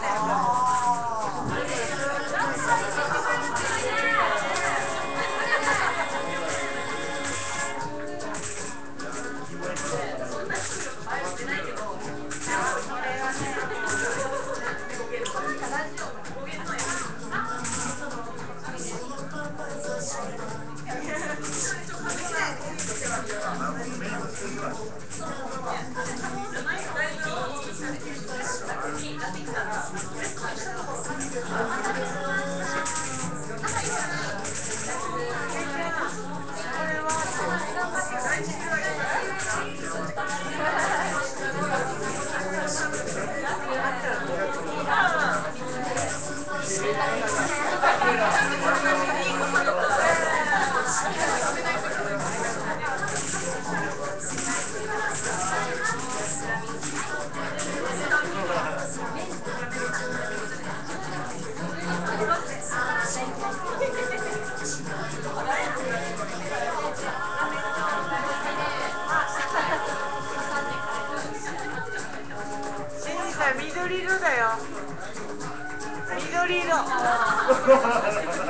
緑色だよ。緑色。